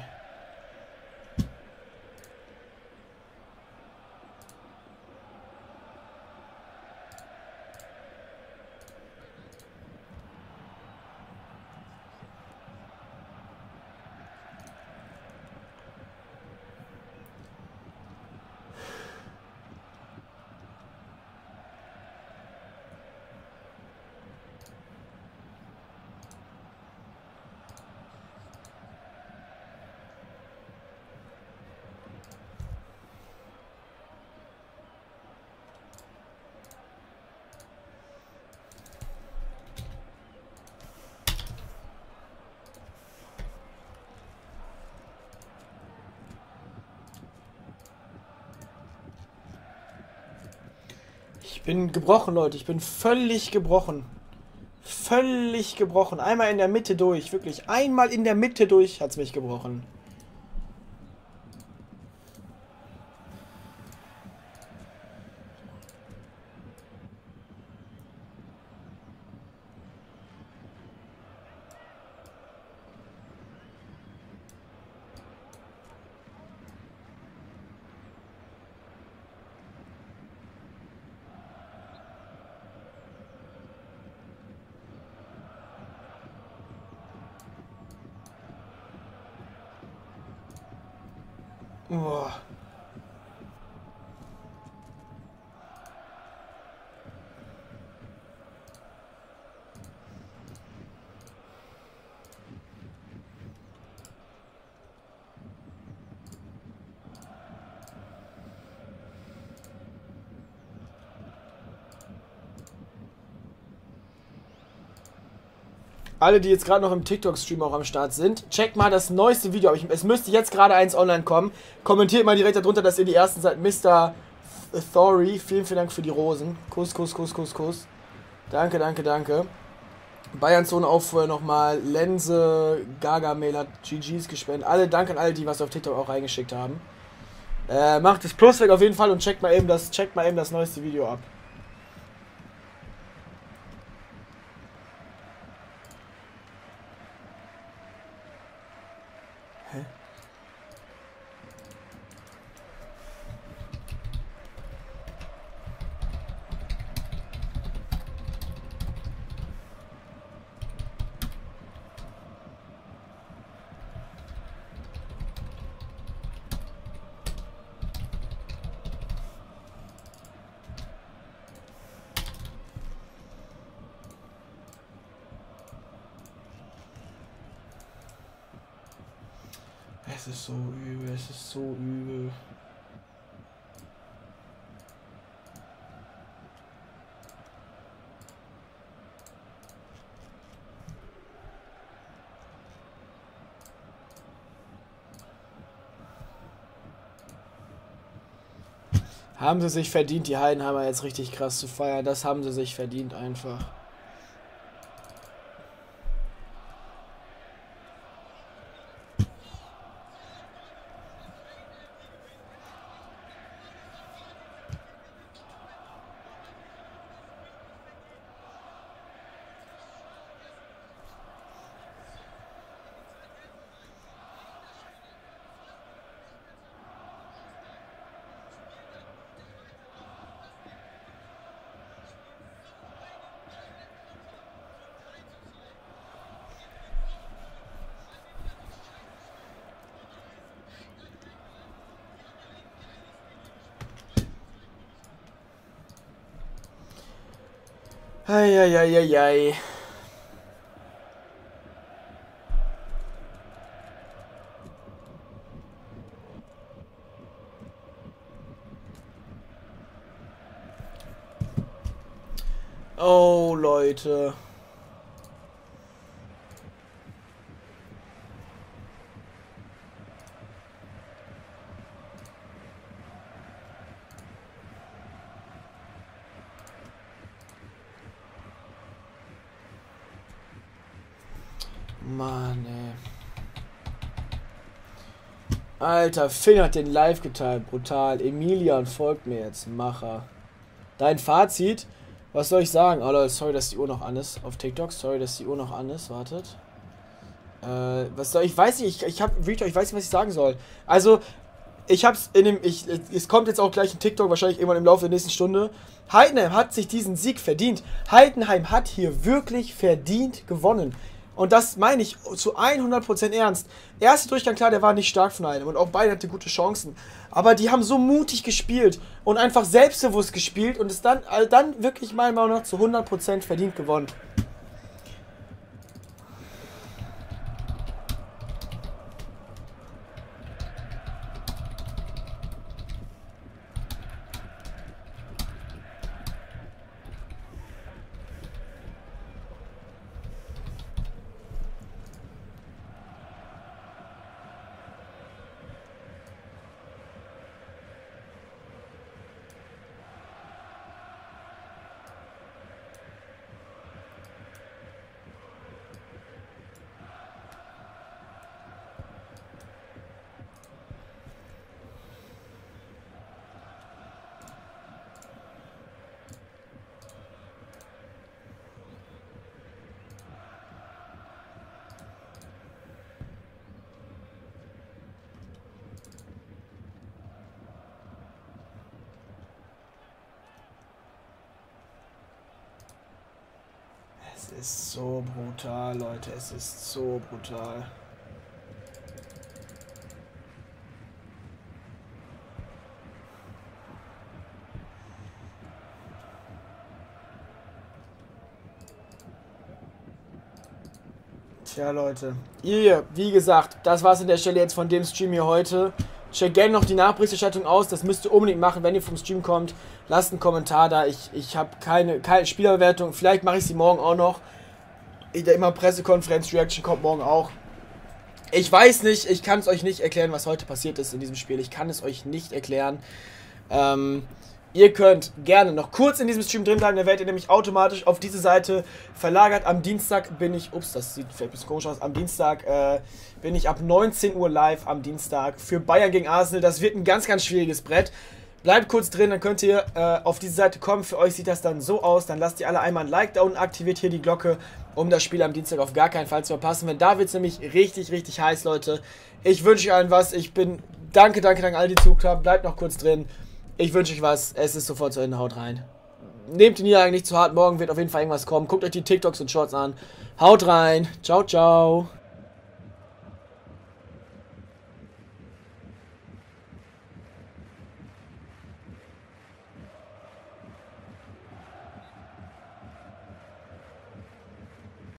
Ich bin gebrochen, Leute. Ich bin völlig gebrochen. Völlig gebrochen. Einmal in der Mitte durch. Wirklich. Einmal in der Mitte durch hat es mich gebrochen. Boah. Alle, die jetzt gerade noch im TikTok-Stream auch am Start sind, checkt mal das neueste Video. Es müsste jetzt gerade eins online kommen. Kommentiert mal direkt darunter, dass ihr die ersten seid. Mr. Thory, vielen, vielen Dank für die Rosen. Kuss, Kuss, Kuss, Kuss, Kuss. Danke, danke, danke. Bayern Zone auch vorher nochmal. Lense, Gargamel hat GGs gespendet. Danke an alle, die was auf TikTok auch reingeschickt haben. Macht das Plus weg auf jeden Fall und checkt mal eben das neueste Video ab. Es ist so übel, es ist so übel. Haben sie sich verdient, die Heidenheimer jetzt richtig krass zu feiern. Das haben sie sich verdient einfach. Eieieiei. Oh, Leute. Mann, ey. Alter, Finn hat den live geteilt. Brutal. Emilian folgt mir jetzt. Macher. Dein Fazit? Was soll ich sagen? Oh Leute, sorry, dass die Uhr noch an ist. Auf TikTok. Sorry, dass die Uhr noch an ist. Wartet. Was soll ich? Weiß nicht. Ich weiß nicht, was ich sagen soll. Also, ich hab's in dem. Es kommt jetzt auch gleich ein TikTok, wahrscheinlich irgendwann im Laufe der nächsten Stunde. Heidenheim hat sich diesen Sieg verdient. Heidenheim hat hier wirklich verdient gewonnen. Und das meine ich zu 100% ernst. Erster Durchgang, klar, der war nicht stark von einem. Und auch beide hatten gute Chancen. Aber die haben so mutig gespielt und einfach selbstbewusst gespielt und es dann wirklich meiner Meinung nach zu 100% verdient gewonnen. Es ist so brutal, Leute. Es ist so brutal. Tja, Leute. Ihr, wie gesagt, das war's an der Stelle jetzt von dem Stream hier heute. Checkt gerne noch die Nachberichterstattung aus. Das müsst ihr unbedingt machen, wenn ihr vom Stream kommt. Lasst einen Kommentar da. Ich habe keine Spielerbewertung. Vielleicht mache ich sie morgen auch noch. Immer Pressekonferenz-Reaction kommt morgen auch. Ich weiß nicht, ich kann es euch nicht erklären, was heute passiert ist in diesem Spiel. Ich kann es euch nicht erklären. Ihr könnt gerne noch kurz in diesem Stream drin bleiben, dann werdet ihr nämlich automatisch auf diese Seite verlagert. Am Dienstag bin ich, ups, das sieht vielleicht ein bisschen komisch aus, am Dienstag bin ich ab 19 Uhr live am Dienstag für Bayern gegen Arsenal. Das wird ein ganz, ganz schwieriges Brett. Bleibt kurz drin, dann könnt ihr auf diese Seite kommen. Für euch sieht das dann so aus. Dann lasst ihr alle einmal ein Like da unten, aktiviert hier die Glocke, um das Spiel am Dienstag auf gar keinen Fall zu verpassen. Denn da wird es nämlich richtig, richtig heiß, Leute. Ich wünsche euch allen was. Ich bin, danke an alle, die zugeguckt haben. Bleibt noch kurz drin. Ich wünsche euch was. Es ist sofort zu Ende. Haut rein. Nehmt die Niederlage nicht zu hart. Morgen wird auf jeden Fall irgendwas kommen. Guckt euch die TikToks und Shorts an. Haut rein. Ciao, ciao.